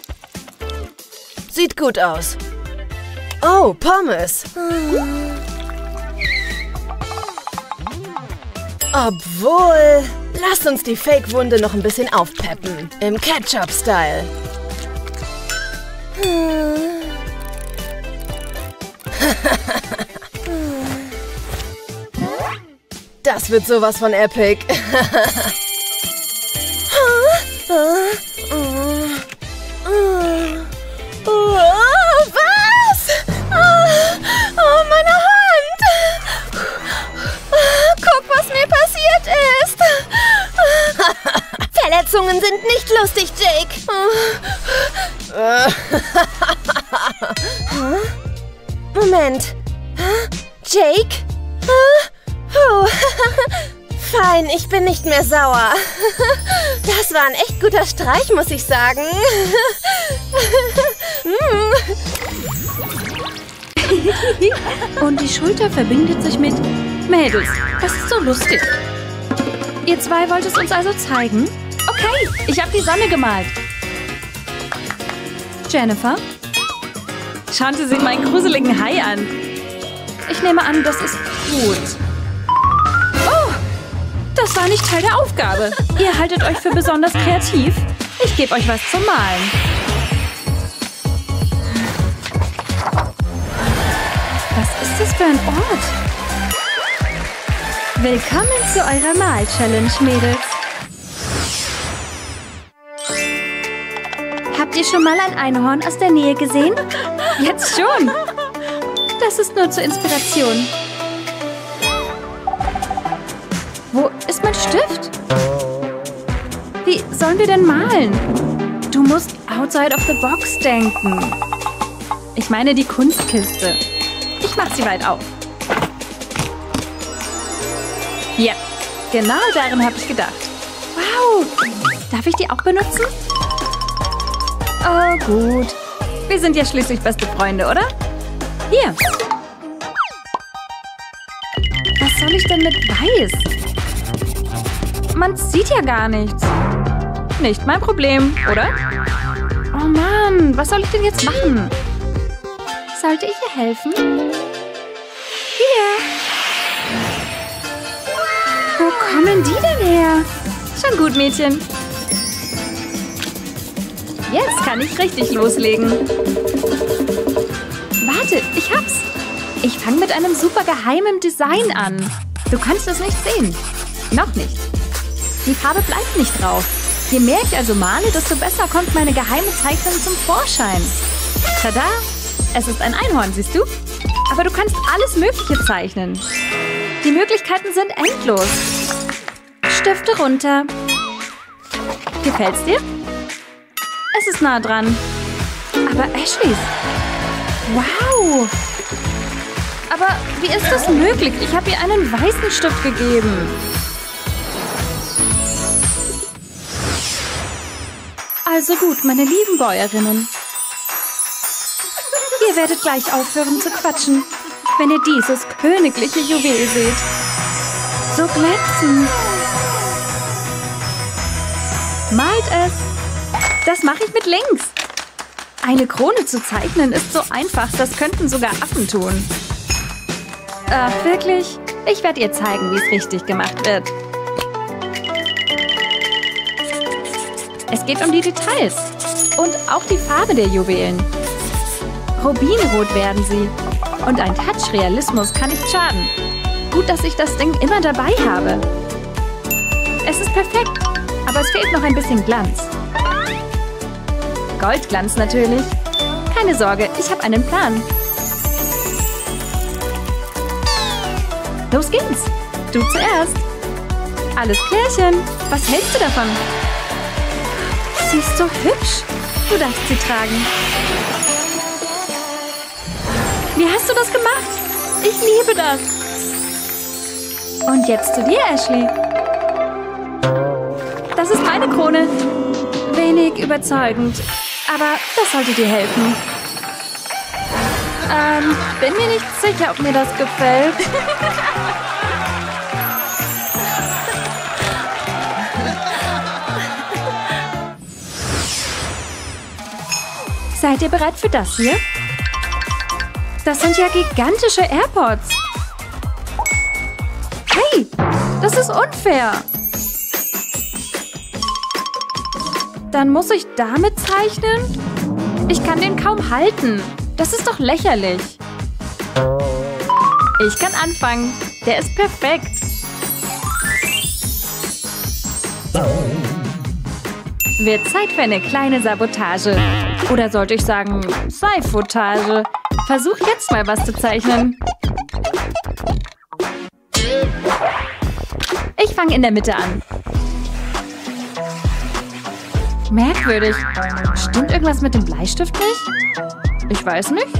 Sieht gut aus. Oh, Pommes. Obwohl, lasst uns die Fake-Wunde noch ein bisschen aufpeppen. Im Ketchup-Style. Das wird sowas von epic. Was? Oh, meine Hand! Guck, was mir passiert ist! Verletzungen sind nicht lustig, Jake. Moment. Jake? Puh. Fein, ich bin nicht mehr sauer. Das war ein echt guter Streich, muss ich sagen. Und die Schulter verbindet sich mit Mädels. Das ist so lustig. Ihr zwei wollt es uns also zeigen? Okay, ich habe die Sonne gemalt. Jennifer? Schauen Sie sich meinen gruseligen Hai an. Ich nehme an, das ist gut. Oh, das war nicht Teil der Aufgabe. Ihr haltet euch für besonders kreativ. Ich gebe euch was zum Malen. Was ist das für ein Ort? Willkommen zu eurer Mal-Challenge, Mädels. Habt ihr schon mal ein Einhorn aus der Nähe gesehen? Jetzt schon. Das ist nur zur Inspiration. Wo ist mein Stift? Wie sollen wir denn malen? Du musst outside of the box denken. Ich meine die Kunstkiste. Ich mach sie weit auf. Ja, genau daran habe ich gedacht. Wow, darf ich die auch benutzen? Oh, gut. Wir sind ja schließlich beste Freunde, oder? Hier. Was soll ich denn mit Weiß? Man sieht ja gar nichts. Nicht mein Problem, oder? Oh Mann, was soll ich denn jetzt machen? Sollte ich ihr helfen? Hier. Wo kommen die denn her? Schon gut, Mädchen. Jetzt kann ich richtig loslegen. Warte, ich hab's. Ich fange mit einem super geheimen Design an. Du kannst es nicht sehen. Noch nicht. Die Farbe bleibt nicht drauf. Je mehr ich also male, desto besser kommt meine geheime Zeichnung zum Vorschein. Tada! Es ist ein Einhorn, siehst du? Aber du kannst alles Mögliche zeichnen. Die Möglichkeiten sind endlos. Stifte runter. Gefällt's dir? Es ist nah dran. Aber Ashleys. Wow. Aber wie ist das möglich? Ich habe ihr einen weißen Stift gegeben. Also gut, meine lieben Bäuerinnen. Ihr werdet gleich aufhören zu quatschen, wenn ihr dieses königliche Juwel seht. So glänzend. Malt es. Das mache ich mit links. Eine Krone zu zeichnen ist so einfach, das könnten sogar Affen tun. Ach, wirklich? Ich werde ihr zeigen, wie es richtig gemacht wird. Es geht um die Details und auch die Farbe der Juwelen. Rubinrot werden sie. Und ein Touch Realismus kann nicht schaden. Gut, dass ich das Ding immer dabei habe. Es ist perfekt, aber es fehlt noch ein bisschen Glanz. Goldglanz natürlich. Keine Sorge, ich habe einen Plan. Los geht's. Du zuerst. Alles klärchen. Was hältst du davon? Sie ist so hübsch. Du darfst sie tragen. Wie hast du das gemacht? Ich liebe das. Und jetzt zu dir, Ashley. Das ist meine Krone. Wenig überzeugend, aber das sollte dir helfen. Ähm, bin mir nicht sicher, ob mir das gefällt. Seid ihr bereit für das hier? Das sind ja gigantische AirPods. Hey, das ist unfair. Dann muss ich damit zeichnen? Ich kann den kaum halten. Das ist doch lächerlich. Ich kann anfangen. Der ist perfekt. Wird Zeit für eine kleine Sabotage. Oder sollte ich sagen, Seifotage. Versuch jetzt mal was zu zeichnen. Ich fange in der Mitte an. Merkwürdig. Stimmt irgendwas mit dem Bleistift nicht? Ich weiß nicht.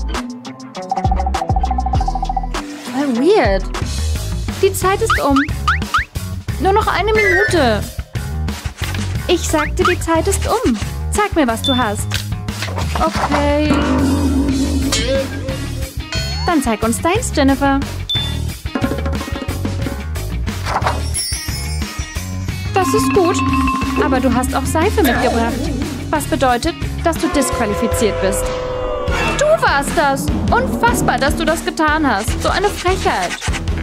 Voll weird. Die Zeit ist um. Nur noch eine Minute. Ich sagte, die Zeit ist um. Sag mir, was du hast. Okay. Dann zeig uns deins, Jennifer. Das ist gut. Aber du hast auch Seife mitgebracht. Was bedeutet, dass du disqualifiziert bist. Du warst das. Unfassbar, dass du das getan hast. So eine Frechheit.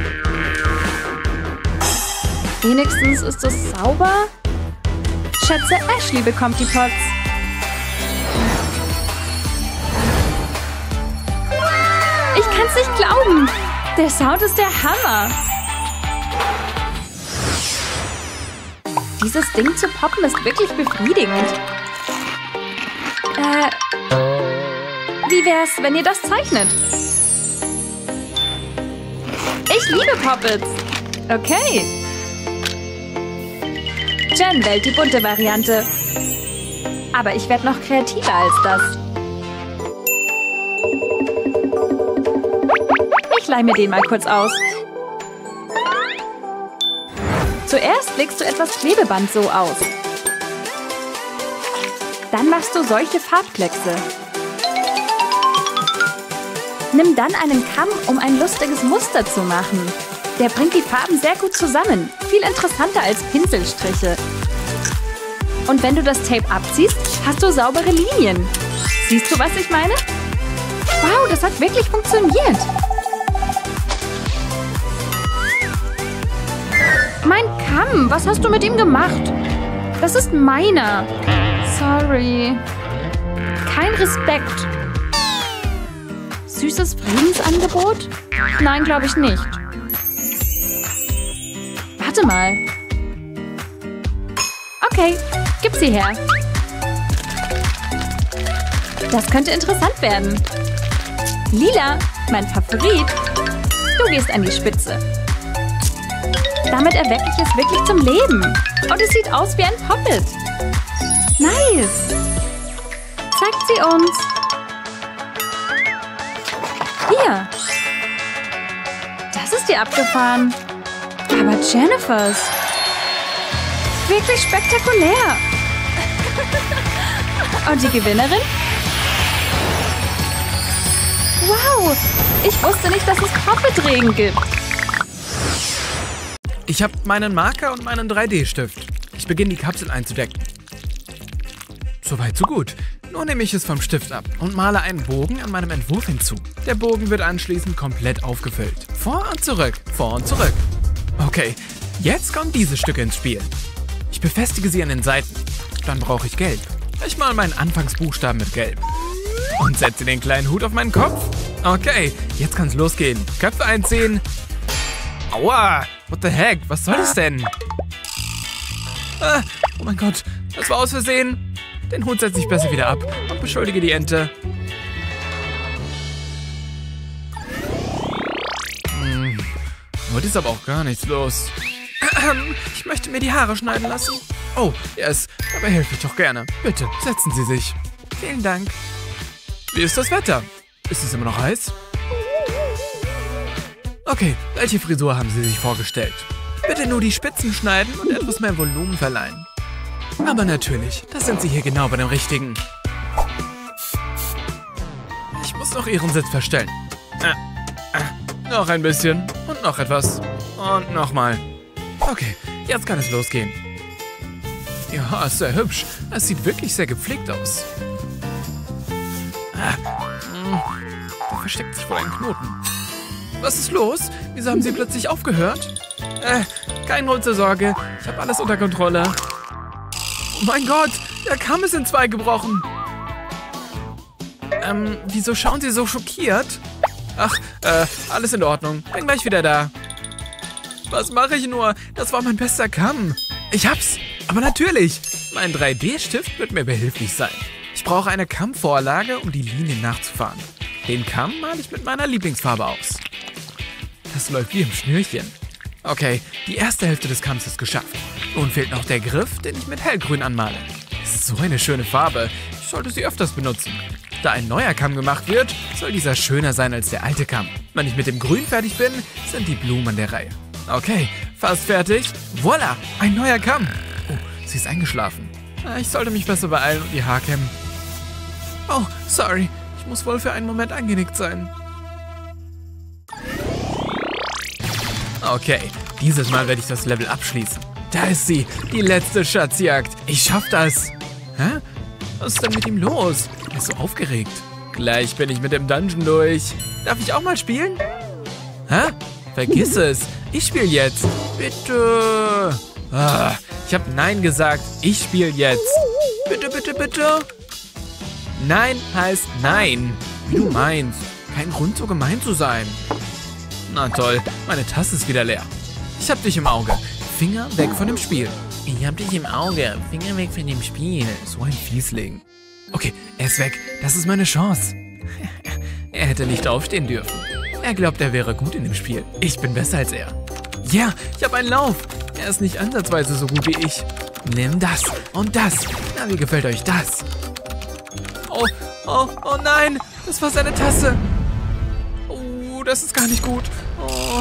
Wenigstens ist es sauber. Schätze, Ashley bekommt die Pots. Ich kann's nicht glauben. Der Sound ist der Hammer. Dieses Ding zu poppen ist wirklich befriedigend. Äh, wie wär's, wenn ihr das zeichnet? Ich liebe Poppets. Okay. Jen wählt die bunte Variante. Aber ich werde noch kreativer als das. Ich leih mir den mal kurz aus. Zuerst legst du etwas Klebeband so aus. Dann machst du solche Farbkleckse. Nimm dann einen Kamm, um ein lustiges Muster zu machen. Der bringt die Farben sehr gut zusammen. Viel interessanter als Pinselstriche. Und wenn du das Tape abziehst, hast du saubere Linien. Siehst du, was ich meine? Wow, das hat wirklich funktioniert. Mein Kamm, was hast du mit ihm gemacht? Das ist meiner. Sorry. Kein Respekt. Süßes Friedensangebot? Nein, glaube ich nicht. Warte mal. Okay, gib sie her. Das könnte interessant werden. Lila, mein Favorit. Du gehst an die Spitze. Damit erwecke ich es wirklich zum Leben. Und es sieht aus wie ein Poppet. Nice. Zeigt sie uns. Hier. Das ist dir abgefahren. Aber Jennifers. Wirklich spektakulär. Und die Gewinnerin? Wow. Ich wusste nicht, dass es Poppet-Regen gibt. Ich habe meinen Marker und meinen drei D Stift. Ich beginne die Kapsel einzudecken. Soweit, so gut. Nun nehme ich es vom Stift ab und male einen Bogen an meinem Entwurf hinzu. Der Bogen wird anschließend komplett aufgefüllt. Vor und zurück, vor und zurück. Okay, jetzt kommen diese Stücke ins Spiel. Ich befestige sie an den Seiten. Dann brauche ich Gelb. Ich male meinen Anfangsbuchstaben mit Gelb. Und setze den kleinen Hut auf meinen Kopf. Okay, jetzt kann es losgehen. Köpfe einziehen. Aua! What the heck? Was soll das denn? Ah, oh mein Gott, das war aus Versehen. Den Hut setze ich besser wieder ab und beschuldige die Ente. Hm, heute ist aber auch gar nichts los. Ich möchte mir die Haare schneiden lassen. Oh, yes, dabei helfe ich doch gerne. Bitte, setzen Sie sich. Vielen Dank. Wie ist das Wetter? Ist es immer noch heiß? Okay, welche Frisur haben Sie sich vorgestellt? Bitte nur die Spitzen schneiden und etwas mehr Volumen verleihen. Aber natürlich, das sind Sie hier genau bei dem Richtigen. Ich muss noch Ihren Sitz verstellen. Äh, äh, noch ein bisschen und noch etwas. Und nochmal. Okay, jetzt kann es losgehen. Ja, ist sehr hübsch. Es sieht wirklich sehr gepflegt aus. Ah, mh, da versteckt sich wohl ein Knoten. Was ist los? Wieso haben Sie plötzlich aufgehört? Äh, kein Grund zur Sorge. Ich habe alles unter Kontrolle. Oh mein Gott, der Kamm ist in zwei gebrochen. Ähm, wieso schauen Sie so schockiert? Ach, äh, alles in Ordnung. Bin gleich wieder da. Was mache ich nur? Das war mein bester Kamm. Ich hab's. Aber natürlich. Mein drei D-Stift wird mir behilflich sein. Ich brauche eine Kammvorlage, um die Linien nachzufahren. Den Kamm male ich mit meiner Lieblingsfarbe aus. Das läuft wie im Schnürchen. Okay, die erste Hälfte des Kamms ist geschafft. Nun fehlt noch der Griff, den ich mit hellgrün anmale. Das ist so eine schöne Farbe. Ich sollte sie öfters benutzen. Da ein neuer Kamm gemacht wird, soll dieser schöner sein als der alte Kamm. Wenn ich mit dem Grün fertig bin, sind die Blumen an der Reihe. Okay, fast fertig. Voila, ein neuer Kamm. Oh, sie ist eingeschlafen. Ich sollte mich besser beeilen und ihr Haar kämmen. Oh, sorry. Ich muss wohl für einen Moment eingenickt sein. Okay, dieses Mal werde ich das Level abschließen. Da ist sie, die letzte Schatzjagd. Ich schaff das. Hä? Was ist denn mit ihm los? Er ist so aufgeregt. Gleich bin ich mit dem Dungeon durch. Darf ich auch mal spielen? Hä? Vergiss es. Ich spiele jetzt. Bitte. Ah, ich habe Nein gesagt. Ich spiele jetzt. Bitte, bitte, bitte. Nein heißt Nein. Wie du meinst. Kein Grund, so gemein zu sein. Na toll, meine Tasse ist wieder leer. Ich hab dich im Auge. Finger weg von dem Spiel. Ich hab dich im Auge. Finger weg von dem Spiel. So ein Fiesling. Okay, er ist weg. Das ist meine Chance. Er hätte nicht aufstehen dürfen. Er glaubt, er wäre gut in dem Spiel. Ich bin besser als er. Ja, ich habe einen Lauf. Er ist nicht ansatzweise so gut wie ich. Nimm das und das. Na, wie gefällt euch das? Oh, oh, oh nein. Das war seine Tasse. Oh, das ist gar nicht gut. Oh.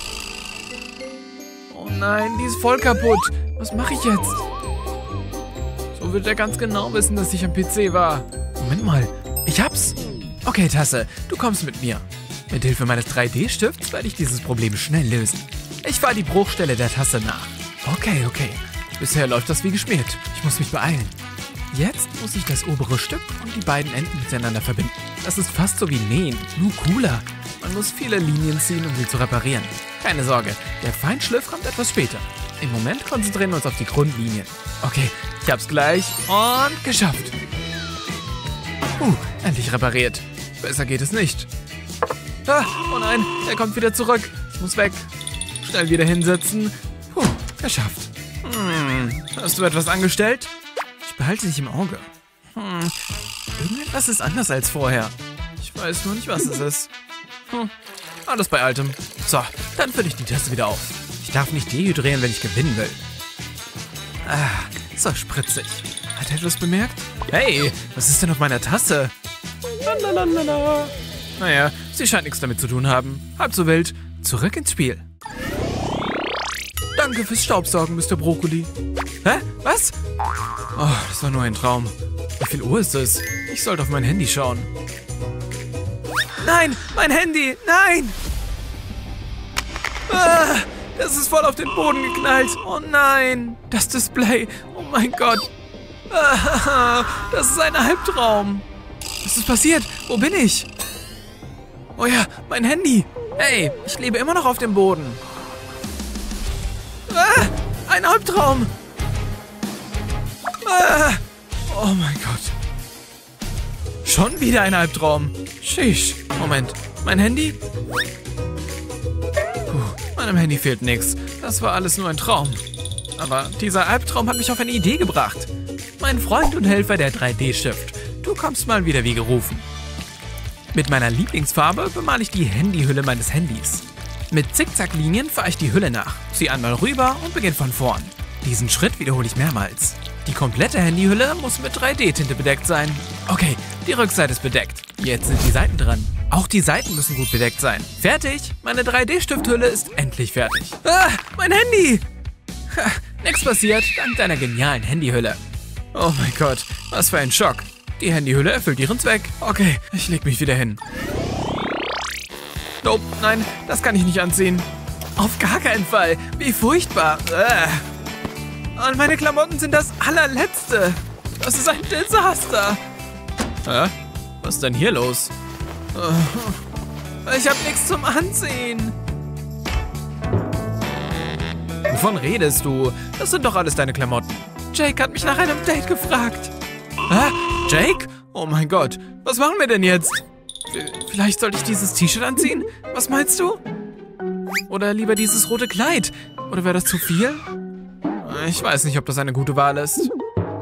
Oh nein, die ist voll kaputt. Was mache ich jetzt? So wird er ganz genau wissen, dass ich am P C war. Moment mal, ich hab's. Okay, Tasse, du kommst mit mir. Mit Hilfe meines drei D-Stifts werde ich dieses Problem schnell lösen. Ich fahre die Bruchstelle der Tasse nach. Okay, okay. Bisher läuft das wie geschmiert. Ich muss mich beeilen. Jetzt muss ich das obere Stück und die beiden Enden miteinander verbinden. Das ist fast so wie Nähen, nur cooler. Man muss viele Linien ziehen, um sie zu reparieren. Keine Sorge, der Feinschliff kommt etwas später. Im Moment konzentrieren wir uns auf die Grundlinien. Okay, ich hab's gleich und geschafft. Uh, endlich repariert. Besser geht es nicht. Ah, oh nein, er kommt wieder zurück. Ich muss weg. Schnell wieder hinsetzen. Puh, geschafft. Hm, hast du etwas angestellt? Ich behalte dich im Auge. Hm, irgendetwas ist anders als vorher. Ich weiß nur nicht, was es ist. Hm, alles bei Altem. So, dann fülle ich die Tasse wieder auf. Ich darf nicht dehydrieren, wenn ich gewinnen will. Ah, so spritzig. Hat er etwas bemerkt? Hey, was ist denn auf meiner Tasse? Lalalala. Naja, sie scheint nichts damit zu tun haben. Halb so wild. Zurück ins Spiel. Danke fürs Staubsaugen, Mister Brokkoli. Hä? Was? Oh, das war nur ein Traum. Wie viel Uhr ist es? Ich sollte auf mein Handy schauen. Nein, mein Handy! Nein! Ah, das ist voll auf den Boden geknallt. Oh nein! Das Display. Oh mein Gott. Ah, das ist ein Albtraum. Was ist passiert? Wo bin ich? Oh ja, mein Handy. Hey, ich lebe immer noch auf dem Boden. Ah, ein Albtraum. Ah, oh mein Gott. Schon wieder ein Albtraum. Sheesh. Moment, mein Handy? Puh, meinem Handy fehlt nichts. Das war alles nur ein Traum. Aber dieser Albtraum hat mich auf eine Idee gebracht. Mein Freund und Helfer, der drei D-Stift. Du kommst mal wieder wie gerufen. Mit meiner Lieblingsfarbe bemale ich die Handyhülle meines Handys. Mit Zickzacklinien fahre ich die Hülle nach, ziehe einmal rüber und beginne von vorn. Diesen Schritt wiederhole ich mehrmals. Die komplette Handyhülle muss mit drei D-Tinte bedeckt sein. Okay, die Rückseite ist bedeckt. Jetzt sind die Seiten dran. Auch die Seiten müssen gut bedeckt sein. Fertig! Meine drei D-Stifthülle ist endlich fertig. Ah, mein Handy! Ha, nix passiert, dank deiner genialen Handyhülle. Oh mein Gott, was für ein Schock. Die Handyhülle erfüllt ihren Zweck. Okay, ich leg mich wieder hin. Nope, nein, das kann ich nicht anziehen. Auf gar keinen Fall. Wie furchtbar. Äh. Und meine Klamotten sind das allerletzte. Das ist ein Desaster. Hä? Was ist denn hier los? Ich habe nichts zum Anziehen. Wovon redest du? Das sind doch alles deine Klamotten. Jake hat mich nach einem Date gefragt. Hä? Jake? Oh mein Gott. Was machen wir denn jetzt? Vielleicht sollte ich dieses T-Shirt anziehen? Was meinst du? Oder lieber dieses rote Kleid? Oder wäre das zu viel? Ich weiß nicht, ob das eine gute Wahl ist.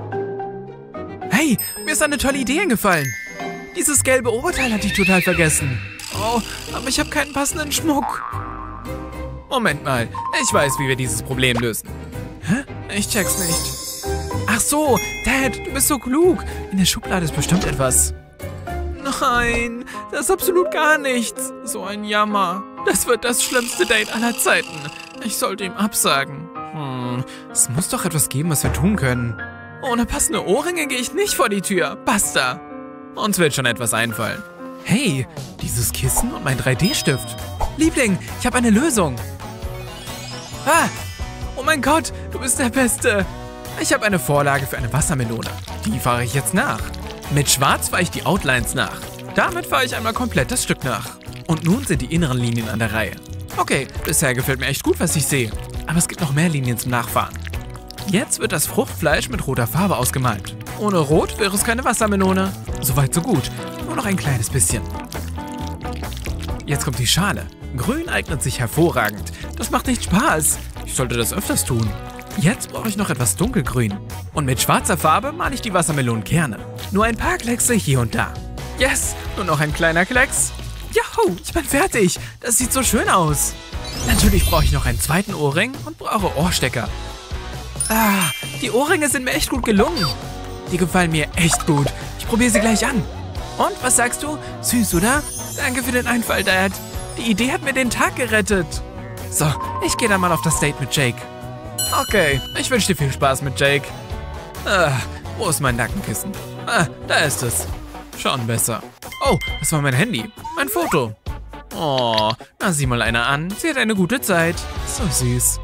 Hey, mir ist eine tolle Idee eingefallen. Dieses gelbe Oberteil hatte ich total vergessen. Oh, aber ich habe keinen passenden Schmuck. Moment mal, ich weiß, wie wir dieses Problem lösen. Hä? Ich check's nicht. Ach so, Dad, du bist so klug. In der Schublade ist bestimmt etwas. Nein, das ist absolut gar nichts. So ein Jammer. Das wird das schlimmste Date aller Zeiten. Ich sollte ihm absagen. Hm, es muss doch etwas geben, was wir tun können. Ohne passende Ohrringe gehe ich nicht vor die Tür. Basta. Uns wird schon etwas einfallen. Hey, dieses Kissen und mein drei D-Stift. Liebling, ich habe eine Lösung. Ah, oh mein Gott, du bist der Beste. Ich habe eine Vorlage für eine Wassermelone. Die fahre ich jetzt nach. Mit Schwarz fahre ich die Outlines nach. Damit fahre ich einmal komplett das Stück nach. Und nun sind die inneren Linien an der Reihe. Okay, bisher gefällt mir echt gut, was ich sehe. Aber es gibt noch mehr Linien zum Nachfahren. Jetzt wird das Fruchtfleisch mit roter Farbe ausgemalt. Ohne Rot wäre es keine Wassermelone. Soweit so gut. Nur noch ein kleines bisschen. Jetzt kommt die Schale. Grün eignet sich hervorragend. Das macht nicht Spaß. Ich sollte das öfters tun. Jetzt brauche ich noch etwas dunkelgrün. Und mit schwarzer Farbe male ich die Wassermelonenkerne. Nur ein paar Kleckse hier und da. Yes, nur noch ein kleiner Klecks. Juhu, ich bin fertig. Das sieht so schön aus. Natürlich brauche ich noch einen zweiten Ohrring und brauche Ohrstecker. Ah, die Ohrringe sind mir echt gut gelungen. Die gefallen mir echt gut. Ich probiere sie gleich an. Und, was sagst du? Süß, oder? Danke für den Einfall, Dad. Die Idee hat mir den Tag gerettet. So, ich gehe dann mal auf das Date mit Jake. Okay, ich wünsche dir viel Spaß mit Jake. Ah, wo ist mein Nackenkissen? Ah, da ist es. Schon besser. Oh, das war mein Handy. Mein Foto. Oh, na sieh mal einer an. Sie hat eine gute Zeit. So süß.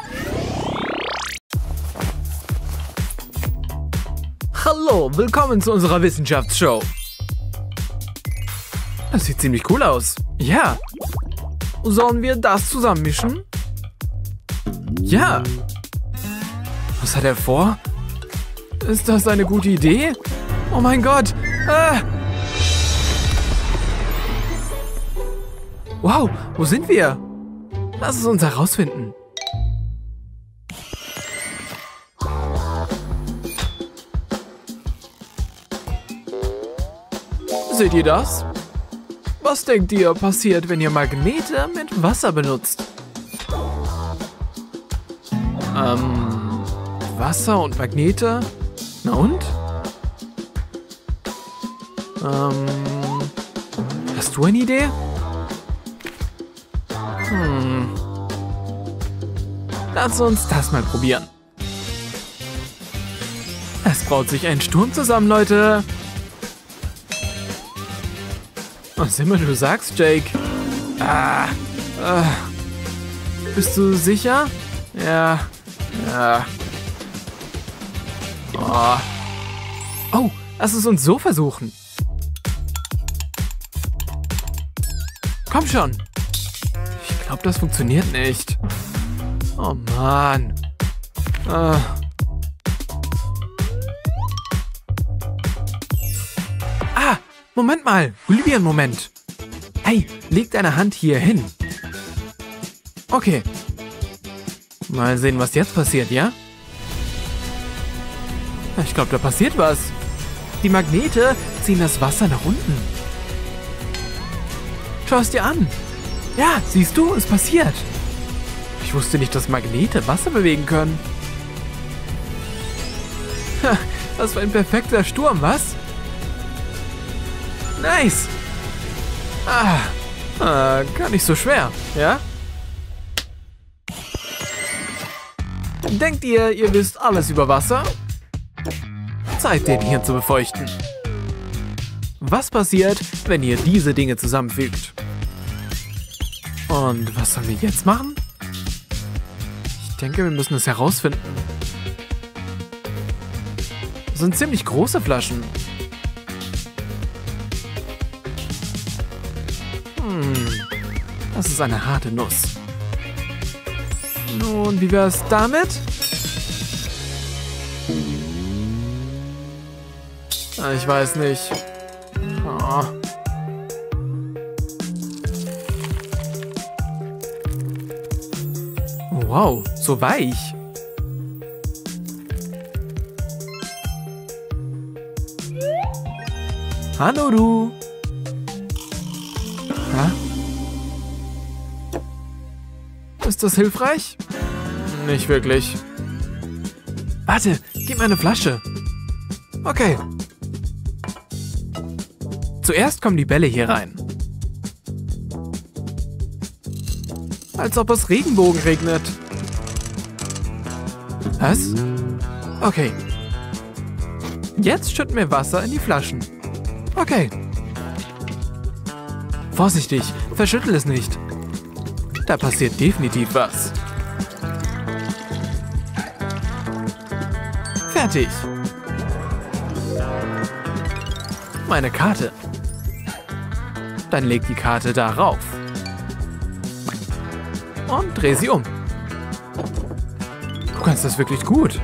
Hallo, willkommen zu unserer Wissenschaftsshow. Das sieht ziemlich cool aus. Ja. Sollen wir das zusammenmischen? Ja. Was hat er vor? Ist das eine gute Idee? Oh mein Gott. Ah. Wow, wo sind wir? Lass es uns herausfinden. Seht ihr das? Was denkt ihr passiert, wenn ihr Magnete mit Wasser benutzt? Ähm, Wasser und Magnete? Na und? Ähm, hast du eine Idee? Hm. Lass uns das mal probieren. Es braut sich ein Sturm zusammen, Leute. Was immer du sagst, Jake. Ah, ah. Bist du sicher? Ja. Ja. Oh. Oh, lass es uns so versuchen. Komm schon. Ich glaube, das funktioniert nicht. Oh Mann. Ah. Ah, Moment mal. Glühbirnen-Moment. Hey, leg deine Hand hier hin. Okay. Mal sehen, was jetzt passiert, ja? Ich glaube, da passiert was. Die Magnete ziehen das Wasser nach unten. Schau es dir an. Ja, siehst du, es passiert. Ich wusste nicht, dass Magnete Wasser bewegen können. Ha, das war ein perfekter Sturm, was? Nice. Ah, ah, gar nicht so schwer, ja? Denkt ihr, ihr wisst alles über Wasser? Zeit, den hier zu befeuchten. Was passiert, wenn ihr diese Dinge zusammenfügt? Und was sollen wir jetzt machen? Ich denke, wir müssen es herausfinden. Das sind ziemlich große Flaschen. Hm, das ist eine harte Nuss. Nun, wie wär's damit? Ich weiß nicht. Oh. Wow, so weich. Hallo, du. Hä? Ist das hilfreich? Nicht wirklich. Warte, gib mir eine Flasche. Okay. Zuerst kommen die Bälle hier rein. Als ob es Regenbogen regnet. Was? Okay. Jetzt schütten wir Wasser in die Flaschen. Okay. Vorsichtig, verschüttel es nicht. Da passiert definitiv was. Fertig. Meine Karte. Dann leg die Karte darauf. Und dreh sie um. Du kannst das wirklich gut.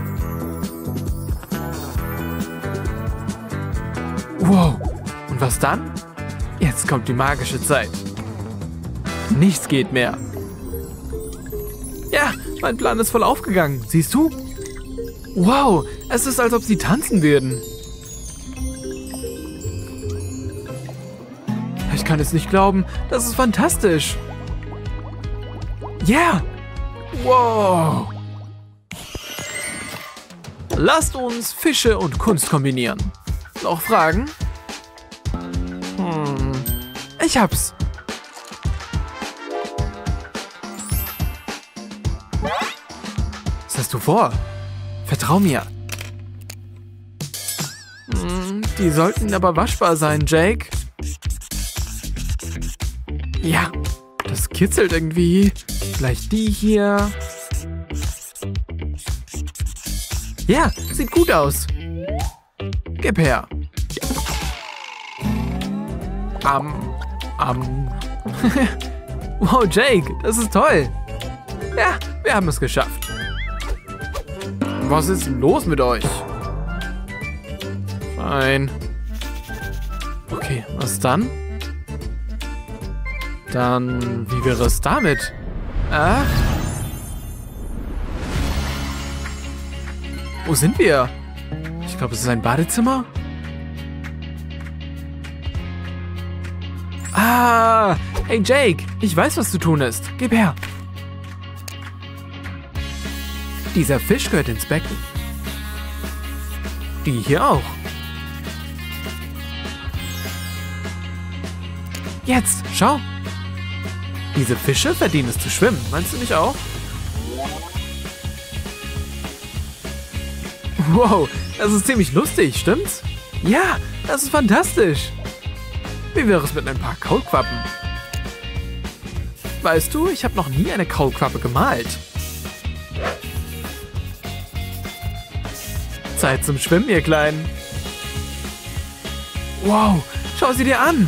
Wow. Und was dann? Jetzt kommt die magische Zeit. Nichts geht mehr. Ja, mein Plan ist voll aufgegangen. Siehst du? Wow, es ist, als ob sie tanzen würden. Ich kann es nicht glauben. Das ist fantastisch. Ja. Yeah. Wow. Lasst uns Fische und Kunst kombinieren. Noch Fragen? Hm. Ich hab's. Was hast du vor? Vertrau mir. Hm, die sollten aber waschbar sein, Jake. Ja, das kitzelt irgendwie. Vielleicht die hier. Ja, sieht gut aus. Gib her. Am, am. Wow, Jake, das ist toll. Ja, wir haben es geschafft. Was ist los mit euch? Fein. Okay, was dann? Dann, wie wäre es damit? Äh? Wo sind wir? Ich glaube, es ist ein Badezimmer. Ah, hey Jake, ich weiß, was zu tun ist. Gib her. Dieser Fisch gehört ins Becken. Die hier auch. Jetzt, schau. Diese Fische verdienen es zu schwimmen. Meinst du nicht auch? Wow, das ist ziemlich lustig, stimmt's? Ja, das ist fantastisch. Wie wäre es mit ein paar Kaulquappen? Weißt du, ich habe noch nie eine Kaulquappe gemalt. Zeit zum Schwimmen, ihr Kleinen. Wow, schau sie dir an.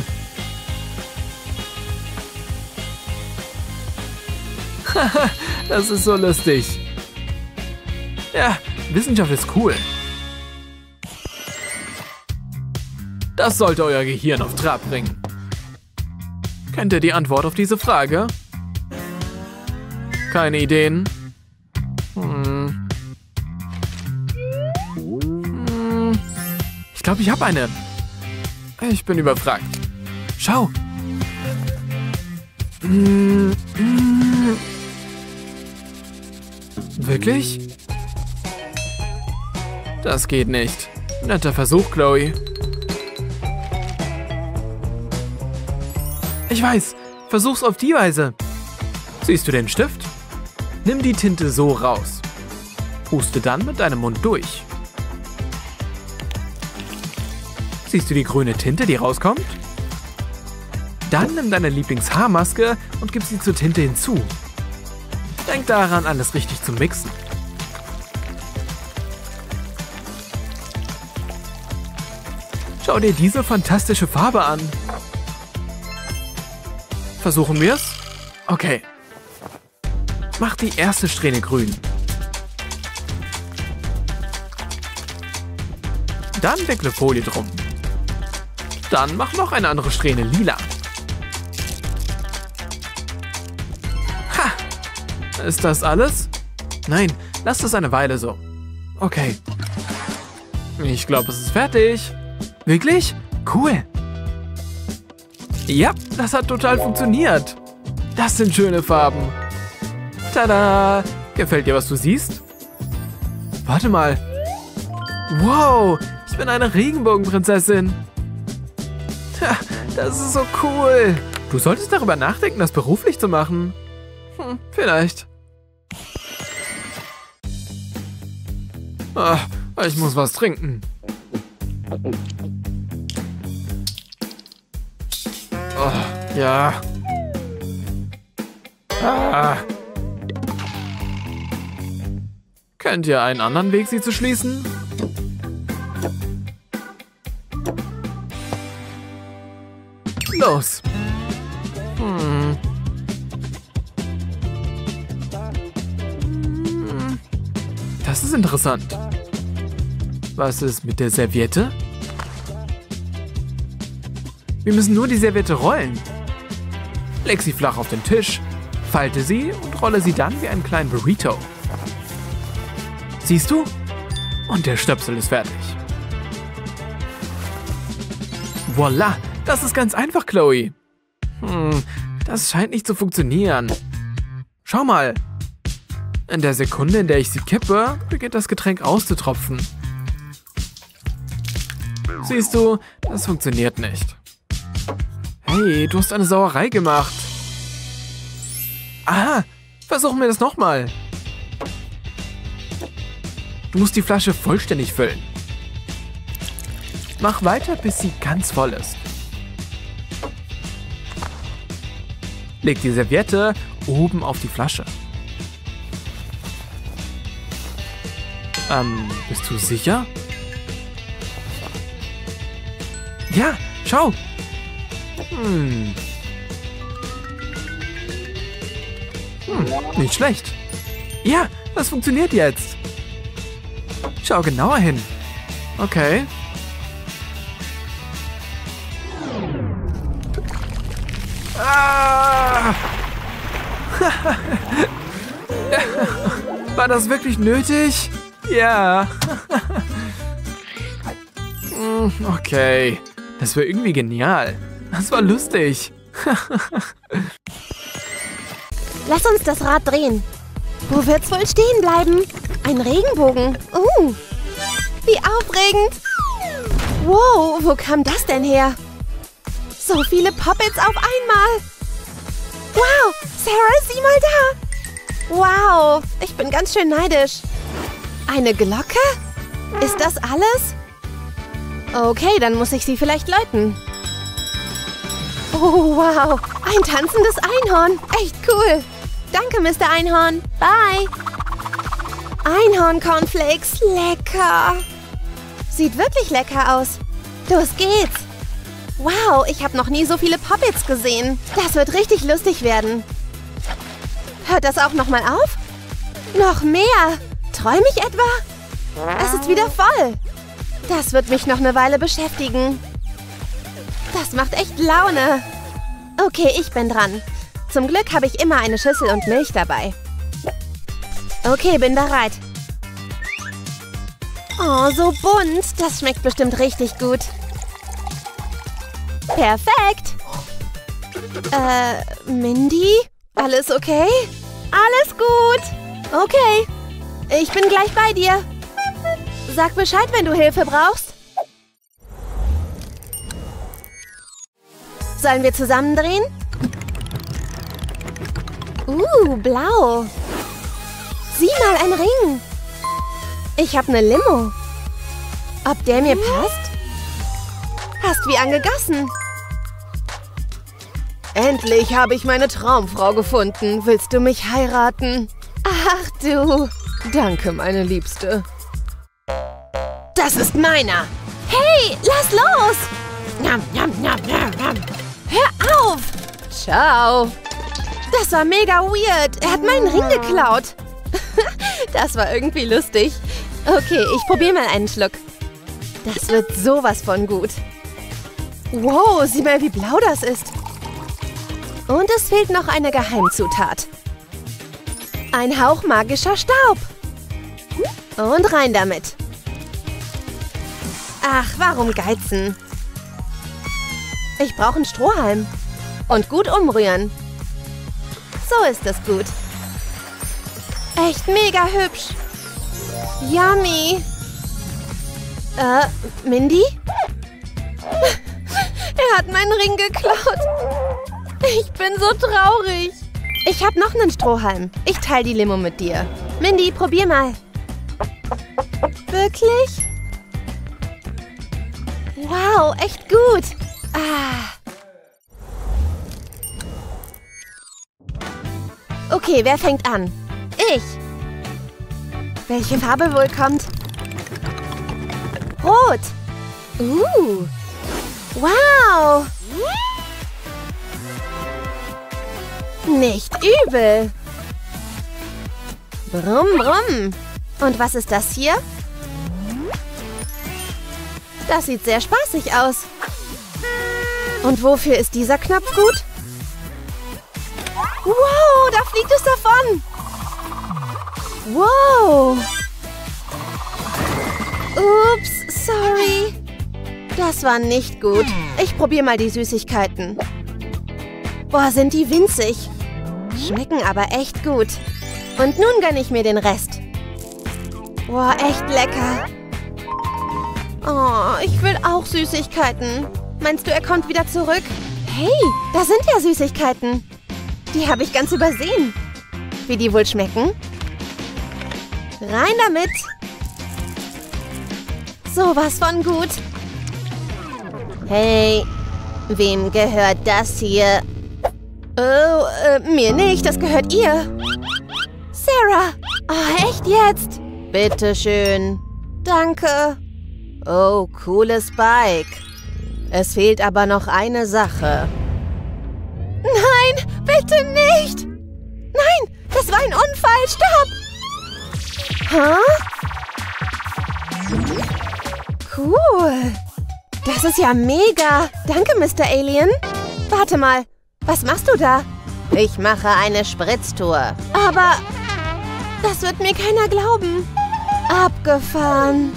Haha, das ist so lustig. Ja, Wissenschaft ist cool. Das sollte euer Gehirn auf Trab bringen. Kennt ihr die Antwort auf diese Frage? Keine Ideen? Hm. Hm. Ich glaube, ich habe eine. Ich bin überfragt. Schau. Hm. Hm. Wirklich? Das geht nicht. Netter Versuch, Chloe. Ich weiß. Versuch's auf die Weise. Siehst du den Stift? Nimm die Tinte so raus. Puste dann mit deinem Mund durch. Siehst du die grüne Tinte, die rauskommt? Dann nimm deine Lieblingshaarmaske und gib sie zur Tinte hinzu. Denk daran, alles richtig zu mixen. Schau dir diese fantastische Farbe an. Versuchen wir's? Okay. Mach die erste Strähne grün. Dann wickle Folie drum. Dann mach noch eine andere Strähne lila. Ha! Ist das alles? Nein, lass das eine Weile so. Okay. Ich glaube, es ist fertig. Wirklich? Cool. Ja, das hat total funktioniert. Das sind schöne Farben. Tada! Gefällt dir, was du siehst? Warte mal. Wow, ich bin eine Regenbogenprinzessin. Tja, das ist so cool. Du solltest darüber nachdenken, das beruflich zu machen. Hm, vielleicht. Ah, ich muss was trinken. Oh, ja. Ah. Kennt ihr einen anderen Weg, sie zu schließen? Los. Hm. Das ist interessant. Was ist mit der Serviette? Wir müssen nur die Serviette rollen. Leg sie flach auf den Tisch, falte sie und rolle sie dann wie einen kleinen Burrito. Siehst du? Und der Stöpsel ist fertig. Voila, das ist ganz einfach, Chloe. Hm, das scheint nicht zu funktionieren. Schau mal. In der Sekunde, in der ich sie kippe, beginnt das Getränk auszutropfen. Siehst du, das funktioniert nicht. Hey, du hast eine Sauerei gemacht. Aha, versuchen wir das nochmal. Du musst die Flasche vollständig füllen. Mach weiter, bis sie ganz voll ist. Leg die Serviette oben auf die Flasche. Ähm, bist du sicher? Ja, schau. Hm. Hm, nicht schlecht. Ja, das funktioniert jetzt. Schau genauer hin. Okay. Ah! War das wirklich nötig? Ja. Okay. Das war irgendwie genial. Das war lustig. Lass uns das Rad drehen. Wo wird's wohl stehen bleiben? Ein Regenbogen. Uh, wie aufregend. Wow, wo kam das denn her? So viele Poppets auf einmal. Wow, Sarah, sieh mal da. Wow, ich bin ganz schön neidisch. Eine Glocke? Ist das alles? Okay, dann muss ich sie vielleicht läuten. Oh, wow. Ein tanzendes Einhorn. Echt cool. Danke, Mister Einhorn. Bye. Einhorn-Cornflakes. Lecker. Sieht wirklich lecker aus. Los geht's. Wow, ich habe noch nie so viele Poppets gesehen. Das wird richtig lustig werden. Hört das auch nochmal auf? Noch mehr. Träume ich etwa? Es ist wieder voll. Das wird mich noch eine Weile beschäftigen. Das macht echt Laune. Okay, ich bin dran. Zum Glück habe ich immer eine Schüssel und Milch dabei. Okay, bin bereit. Oh, so bunt. Das schmeckt bestimmt richtig gut. Perfekt. Äh, Mindy? Alles okay? Alles gut. Okay. Ich bin gleich bei dir. Sag Bescheid, wenn du Hilfe brauchst. Sollen wir zusammen drehen? Uh, blau. Sieh mal, ein Ring. Ich habe eine Limo. Ob der mir passt? Passt wie angegossen. Endlich habe ich meine Traumfrau gefunden. Willst du mich heiraten? Ach du. Danke, meine Liebste. Das ist meiner. Hey, lass los. Nam, nam, nam, nam, nam. Hör auf. Ciao. Das war mega weird. Er hat meinen Ring geklaut. Das war irgendwie lustig. Okay, ich probiere mal einen Schluck. Das wird sowas von gut. Wow, sieh mal, wie blau das ist. Und es fehlt noch eine Geheimzutat. Ein Hauch magischer Staub. Und rein damit. Ach, warum geizen? Ich brauche einen Strohhalm. Und gut umrühren. So ist es gut. Echt mega hübsch. Yummy. Äh, Mindy? Er hat meinen Ring geklaut. Ich bin so traurig. Ich habe noch einen Strohhalm. Ich teile die Limo mit dir. Mindy, probier mal. Wirklich? Wow, echt gut. Ah. Okay, wer fängt an? Ich. Welche Farbe wohl kommt? Rot. Uh. Wow. Nicht übel. Brumm, brumm. Und was ist das hier? Das sieht sehr spaßig aus. Und wofür ist dieser Knopf gut? Wow, da fliegt es davon. Wow. Ups, sorry. Das war nicht gut. Ich probiere mal die Süßigkeiten. Boah, sind die winzig. Schmecken aber echt gut. Und nun gönne ich mir den Rest. Boah, echt lecker. Oh, ich will auch Süßigkeiten. Meinst du, er kommt wieder zurück? Hey, da sind ja Süßigkeiten. Die habe ich ganz übersehen. Wie die wohl schmecken? Rein damit. Sowas von gut. Hey, wem gehört das hier? Oh, äh, mir nicht, das gehört ihr. Sarah. Oh, echt jetzt? Bitteschön. Danke. Oh, cooles Bike. Es fehlt aber noch eine Sache. Nein, bitte nicht. Nein, das war ein Unfall. Stopp. Hä? Cool. Das ist ja mega. Danke, Mister Alien. Warte mal. Was machst du da? Ich mache eine Spritztour. Aber das wird mir keiner glauben. Abgefahren.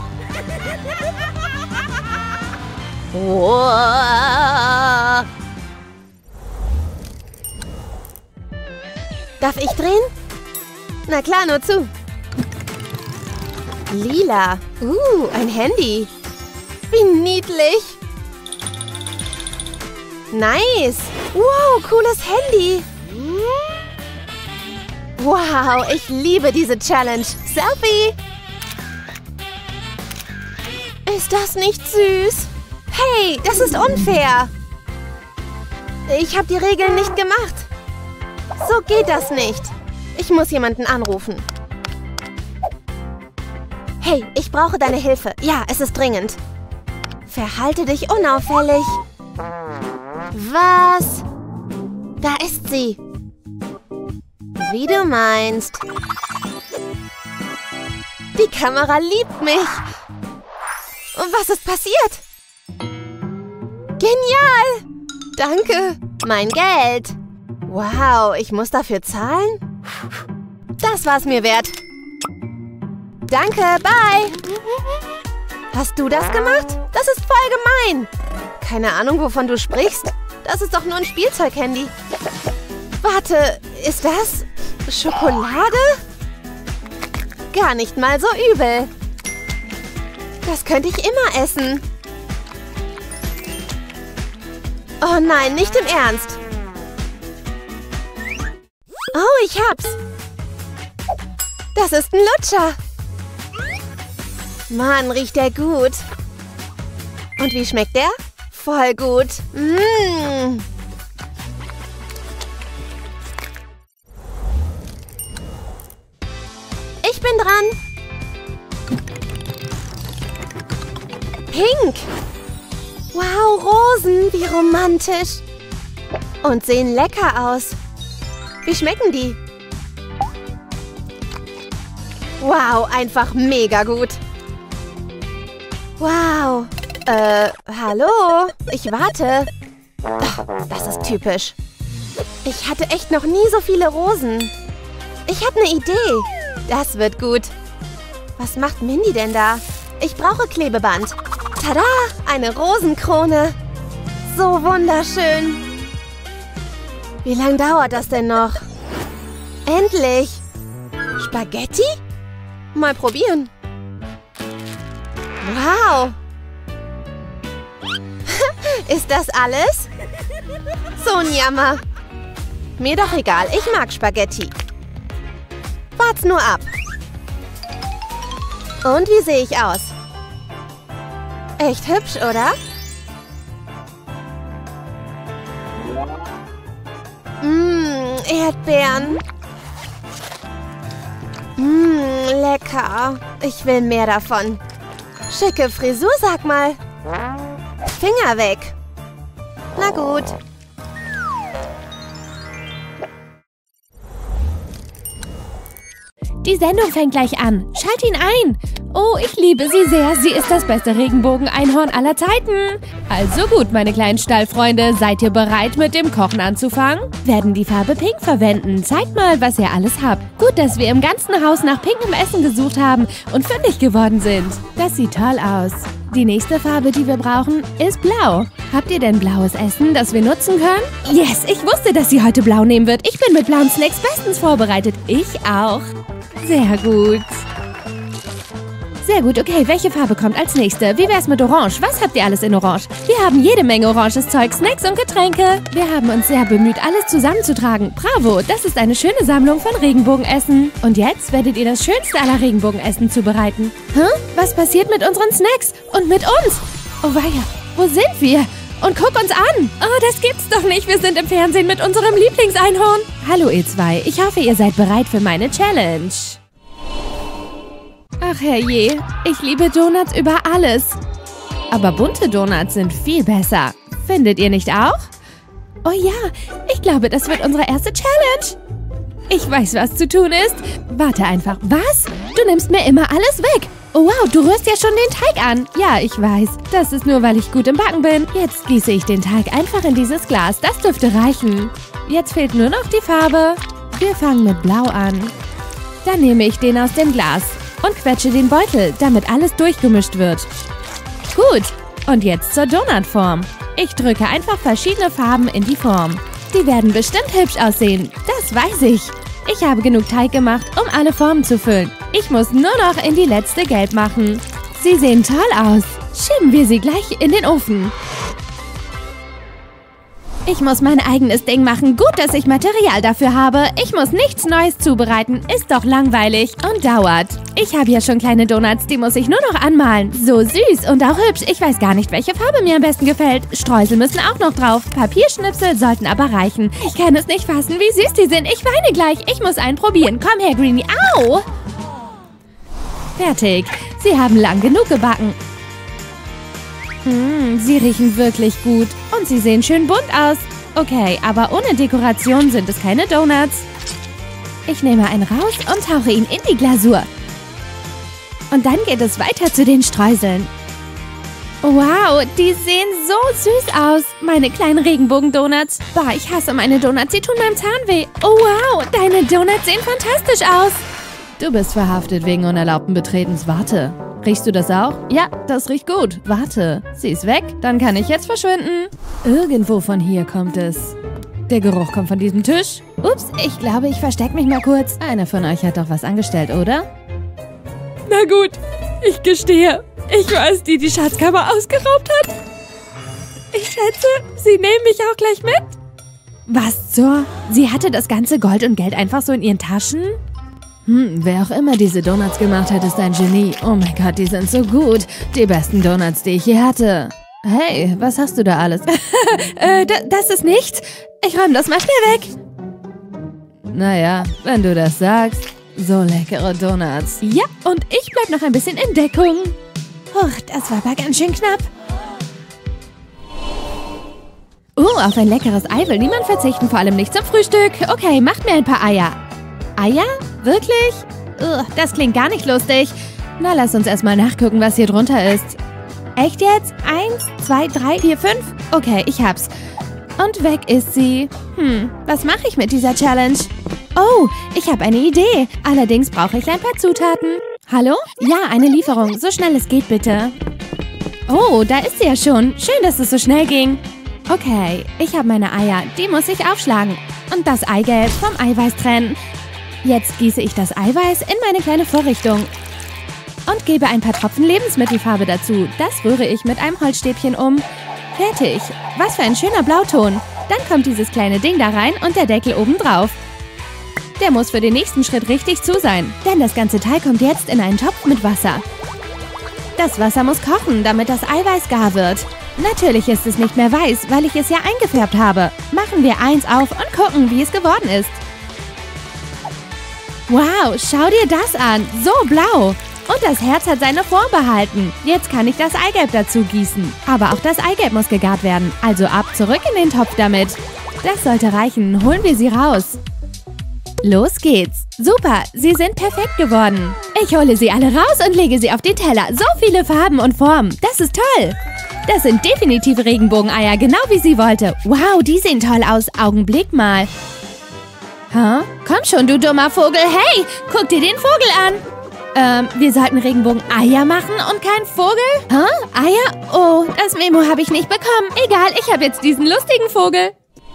Wow. Darf ich drehen? Na klar, nur zu. Lila. Uh, ein Handy. Wie niedlich. Nice. Wow, cooles Handy. Wow, ich liebe diese Challenge. Selfie. Ist das nicht süß? Hey, das ist unfair. Ich habe die Regeln nicht gemacht. So geht das nicht. Ich muss jemanden anrufen. Hey, ich brauche deine Hilfe. Ja, es ist dringend. Verhalte dich unauffällig. Was? Da ist sie. Wie du meinst. Die Kamera liebt mich. Und was ist passiert? Genial! Danke. Mein Geld. Wow, ich muss dafür zahlen? Das war's mir wert. Danke, bye. Hast du das gemacht? Das ist voll gemein. Keine Ahnung, wovon du sprichst. Das ist doch nur ein Spielzeughandy. Warte, ist das Schokolade? Gar nicht mal so übel. Das könnte ich immer essen. Oh nein, nicht im Ernst. Oh, ich hab's. Das ist ein Lutscher. Mann, riecht der gut. Und wie schmeckt der? Voll gut. Mmh. Ich bin dran. Pink. Wow, Rosen, wie romantisch. Und sehen lecker aus. Wie schmecken die? Wow, einfach mega gut. Wow. Äh, hallo? Ich warte. Ach, das ist typisch. Ich hatte echt noch nie so viele Rosen. Ich habe eine Idee. Das wird gut. Was macht Mindy denn da? Ich brauche Klebeband. Tada, eine Rosenkrone. So wunderschön. Wie lange dauert das denn noch? Endlich. Spaghetti? Mal probieren. Wow. Ist das alles? So ein Jammer. Mir doch egal, ich mag Spaghetti. Wart's nur ab. Und wie sehe ich aus? Echt hübsch, oder? Mmm, Erdbeeren. Mmm, lecker. Ich will mehr davon. Schicke Frisur, sag mal. Finger weg. Na gut. Die Sendung fängt gleich an. Schalt ihn ein. Oh, ich liebe sie sehr. Sie ist das beste Regenbogen-Einhorn aller Zeiten. Also gut, meine kleinen Stallfreunde. Seid ihr bereit, mit dem Kochen anzufangen? Werden die Farbe Pink verwenden. Zeigt mal, was ihr alles habt. Gut, dass wir im ganzen Haus nach pinkem Essen gesucht haben und fündig geworden sind. Das sieht toll aus. Die nächste Farbe, die wir brauchen, ist blau. Habt ihr denn blaues Essen, das wir nutzen können? Yes, ich wusste, dass sie heute blau nehmen wird. Ich bin mit blauen Snacks bestens vorbereitet. Ich auch. Sehr gut. Sehr gut, okay, welche Farbe kommt als nächste? Wie wär's mit Orange? Was habt ihr alles in Orange? Wir haben jede Menge oranges Zeug, Snacks und Getränke. Wir haben uns sehr bemüht, alles zusammenzutragen. Bravo, das ist eine schöne Sammlung von Regenbogenessen. Und jetzt werdet ihr das schönste aller Regenbogenessen zubereiten. Hä? Was passiert mit unseren Snacks? Und mit uns? Oh weia, wo sind wir? Und guck uns an! Oh, das gibt's doch nicht. Wir sind im Fernsehen mit unserem Lieblingseinhorn. Hallo ihr zwei, ich hoffe, ihr seid bereit für meine Challenge. Ach herrje, ich liebe Donuts über alles. Aber bunte Donuts sind viel besser. Findet ihr nicht auch? Oh ja, ich glaube, das wird unsere erste Challenge. Ich weiß, was zu tun ist. Warte einfach. Was? Du nimmst mir immer alles weg. Oh wow, du rührst ja schon den Teig an. Ja, ich weiß. Das ist nur, weil ich gut im Backen bin. Jetzt gieße ich den Teig einfach in dieses Glas. Das dürfte reichen. Jetzt fehlt nur noch die Farbe. Wir fangen mit Blau an. Dann nehme ich den aus dem Glas und quetsche den Beutel, damit alles durchgemischt wird. Gut. Und jetzt zur Donutform. Ich drücke einfach verschiedene Farben in die Form. Die werden bestimmt hübsch aussehen. Das weiß ich. Ich habe genug Teig gemacht, um alle Formen zu füllen. Ich muss nur noch in die letzte gelb machen. Sie sehen toll aus. Schieben wir sie gleich in den Ofen. Ich muss mein eigenes Ding machen. Gut, dass ich Material dafür habe. Ich muss nichts Neues zubereiten. Ist doch langweilig und dauert. Ich habe ja schon kleine Donuts, die muss ich nur noch anmalen. So süß und auch hübsch. Ich weiß gar nicht, welche Farbe mir am besten gefällt. Streusel müssen auch noch drauf. Papierschnipsel sollten aber reichen. Ich kann es nicht fassen, wie süß die sind. Ich weine gleich. Ich muss einen probieren. Komm her, Greenie. Au! Fertig. Sie haben lang genug gebacken. Mmh, sie riechen wirklich gut. Und sie sehen schön bunt aus. Okay, aber ohne Dekoration sind es keine Donuts. Ich nehme einen raus und tauche ihn in die Glasur. Und dann geht es weiter zu den Streuseln. Wow, die sehen so süß aus. Meine kleinen Regenbogen-Donuts. Boah, ich hasse meine Donuts. Sie tun meinem Zahn weh. Oh wow, deine Donuts sehen fantastisch aus. Du bist verhaftet wegen unerlaubten Betretens. Warte. Riechst du das auch? Ja, das riecht gut. Warte, sie ist weg. Dann kann ich jetzt verschwinden. Irgendwo von hier kommt es. Der Geruch kommt von diesem Tisch. Ups, ich glaube, ich verstecke mich mal kurz. Einer von euch hat doch was angestellt, oder? Na gut, ich gestehe. Ich war es, die die Schatzkammer ausgeraubt hat. Ich schätze, sie nehmen mich auch gleich mit. Was zur? Sie hatte das ganze Gold und Geld einfach so in ihren Taschen? Hm, wer auch immer diese Donuts gemacht hat, ist ein Genie. Oh mein Gott, die sind so gut. Die besten Donuts, die ich je hatte. Hey, was hast du da alles? äh, das ist nichts. Ich räume das mal schnell weg. Naja, wenn du das sagst. So leckere Donuts. Ja, und ich bleib noch ein bisschen in Deckung. Huch, das war aber ganz schön knapp. Oh, auf ein leckeres Ei will niemand verzichten, vor allem nicht zum Frühstück. Okay, macht mir ein paar Eier. Eier? Wirklich? Ugh, das klingt gar nicht lustig. Na, lass uns erstmal nachgucken, was hier drunter ist. Echt jetzt? Eins, zwei, drei, vier, fünf? Okay, ich hab's. Und weg ist sie. Hm, was mache ich mit dieser Challenge? Oh, ich habe eine Idee. Allerdings brauche ich ein paar Zutaten. Hallo? Ja, eine Lieferung. So schnell es geht, bitte. Oh, da ist sie ja schon. Schön, dass es so schnell ging. Okay, ich habe meine Eier. Die muss ich aufschlagen. Und das Eigelb vom Eiweiß trennen. Jetzt gieße ich das Eiweiß in meine kleine Vorrichtung. Und gebe ein paar Tropfen Lebensmittelfarbe dazu. Das rühre ich mit einem Holzstäbchen um. Fertig. Was für ein schöner Blauton. Dann kommt dieses kleine Ding da rein und der Deckel oben drauf. Der muss für den nächsten Schritt richtig zu sein. Denn das ganze Teig kommt jetzt in einen Topf mit Wasser. Das Wasser muss kochen, damit das Eiweiß gar wird. Natürlich ist es nicht mehr weiß, weil ich es ja eingefärbt habe. Machen wir eins auf und gucken, wie es geworden ist. Wow, schau dir das an. So blau. Und das Herz hat seine Form behalten. Jetzt kann ich das Eigelb dazu gießen. Aber auch das Eigelb muss gegart werden. Also ab, zurück in den Topf damit. Das sollte reichen. Holen wir sie raus. Los geht's. Super, sie sind perfekt geworden. Ich hole sie alle raus und lege sie auf den Teller. So viele Farben und Formen. Das ist toll. Das sind definitiv Regenbogeneier, genau wie sie wollte. Wow, die sehen toll aus. Augenblick mal. Hä? Komm schon, du dummer Vogel. Hey, guck dir den Vogel an. Ähm, wir sollten Regenbogeneier machen und kein Vogel? Hä? Eier? Oh, das Memo habe ich nicht bekommen. Egal, ich habe jetzt diesen lustigen Vogel.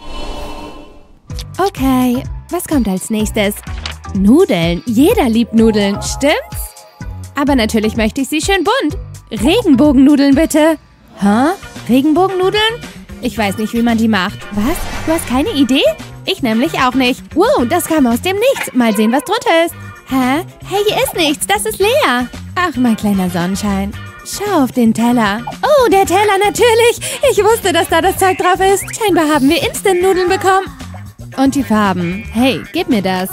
Okay, was kommt als nächstes? Nudeln. Jeder liebt Nudeln, stimmt's? Aber natürlich möchte ich sie schön bunt. Regenbogennudeln bitte. Hä? Regenbogennudeln? Ich weiß nicht, wie man die macht. Was? Du hast keine Idee? Ich nämlich auch nicht. Wow, das kam aus dem Nichts. Mal sehen, was drunter ist. Hä? Hey, hier ist nichts. Das ist leer. Ach, mein kleiner Sonnenschein. Schau auf den Teller. Oh, der Teller, natürlich. Ich wusste, dass da das Zeug drauf ist. Scheinbar haben wir Instant-Nudeln bekommen. Und die Farben. Hey, gib mir das.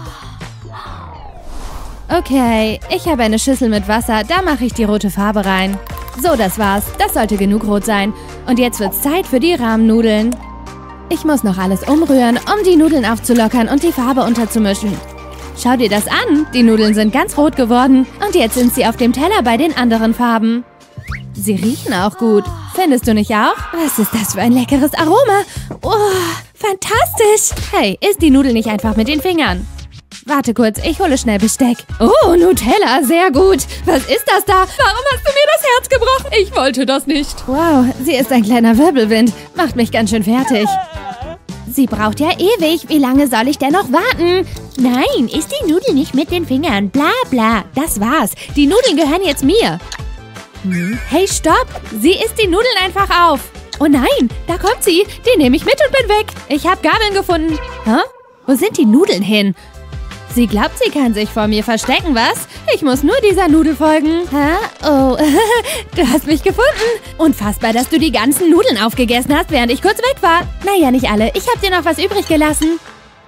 Okay, ich habe eine Schüssel mit Wasser. Da mache ich die rote Farbe rein. So, das war's. Das sollte genug rot sein. Und jetzt wird's Zeit für die Rahmennudeln. Ich muss noch alles umrühren, um die Nudeln aufzulockern und die Farbe unterzumischen. Schau dir das an. Die Nudeln sind ganz rot geworden. Und jetzt sind sie auf dem Teller bei den anderen Farben. Sie riechen auch gut. Findest du nicht auch? Was ist das für ein leckeres Aroma? Oh, fantastisch. Hey, isst die Nudel nicht einfach mit den Fingern. Warte kurz, ich hole schnell Besteck. Oh, Nutella, sehr gut. Was ist das da? Warum hast du mir das Herz gebrochen? Ich wollte das nicht. Wow, sie ist ein kleiner Wirbelwind. Macht mich ganz schön fertig. Sie braucht ja ewig. Wie lange soll ich denn noch warten? Nein, isst die Nudel nicht mit den Fingern. Bla bla, das war's. Die Nudeln gehören jetzt mir. Hm? Hey, stopp. Sie isst die Nudeln einfach auf. Oh nein, da kommt sie. Die nehme ich mit und bin weg. Ich habe Gabeln gefunden. Hä? Wo sind die Nudeln hin? Sie glaubt, sie kann sich vor mir verstecken, was? Ich muss nur dieser Nudel folgen. Hä? Oh, du hast mich gefunden. Unfassbar, dass du die ganzen Nudeln aufgegessen hast, während ich kurz weg war. Naja, nicht alle. Ich habe dir noch was übrig gelassen.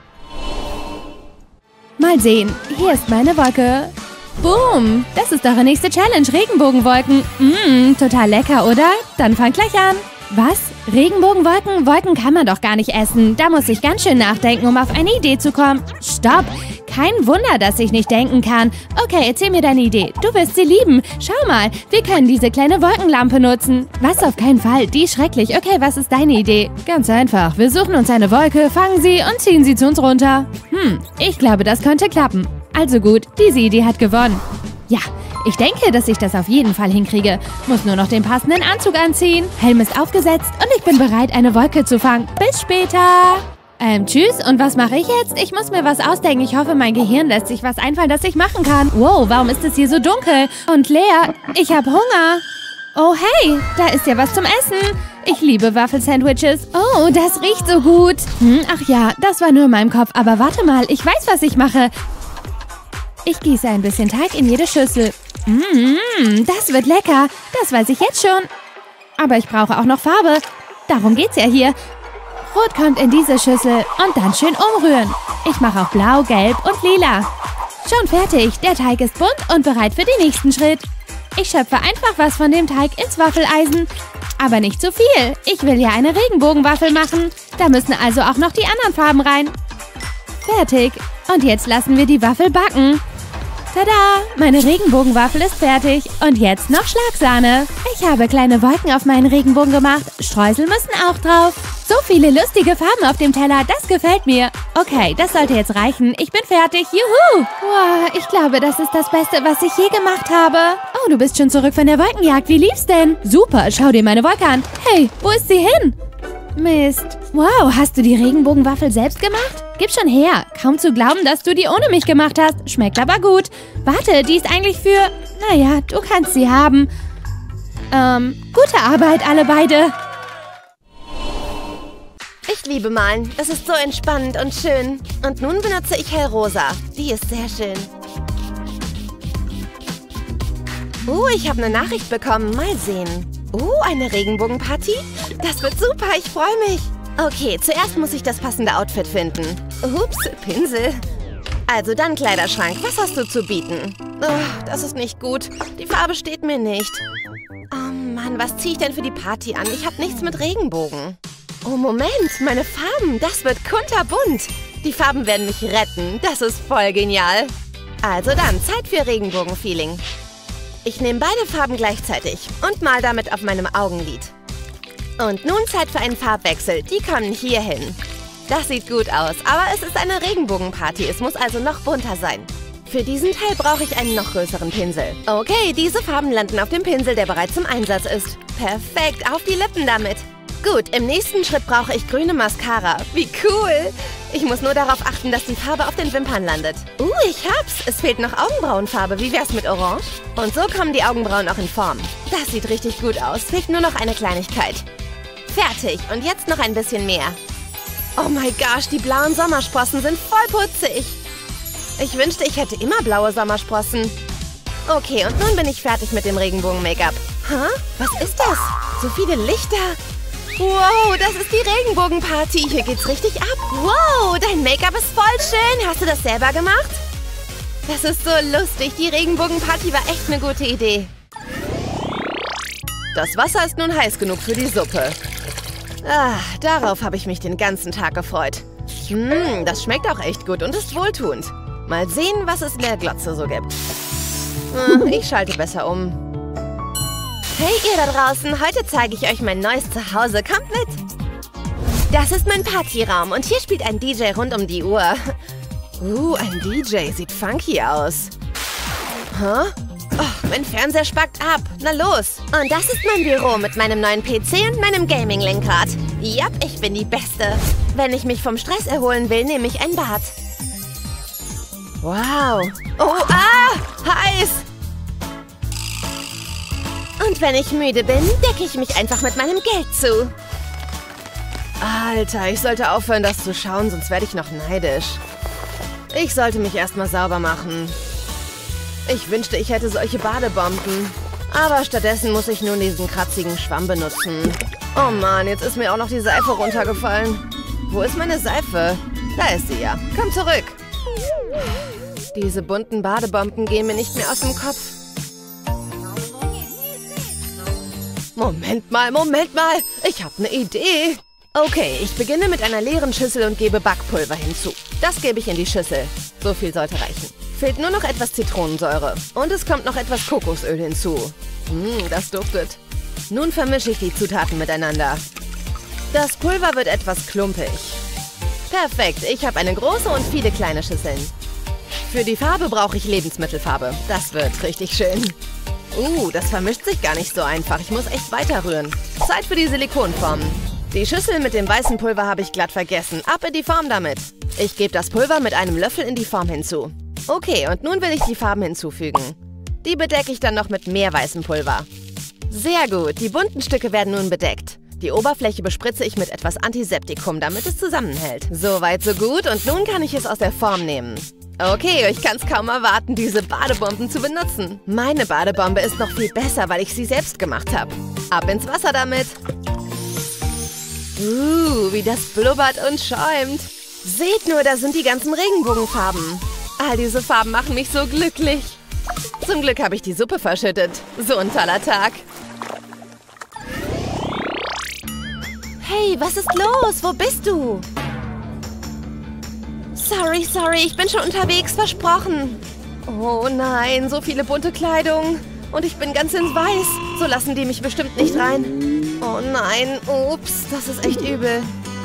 Mal sehen. Hier ist meine Wolke. Boom. Das ist eure nächste Challenge. Regenbogenwolken. Mmm, total lecker, oder? Dann fang gleich an. Was? Regenbogenwolken? Wolken kann man doch gar nicht essen. Da muss ich ganz schön nachdenken, um auf eine Idee zu kommen. Stopp! Kein Wunder, dass ich nicht denken kann. Okay, erzähl mir deine Idee. Du wirst sie lieben. Schau mal, wir können diese kleine Wolkenlampe nutzen. Was? Auf keinen Fall. Die ist schrecklich. Okay, was ist deine Idee? Ganz einfach. Wir suchen uns eine Wolke, fangen sie und ziehen sie zu uns runter. Hm, ich glaube, das könnte klappen. Also gut, diese Idee hat gewonnen. Ja, ich denke, dass ich das auf jeden Fall hinkriege. Muss nur noch den passenden Anzug anziehen. Helm ist aufgesetzt und ich bin bereit, eine Wolke zu fangen. Bis später. Ähm, tschüss. Und was mache ich jetzt? Ich muss mir was ausdenken. Ich hoffe, mein Gehirn lässt sich was einfallen, das ich machen kann. Wow, warum ist es hier so dunkel? Und leer. Ich habe Hunger. Oh, hey, da ist ja was zum Essen. Ich liebe Waffelsandwiches. Oh, das riecht so gut. Hm, ach ja, das war nur in meinem Kopf. Aber warte mal, ich weiß, was ich mache. Ich gieße ein bisschen Teig in jede Schüssel. Mmh, das wird lecker. Das weiß ich jetzt schon. Aber ich brauche auch noch Farbe. Darum geht's ja hier. Rot kommt in diese Schüssel und dann schön umrühren. Ich mache auch blau, gelb und lila. Schon fertig. Der Teig ist bunt und bereit für den nächsten Schritt. Ich schöpfe einfach was von dem Teig ins Waffeleisen. Aber nicht zu viel. Ich will ja eine Regenbogenwaffel machen. Da müssen also auch noch die anderen Farben rein. Fertig. Und jetzt lassen wir die Waffel backen. Tada! Meine Regenbogenwaffel ist fertig. Und jetzt noch Schlagsahne. Ich habe kleine Wolken auf meinen Regenbogen gemacht. Streusel müssen auch drauf. So viele lustige Farben auf dem Teller, das gefällt mir. Okay, das sollte jetzt reichen. Ich bin fertig. Juhu! Wow, ich glaube, das ist das Beste, was ich je gemacht habe. Oh, du bist schon zurück von der Wolkenjagd. Wie lief's denn? Super, schau dir meine Wolke an. Hey, wo ist sie hin? Mist. Wow, hast du die Regenbogenwaffel selbst gemacht? Gib schon her. Kaum zu glauben, dass du die ohne mich gemacht hast. Schmeckt aber gut. Warte, die ist eigentlich für... Naja, du kannst sie haben. Ähm, gute Arbeit, alle beide. Ich liebe Malen. Es ist so entspannend und schön. Und nun benutze ich hellrosa. Die ist sehr schön. Uh, ich habe eine Nachricht bekommen. Mal sehen. Uh, eine Regenbogenparty? Das wird super, ich freue mich. Okay, zuerst muss ich das passende Outfit finden. Ups, Pinsel. Also dann Kleiderschrank. Was hast du zu bieten? Oh, das ist nicht gut. Die Farbe steht mir nicht. Oh Mann, was ziehe ich denn für die Party an? Ich habe nichts mit Regenbogen. Oh, Moment, meine Farben. Das wird kunterbunt. Die Farben werden mich retten. Das ist voll genial. Also dann, Zeit für Regenbogenfeeling. Ich nehme beide Farben gleichzeitig und mal damit auf meinem Augenlid. Und nun Zeit für einen Farbwechsel. Die kommen hier hin. Das sieht gut aus, aber es ist eine Regenbogenparty. Es muss also noch bunter sein. Für diesen Teil brauche ich einen noch größeren Pinsel. Okay, diese Farben landen auf dem Pinsel, der bereits im Einsatz ist. Perfekt, auf die Lippen damit. Gut, im nächsten Schritt brauche ich grüne Mascara. Wie cool! Ich muss nur darauf achten, dass die Farbe auf den Wimpern landet. Uh, ich hab's! Es fehlt noch Augenbrauenfarbe. Wie wär's mit Orange? Und so kommen die Augenbrauen auch in Form. Das sieht richtig gut aus. Fehlt nur noch eine Kleinigkeit. Fertig. Und jetzt noch ein bisschen mehr. Oh mein Gott, die blauen Sommersprossen sind voll putzig. Ich wünschte, ich hätte immer blaue Sommersprossen. Okay, und nun bin ich fertig mit dem Regenbogen-Make-up. Hä? Was ist das? So viele Lichter. Wow, das ist die Regenbogenparty. Hier geht's richtig ab. Wow, dein Make-up ist voll schön. Hast du das selber gemacht? Das ist so lustig. Die Regenbogenparty war echt eine gute Idee. Das Wasser ist nun heiß genug für die Suppe. Ah, darauf habe ich mich den ganzen Tag gefreut. Hm, das schmeckt auch echt gut und ist wohltuend. Mal sehen, was es in der Glotze so gibt. Hm, ich schalte besser um. Hey ihr da draußen, heute zeige ich euch mein neues Zuhause. Kommt mit! Das ist mein Partyraum und hier spielt ein D J rund um die Uhr. Uh, ein D J sieht funky aus. Hä? Oh, mein Fernseher spackt ab. Na los. Und das ist mein Büro mit meinem neuen P C und meinem Gaming-Lenkrad. Yep, ich bin die Beste. Wenn ich mich vom Stress erholen will, nehme ich ein Bad. Wow. Oh, ah, heiß. Und wenn ich müde bin, decke ich mich einfach mit meinem Geld zu. Alter, ich sollte aufhören, das zu schauen, sonst werde ich noch neidisch. Ich sollte mich erstmal sauber machen. Ich wünschte, ich hätte solche Badebomben. Aber stattdessen muss ich nun diesen kratzigen Schwamm benutzen. Oh Mann, jetzt ist mir auch noch die Seife runtergefallen. Wo ist meine Seife? Da ist sie ja. Komm zurück. Diese bunten Badebomben gehen mir nicht mehr aus dem Kopf. Moment mal, Moment mal. Ich habe eine Idee. Okay, ich beginne mit einer leeren Schüssel und gebe Backpulver hinzu. Das gebe ich in die Schüssel. So viel sollte reichen. Fehlt nur noch etwas Zitronensäure. Und es kommt noch etwas Kokosöl hinzu. Hm, das duftet. Nun vermische ich die Zutaten miteinander. Das Pulver wird etwas klumpig. Perfekt, ich habe eine große und viele kleine Schüsseln. Für die Farbe brauche ich Lebensmittelfarbe. Das wird richtig schön. Uh, das vermischt sich gar nicht so einfach. Ich muss echt weiter rühren. Zeit für die Silikonformen. Die Schüssel mit dem weißen Pulver habe ich glatt vergessen. Ab in die Form damit. Ich gebe das Pulver mit einem Löffel in die Form hinzu. Okay, und nun will ich die Farben hinzufügen. Die bedecke ich dann noch mit mehr weißem Pulver. Sehr gut, die bunten Stücke werden nun bedeckt. Die Oberfläche bespritze ich mit etwas Antiseptikum, damit es zusammenhält. Soweit, so gut. Und nun kann ich es aus der Form nehmen. Okay, ich kann es kaum erwarten, diese Badebomben zu benutzen. Meine Badebombe ist noch viel besser, weil ich sie selbst gemacht habe. Ab ins Wasser damit. Uh, wie das blubbert und schäumt. Seht nur, da sind die ganzen Regenbogenfarben. All diese Farben machen mich so glücklich. Zum Glück habe ich die Suppe verschüttet. So ein toller Tag. Hey, was ist los? Wo bist du? Sorry, sorry, ich bin schon unterwegs, versprochen. Oh nein, so viele bunte Kleidung. Und ich bin ganz in Weiß. So lassen die mich bestimmt nicht rein. Oh nein, ups, das ist echt übel.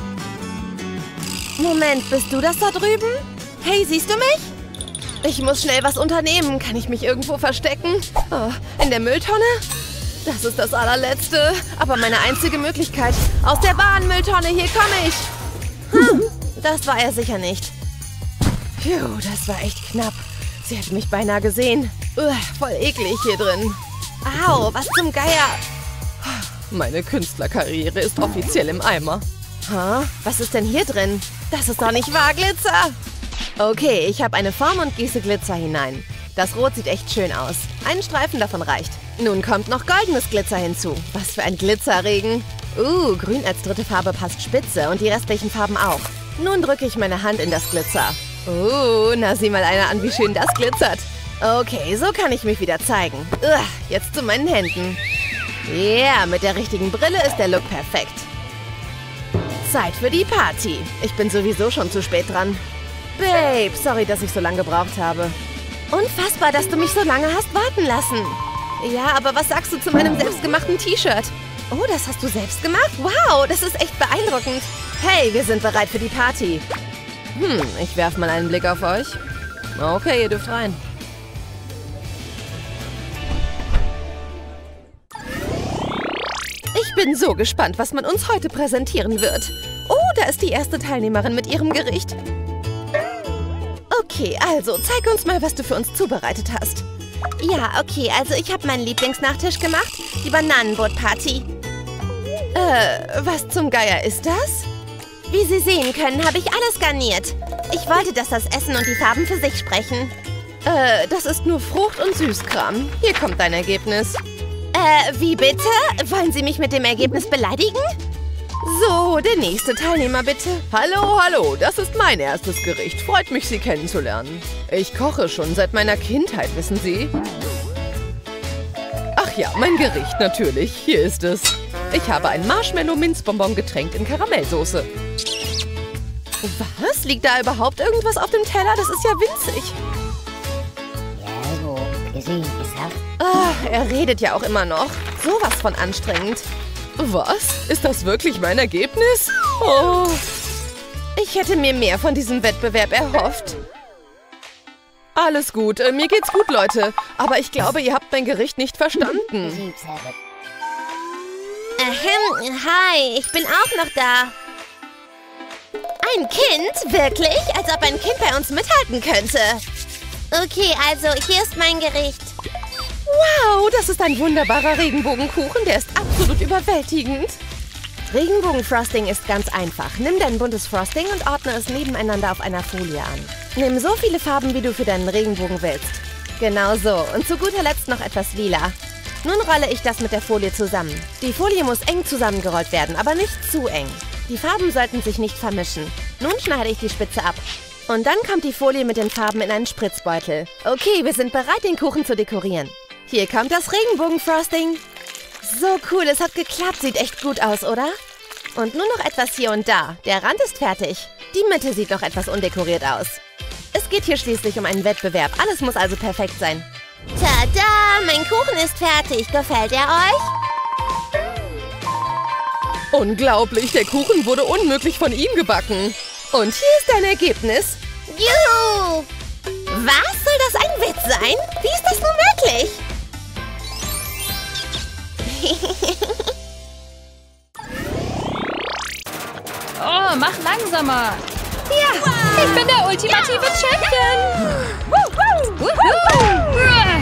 Moment, bist du das da drüben? Hey, siehst du mich? Ich muss schnell was unternehmen. Kann ich mich irgendwo verstecken? Oh, in der Mülltonne? Das ist das allerletzte. Aber meine einzige Möglichkeit. Aus der Warenmülltonne, hier komme ich. Hm, das war er sicher nicht. Puh, das war echt knapp. Sie hätte mich beinahe gesehen. Uah, voll eklig hier drin. Au, was zum Geier. Meine Künstlerkarriere ist offiziell im Eimer. Huh? Was ist denn hier drin? Das ist doch nicht wahr, Glitzer. Okay, ich habe eine Form und gieße Glitzer hinein. Das Rot sieht echt schön aus. Ein Streifen davon reicht. Nun kommt noch goldenes Glitzer hinzu. Was für ein Glitzerregen. Uh, grün als dritte Farbe passt spitze und die restlichen Farben auch. Nun drücke ich meine Hand in das Glitzer. Uh, na sieh mal einer an, wie schön das glitzert. Okay, so kann ich mich wieder zeigen. Uah, jetzt zu meinen Händen. Ja, yeah, mit der richtigen Brille ist der Look perfekt. Zeit für die Party. Ich bin sowieso schon zu spät dran. Babe, sorry, dass ich so lange gebraucht habe. Unfassbar, dass du mich so lange hast warten lassen. Ja, aber was sagst du zu meinem selbstgemachten T-Shirt? Oh, das hast du selbst gemacht? Wow, das ist echt beeindruckend. Hey, wir sind bereit für die Party. Hm, ich werfe mal einen Blick auf euch. Okay, ihr dürft rein. Ich bin so gespannt, was man uns heute präsentieren wird. Oh, da ist die erste Teilnehmerin mit ihrem Gericht. Okay, also zeig uns mal, was du für uns zubereitet hast. Ja, okay, also ich habe meinen Lieblingsnachtisch gemacht, die Bananenbrot-Party. Äh, was zum Geier ist das? Wie Sie sehen können, habe ich alles garniert. Ich wollte, dass das Essen und die Farben für sich sprechen. Äh, das ist nur Frucht und Süßkram. Hier kommt dein Ergebnis. Äh, wie bitte? Wollen Sie mich mit dem Ergebnis beleidigen? So, der nächste Teilnehmer bitte. Hallo, hallo, das ist mein erstes Gericht. Freut mich, Sie kennenzulernen. Ich koche schon seit meiner Kindheit, wissen Sie? Ach ja, mein Gericht natürlich. Hier ist es. Ich habe ein Marshmallow-Minzbonbon getränkt in Karamellsoße. Was? Liegt da überhaupt irgendwas auf dem Teller? Das ist ja winzig. Ah, er redet ja auch immer noch. Sowas von anstrengend. Was? Ist das wirklich mein Ergebnis? Oh. Ich hätte mir mehr von diesem Wettbewerb erhofft. Alles gut, mir geht's gut, Leute. Aber ich glaube, ihr habt mein Gericht nicht verstanden. Ahem, hi, ich bin auch noch da. Ein Kind? Wirklich? Als ob ein Kind bei uns mithalten könnte. Okay, also hier ist mein Gericht. Wow, das ist ein wunderbarer Regenbogenkuchen. Der ist absolut überwältigend. Regenbogenfrosting ist ganz einfach. Nimm dein buntes Frosting und ordne es nebeneinander auf einer Folie an. Nimm so viele Farben, wie du für deinen Regenbogen willst. Genau so. Und zu guter Letzt noch etwas lila. Nun rolle ich das mit der Folie zusammen. Die Folie muss eng zusammengerollt werden, aber nicht zu eng. Die Farben sollten sich nicht vermischen. Nun schneide ich die Spitze ab. Und dann kommt die Folie mit den Farben in einen Spritzbeutel. Okay, wir sind bereit, den Kuchen zu dekorieren. Hier kommt das Regenbogenfrosting. So cool, es hat geklappt. Sieht echt gut aus, oder? Und nur noch etwas hier und da. Der Rand ist fertig. Die Mitte sieht noch etwas undekoriert aus. Es geht hier schließlich um einen Wettbewerb. Alles muss also perfekt sein. Tada! Mein Kuchen ist fertig. Gefällt er euch? Unglaublich, der Kuchen wurde unmöglich von ihm gebacken. Und hier ist dein Ergebnis. Juhu! Was? Soll das ein Witz sein? Wie ist das nun möglich? Oh, mach langsamer. Ja, wow. Ich bin der ultimative ja. Champion. Wuhu. Wuhu.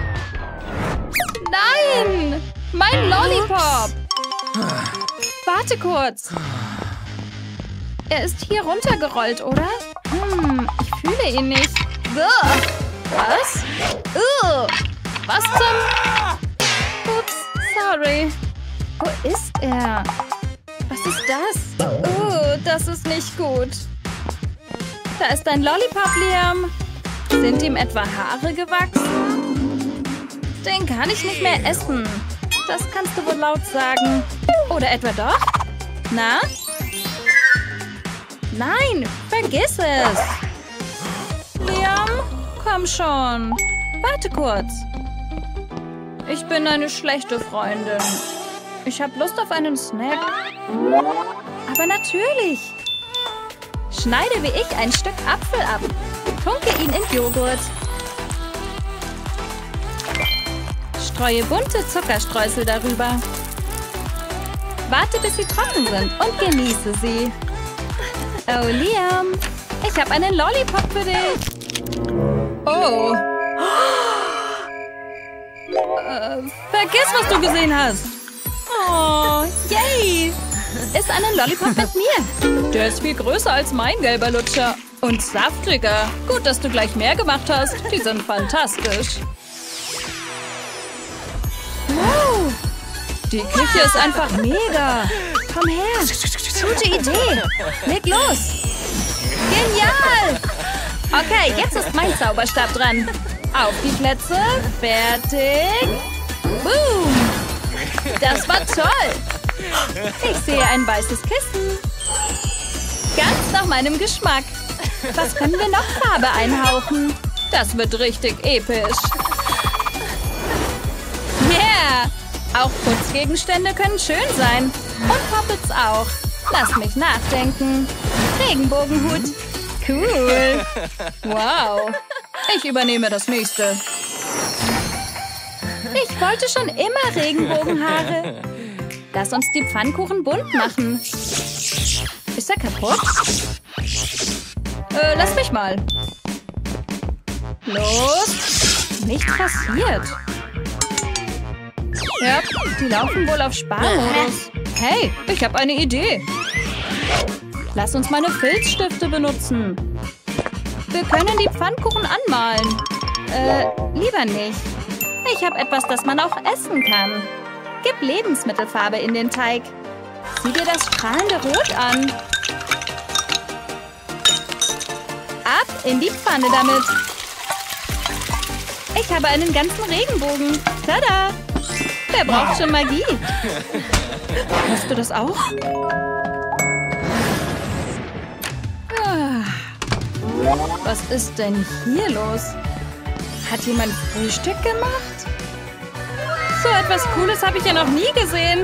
Nein, mein Lollipop. Warte kurz. Er ist hier runtergerollt, oder? Hm, ich fühle ihn nicht. Ugh. Was? Ugh. Was zum... Ups, sorry. Wo ist er? Was ist das? Oh, das ist nicht gut. Da ist ein Lollipop, Liam. Sind ihm etwa Haare gewachsen? Den kann ich nicht mehr essen. Das kannst du wohl laut sagen. Oder etwa doch? Na? Nein, vergiss es. Liam, komm schon. Warte kurz. Ich bin eine schlechte Freundin. Ich habe Lust auf einen Snack. Aber natürlich. Schneide wie ich ein Stück Apfel ab. Tunke ihn in Joghurt. streue bunte Zuckerstreusel darüber. Warte, bis sie trocken sind und genieße sie. Oh, Liam, ich habe einen Lollipop für dich. Oh. Äh, vergiss, was du gesehen hast. Oh, yay. Iss einen Lollipop mit mir. Der ist viel größer als mein gelber Lutscher. Und saftiger. Gut, dass du gleich mehr gemacht hast. Die sind fantastisch. Wow. Die Küche ist einfach mega. Komm her. Gute Idee. Leg los. Genial. Okay, jetzt ist mein Zauberstab dran. Auf die Plätze. Fertig. Boom. Das war toll. Ich sehe ein weißes Kissen. Ganz nach meinem Geschmack. Was können wir noch Farbe einhauchen? Das wird richtig episch. Yeah! Auch Putzgegenstände können schön sein. Und Poppets auch. Lass mich nachdenken. Regenbogenhut. Cool. Wow. Ich übernehme das nächste. Ich wollte schon immer Regenbogenhaare. Lass uns die Pfannkuchen bunt machen. Ist er kaputt? Äh, lass mich mal. Los. Nichts passiert. Ja, die laufen wohl auf Sparmodus. Hey, ich habe eine Idee. Lass uns meine Filzstifte benutzen. Wir können die Pfannkuchen anmalen. Äh, lieber nicht. Ich habe etwas, das man auch essen kann. Gib Lebensmittelfarbe in den Teig. Sieh dir das strahlende Rot an. Ab in die Pfanne damit. Ich habe einen ganzen Regenbogen. Tada! Wer braucht schon Magie? Hast du das auch? Was ist denn hier los? Hat jemand Frühstück gemacht? So etwas Cooles habe ich ja noch nie gesehen.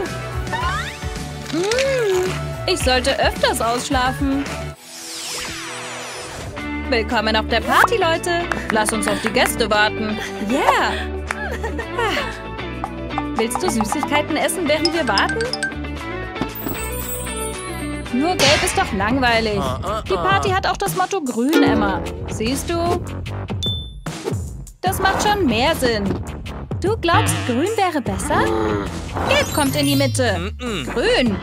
Mm, ich sollte öfters ausschlafen. Willkommen auf der Party, Leute. Lass uns auf die Gäste warten. Yeah. Willst du Süßigkeiten essen, während wir warten? Nur gelb ist doch langweilig. Die Party hat auch das Motto grün, Emma. Siehst du? Das macht schon mehr Sinn. Du glaubst, grün wäre besser? Gelb kommt in die Mitte. Grün.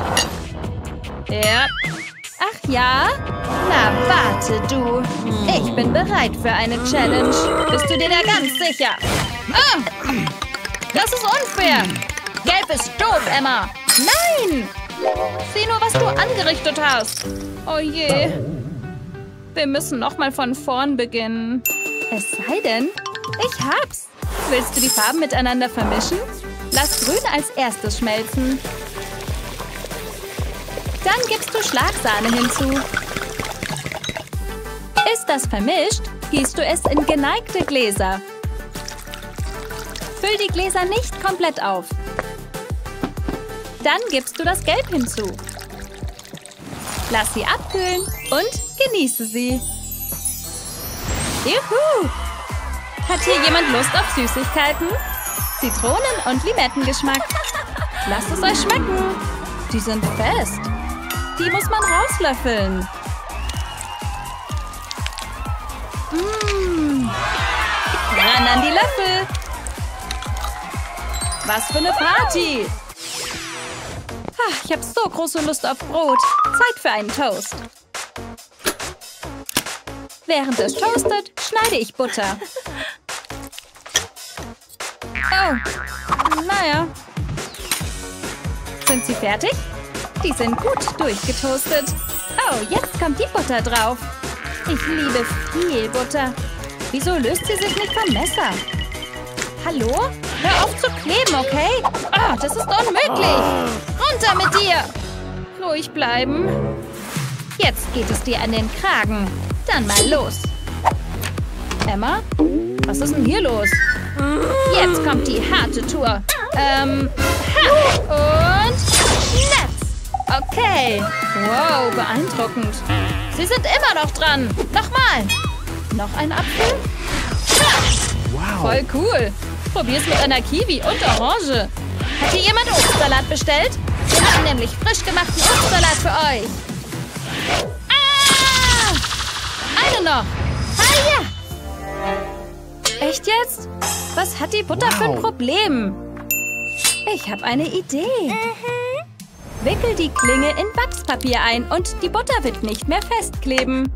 Ja. Ach ja? Na, warte, du. Ich bin bereit für eine Challenge. Bist du dir da ganz sicher? Ah! Das ist unfair. Gelb ist doof, Emma. Nein! Sieh nur, was du angerichtet hast. Oh je. Wir müssen noch mal von vorn beginnen. Es sei denn, ich hab's. Willst du die Farben miteinander vermischen? Lass grün als erstes schmelzen. Dann gibst du Schlagsahne hinzu. Ist das vermischt, gießt du es in geneigte Gläser. Füll die Gläser nicht komplett auf. Dann gibst du das Gelb hinzu. Lass sie abkühlen und genieße sie. Juhu! Hat hier jemand Lust auf Süßigkeiten? Zitronen- und Limettengeschmack. Lasst es euch schmecken. Die sind fest. Die muss man rauslöffeln. Mmh. Ran an die Löffel. Was für eine Party. Ach, ich habe so große Lust auf Brot. Zeit für einen Toast. Während es toastet, schneide ich Butter. Oh, naja. Sind sie fertig? Die sind gut durchgetoastet. Oh, jetzt kommt die Butter drauf. Ich liebe viel Butter. Wieso löst sie sich nicht vom Messer? Hallo? Hör auf zu kleben, okay? Oh, das ist unmöglich. Runter mit dir. Ruhig bleiben. Jetzt geht es dir an den Kragen. Dann mal los. Emma? Was ist denn hier los? Jetzt kommt die harte Tour. Ähm, ha! Und Netz. Okay. Wow, beeindruckend. Sie sind immer noch dran. Nochmal. Noch ein Apfel? Ja. Wow. Voll cool. Probier's mit einer Kiwi und Orange. Hat hier jemand Obstsalat bestellt? Wir haben nämlich frisch gemachten Obstsalat für euch. Ah! Eine noch. Ah ja. Echt jetzt? Was hat die Butter wow. für ein Problem? Ich habe eine Idee. Mhm. Wickel die Klinge in Wachspapier ein und die Butter wird nicht mehr festkleben.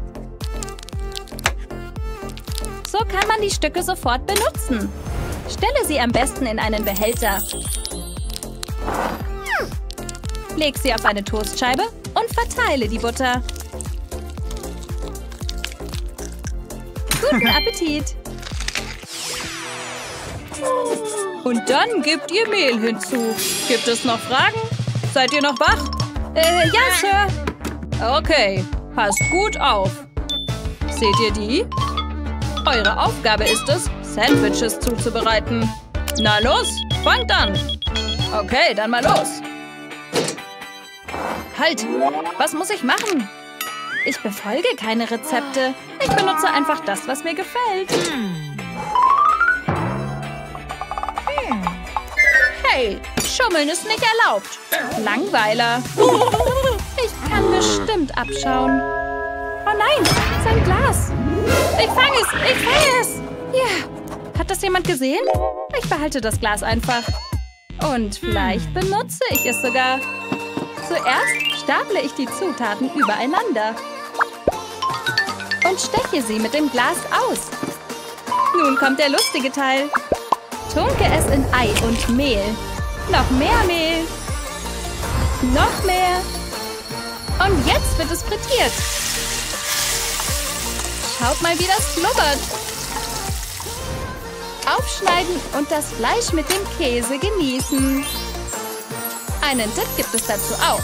So kann man die Stücke sofort benutzen. Stelle sie am besten in einen Behälter. Leg sie auf eine Toastscheibe und verteile die Butter. Guten Appetit! Und dann gebt ihr Mehl hinzu. Gibt es noch Fragen? Seid ihr noch wach? Äh, ja, Sir. Okay, passt gut auf. Seht ihr die? Eure Aufgabe ist es, Sandwiches zuzubereiten. Na los, fangt an. Okay, dann mal los. Halt, was muss ich machen? Ich befolge keine Rezepte. Ich benutze einfach das, was mir gefällt. Hey, Schummeln ist nicht erlaubt. Langweiler. Ich kann bestimmt abschauen. Oh nein, sein Glas. Ich fange es, ich fange es. Ja, hat das jemand gesehen? Ich behalte das Glas einfach. Und vielleicht benutze ich es sogar. Zuerst staple ich die Zutaten übereinander. Und steche sie mit dem Glas aus. Nun kommt der lustige Teil. Tunke es in Ei und Mehl. Noch mehr Mehl. Noch mehr. Und jetzt wird es frittiert. Schaut mal, wie das blubbert. Aufschneiden und das Fleisch mit dem Käse genießen. Einen Dip gibt es dazu auch.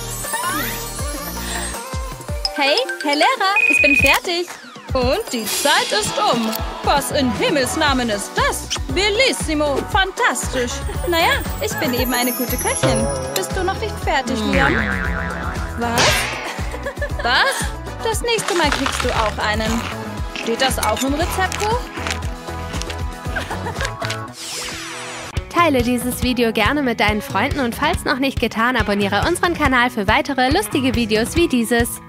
Hey, Herr Lehrer, ich bin fertig. Und die Zeit ist um. Was in Himmels Namen ist das? Bellissimo, fantastisch. Naja, ich bin eben eine gute Köchin. Bist du noch nicht fertig, Leon? Was? Was? Das nächste Mal kriegst du auch einen. Steht das auch im Rezeptbuch? Teile dieses Video gerne mit deinen Freunden und falls noch nicht getan, abonniere unseren Kanal für weitere lustige Videos wie dieses.